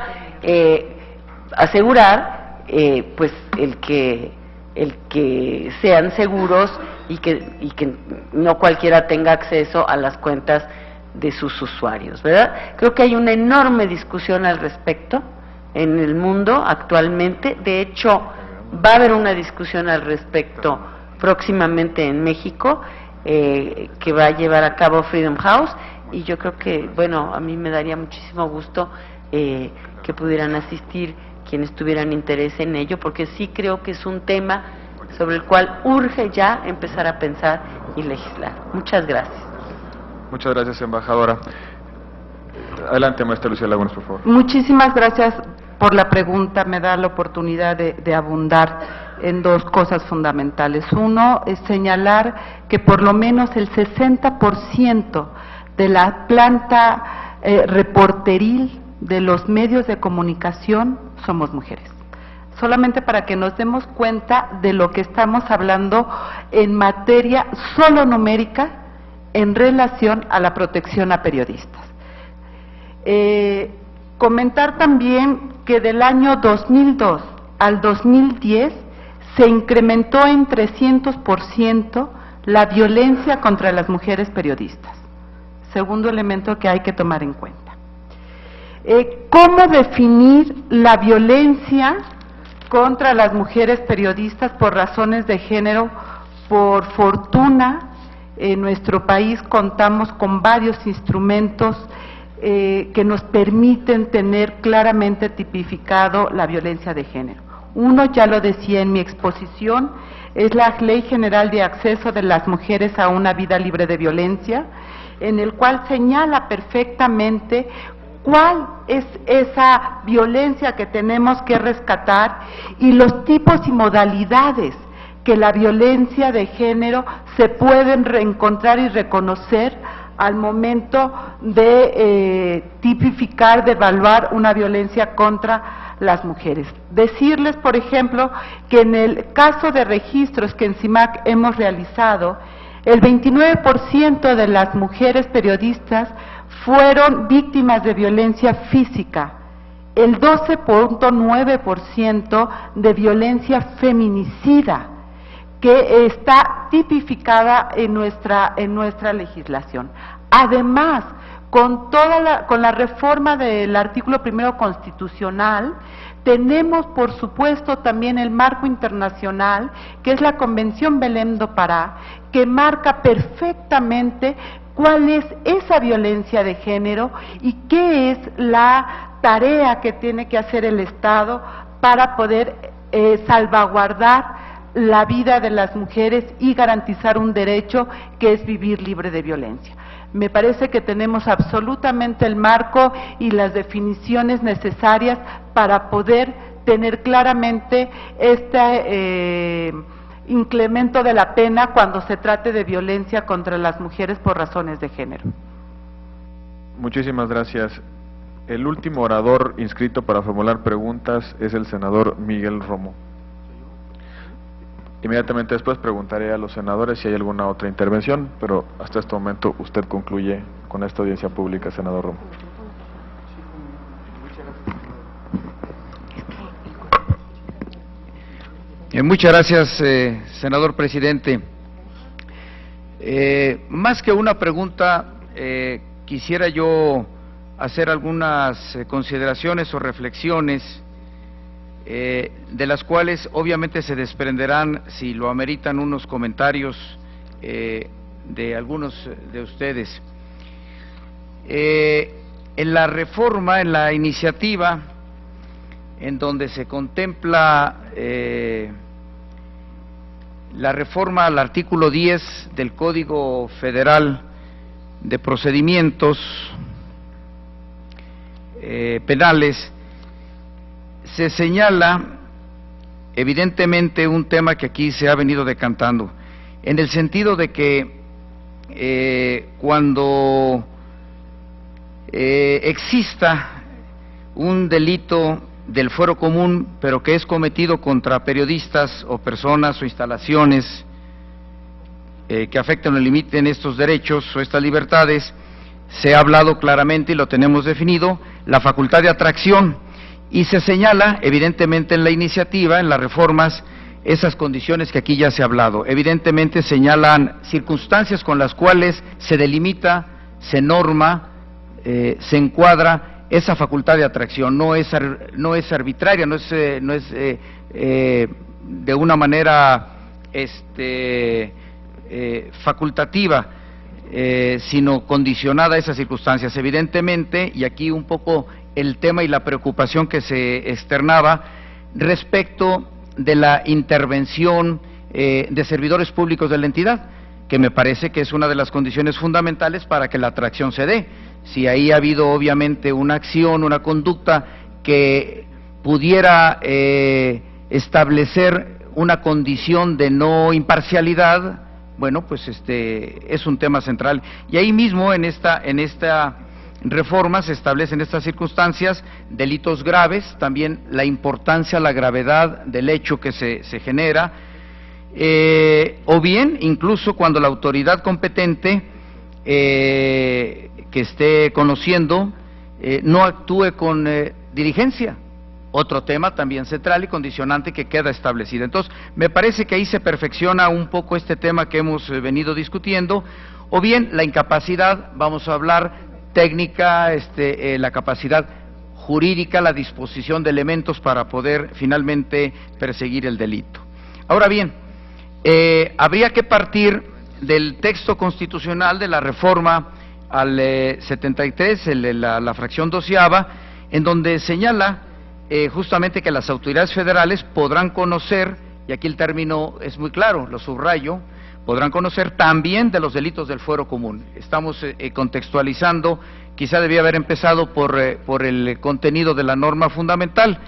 asegurar pues el que sean seguros y que no cualquiera tenga acceso a las cuentas de sus usuarios, ¿verdad? Creo que hay una enorme discusión al respecto en el mundo actualmente. De hecho, va a haber una discusión al respecto próximamente en México, que va a llevar a cabo Freedom House, y yo creo que, bueno, a mí me daría muchísimo gusto que pudieran asistir quienes tuvieran interés en ello, porque sí creo que es un tema sobre el cual urge ya empezar a pensar y legislar. Muchas gracias. Muchas gracias, embajadora. Adelante, maestra Lucía Lagunes, por favor. Muchísimas gracias por la pregunta. Me da la oportunidad de abundar en dos cosas fundamentales. Uno es señalar que por lo menos el 60% de la planta reporteril de los medios de comunicación somos mujeres. Solamente para que nos demos cuenta de lo que estamos hablando en materia solo numérica en relación a la protección a periodistas. Comentar también que del año 2002 al 2010 se incrementó en 300% la violencia contra las mujeres periodistas. Segundo elemento que hay que tomar en cuenta. ¿Cómo definir la violencia contra las mujeres periodistas por razones de género? Por fortuna, en nuestro país contamos con varios instrumentos que nos permiten tener claramente tipificado la violencia de género. Uno, ya lo decía en mi exposición, es la Ley General de Acceso de las Mujeres a una Vida Libre de Violencia, en el cual señala perfectamente cuál es esa violencia que tenemos que rescatar y los tipos y modalidades que la violencia de género se pueden reencontrar y reconocer al momento de tipificar, de evaluar una violencia contra las mujeres. Decirles, por ejemplo, que en el caso de registros que en CIMAC hemos realizado, el 29% de las mujeres periodistas fueron víctimas de violencia física, el 12.9% de violencia feminicida, que está tipificada en nuestra legislación. Además, con la reforma del artículo 1 constitucional, tenemos por supuesto también el marco internacional, que es la Convención Belém do Pará, que marca perfectamente cuál es esa violencia de género y qué es la tarea que tiene que hacer el Estado para poder salvaguardar la vida de las mujeres y garantizar un derecho que es vivir libre de violencia. Me parece que tenemos absolutamente el marco y las definiciones necesarias para poder tener claramente este incremento de la pena cuando se trate de violencia contra las mujeres por razones de género. Muchísimas gracias. El último orador inscrito para formular preguntas es el senador Miguel Romo. Inmediatamente después preguntaré a los senadores si hay alguna otra intervención, pero hasta este momento usted concluye con esta audiencia pública, senador Romo. Muchas gracias, senador presidente. Más que una pregunta, quisiera yo hacer algunas consideraciones o reflexiones de las cuales obviamente se desprenderán, si lo ameritan, unos comentarios de algunos de ustedes. En la reforma, en la iniciativa, en donde se contempla la reforma al artículo 10 del Código Federal de Procedimientos Penales, se señala evidentemente un tema que aquí se ha venido decantando, en el sentido de que cuando exista un delito del fuero común, pero que es cometido contra periodistas o personas o instalaciones que afecten o limiten estos derechos o estas libertades, se ha hablado claramente y lo tenemos definido, la facultad de atracción. Y se señala, evidentemente, en la iniciativa, en las reformas, esas condiciones que aquí ya se ha hablado. Evidentemente señalan circunstancias con las cuales se delimita, se norma, se encuadra esa facultad de atracción. No es arbitraria, no es de una manera facultativa, sino condicionada a esas circunstancias. Evidentemente, y aquí un poco el tema y la preocupación que se externaba respecto de la intervención de servidores públicos de la entidad, que me parece que es una de las condiciones fundamentales para que la atracción se dé. Si ahí ha habido obviamente una acción, una conducta que pudiera establecer una condición de no imparcialidad, bueno, pues es un tema central. Y ahí mismo en esta reforma se establecen estas circunstancias, delitos graves, también la importancia, la gravedad del hecho que se genera, o bien incluso cuando la autoridad competente que esté conociendo no actúe con diligencia. Otro tema también central y condicionante que queda establecido. Entonces, me parece que ahí se perfecciona un poco este tema que hemos venido discutiendo, o bien la incapacidad, vamos a hablar técnica, la capacidad jurídica, la disposición de elementos para poder finalmente perseguir el delito. Ahora bien, habría que partir del texto constitucional de la reforma al 73, la fracción 12ª, en donde señala justamente que las autoridades federales podrán conocer, y aquí el término es muy claro, lo subrayo, podrán conocer también de los delitos del fuero común. Estamos contextualizando, quizá debía haber empezado por el contenido de la norma fundamental.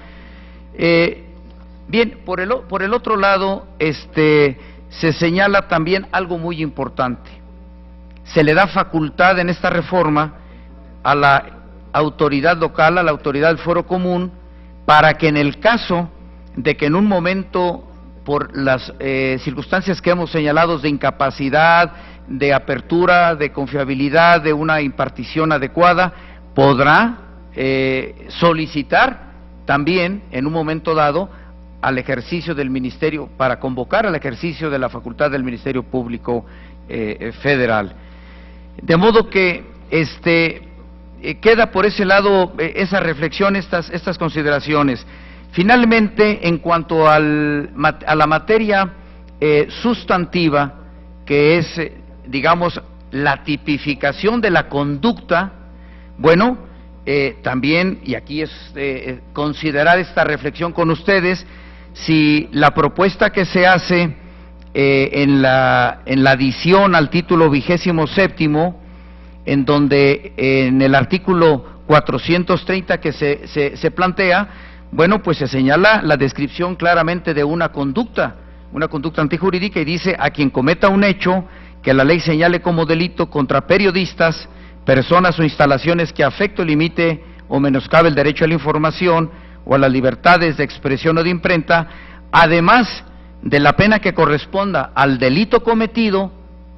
Bien, por el otro lado, se señala también algo muy importante. Se le da facultad en esta reforma a la autoridad local, a la autoridad del fuero común, para que en el caso de que en un momento, por las circunstancias que hemos señalado de incapacidad, de apertura, de confiabilidad, de una impartición adecuada, podrá solicitar también en un momento dado al ejercicio del Ministerio, para convocar al ejercicio de la facultad del Ministerio Público Federal. De modo que queda por ese lado esa reflexión, estas consideraciones. Finalmente, en cuanto a la materia sustantiva, que es, digamos, la tipificación de la conducta, bueno, también, y aquí es considerar esta reflexión con ustedes, si la propuesta que se hace en la adición al título 27º, en donde en el artículo 430 que se plantea, bueno, pues se señala la descripción claramente de una conducta antijurídica, y dice: a quien cometa un hecho que la ley señale como delito contra periodistas, personas o instalaciones que afecte o limite o menoscabe el derecho a la información o a las libertades de expresión o de imprenta, además de la pena que corresponda al delito cometido,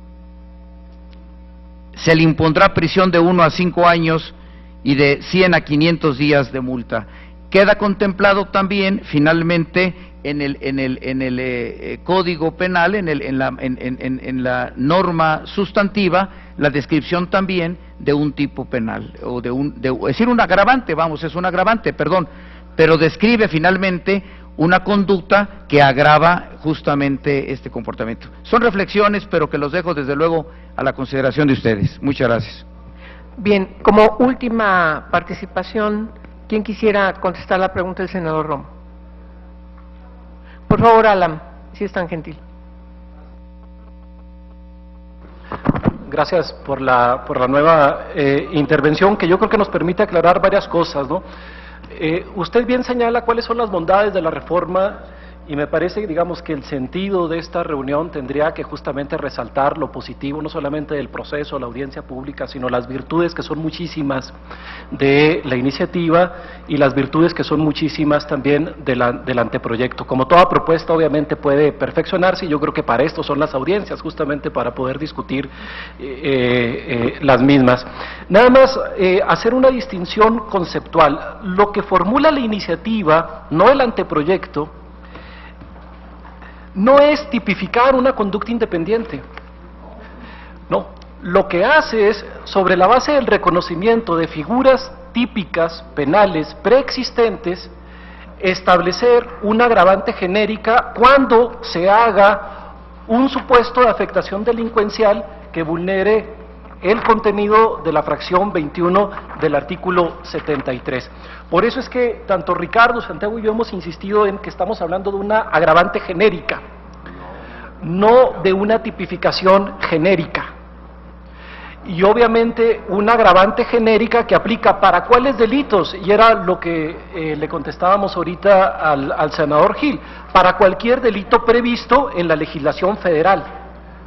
se le impondrá prisión de 1 a 5 años y de 100 a 500 días de multa. Queda contemplado también, finalmente, en el Código Penal, en la norma sustantiva, la descripción también de un tipo penal, o es decir, un agravante, pero describe finalmente una conducta que agrava justamente este comportamiento. Son reflexiones, pero que los dejo desde luego a la consideración de ustedes. Muchas gracias. Bien, como última participación, ¿quién quisiera contestar la pregunta del senador Romo? Por favor, Alan, si es tan gentil. Gracias por la nueva intervención, que yo creo que nos permite aclarar varias cosas, ¿no? Usted bien señala cuáles son las bondades de la reforma, y me parece, digamos, que el sentido de esta reunión tendría que justamente resaltar lo positivo, no solamente del proceso, la audiencia pública, sino las virtudes que son muchísimas de la iniciativa y las virtudes que son muchísimas también del anteproyecto. Como toda propuesta, obviamente puede perfeccionarse, y yo creo que para esto son las audiencias, justamente para poder discutir las mismas. Nada más hacer una distinción conceptual. Lo que formula la iniciativa, no el anteproyecto, no es tipificar una conducta independiente. No, lo que hace es, sobre la base del reconocimiento de figuras típicas penales preexistentes, establecer una agravante genérica cuando se haga un supuesto de afectación delincuencial que vulnere el contenido de la fracción 21 del artículo 73. Por eso es que tanto Ricardo, Santiago y yo hemos insistido en que estamos hablando de una agravante genérica, no de una tipificación genérica. Y obviamente una agravante genérica que aplica para cuáles delitos, y era lo que le contestábamos ahorita al senador Gil, para cualquier delito previsto en la legislación federal.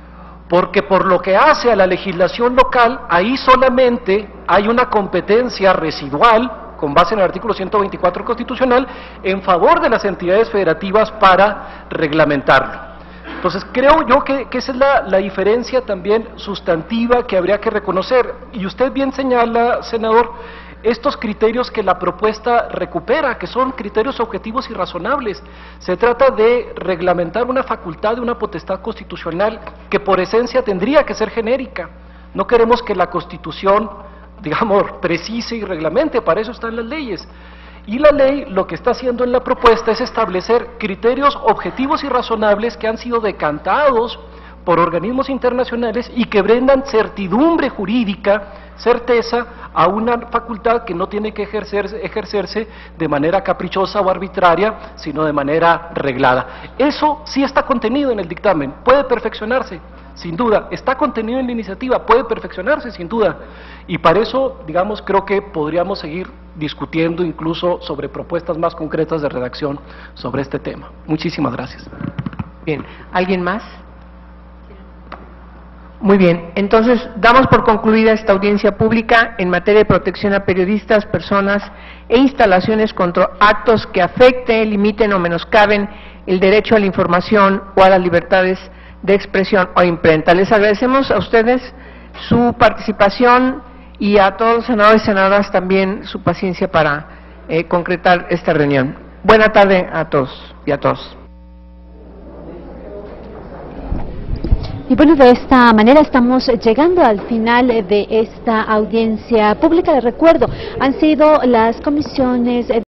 porque por lo que hace a la legislación local, ahí solamente hay una competencia residual, con base en el artículo 124 constitucional, en favor de las entidades federativas para reglamentarlo. Entonces, creo yo que esa es la diferencia también sustantiva que habría que reconocer. Y usted bien señala, senador, estos criterios que la propuesta recupera, que son criterios objetivos y razonables. Se trata de reglamentar una facultad de una potestad constitucional que por esencia tendría que ser genérica. No queremos que la Constitución, digamos, precise y reglamente, para eso están las leyes. Y la ley lo que está haciendo en la propuesta es establecer criterios objetivos y razonables que han sido decantados por organismos internacionales y que brindan certidumbre jurídica, certeza a una facultad que no tiene que ejercerse de manera caprichosa o arbitraria, sino de manera reglada. Eso sí está contenido en el dictamen, puede perfeccionarse, sin duda, está contenido en la iniciativa, puede perfeccionarse, sin duda, y para eso, digamos, creo que podríamos seguir discutiendo incluso sobre propuestas más concretas de redacción sobre este tema. Muchísimas gracias. Bien, ¿alguien más? Muy bien, entonces damos por concluida esta audiencia pública en materia de protección a periodistas, personas e instalaciones contra actos que afecten, limiten o menoscaben el derecho a la información o a las libertades de expresión o imprenta. Les agradecemos a ustedes su participación y a todos los senadores y senadoras también su paciencia para concretar esta reunión. Buena tarde a todos y a todos. Y bueno, de esta manera estamos llegando al final de esta audiencia pública. Les recuerdo, han sido las comisiones de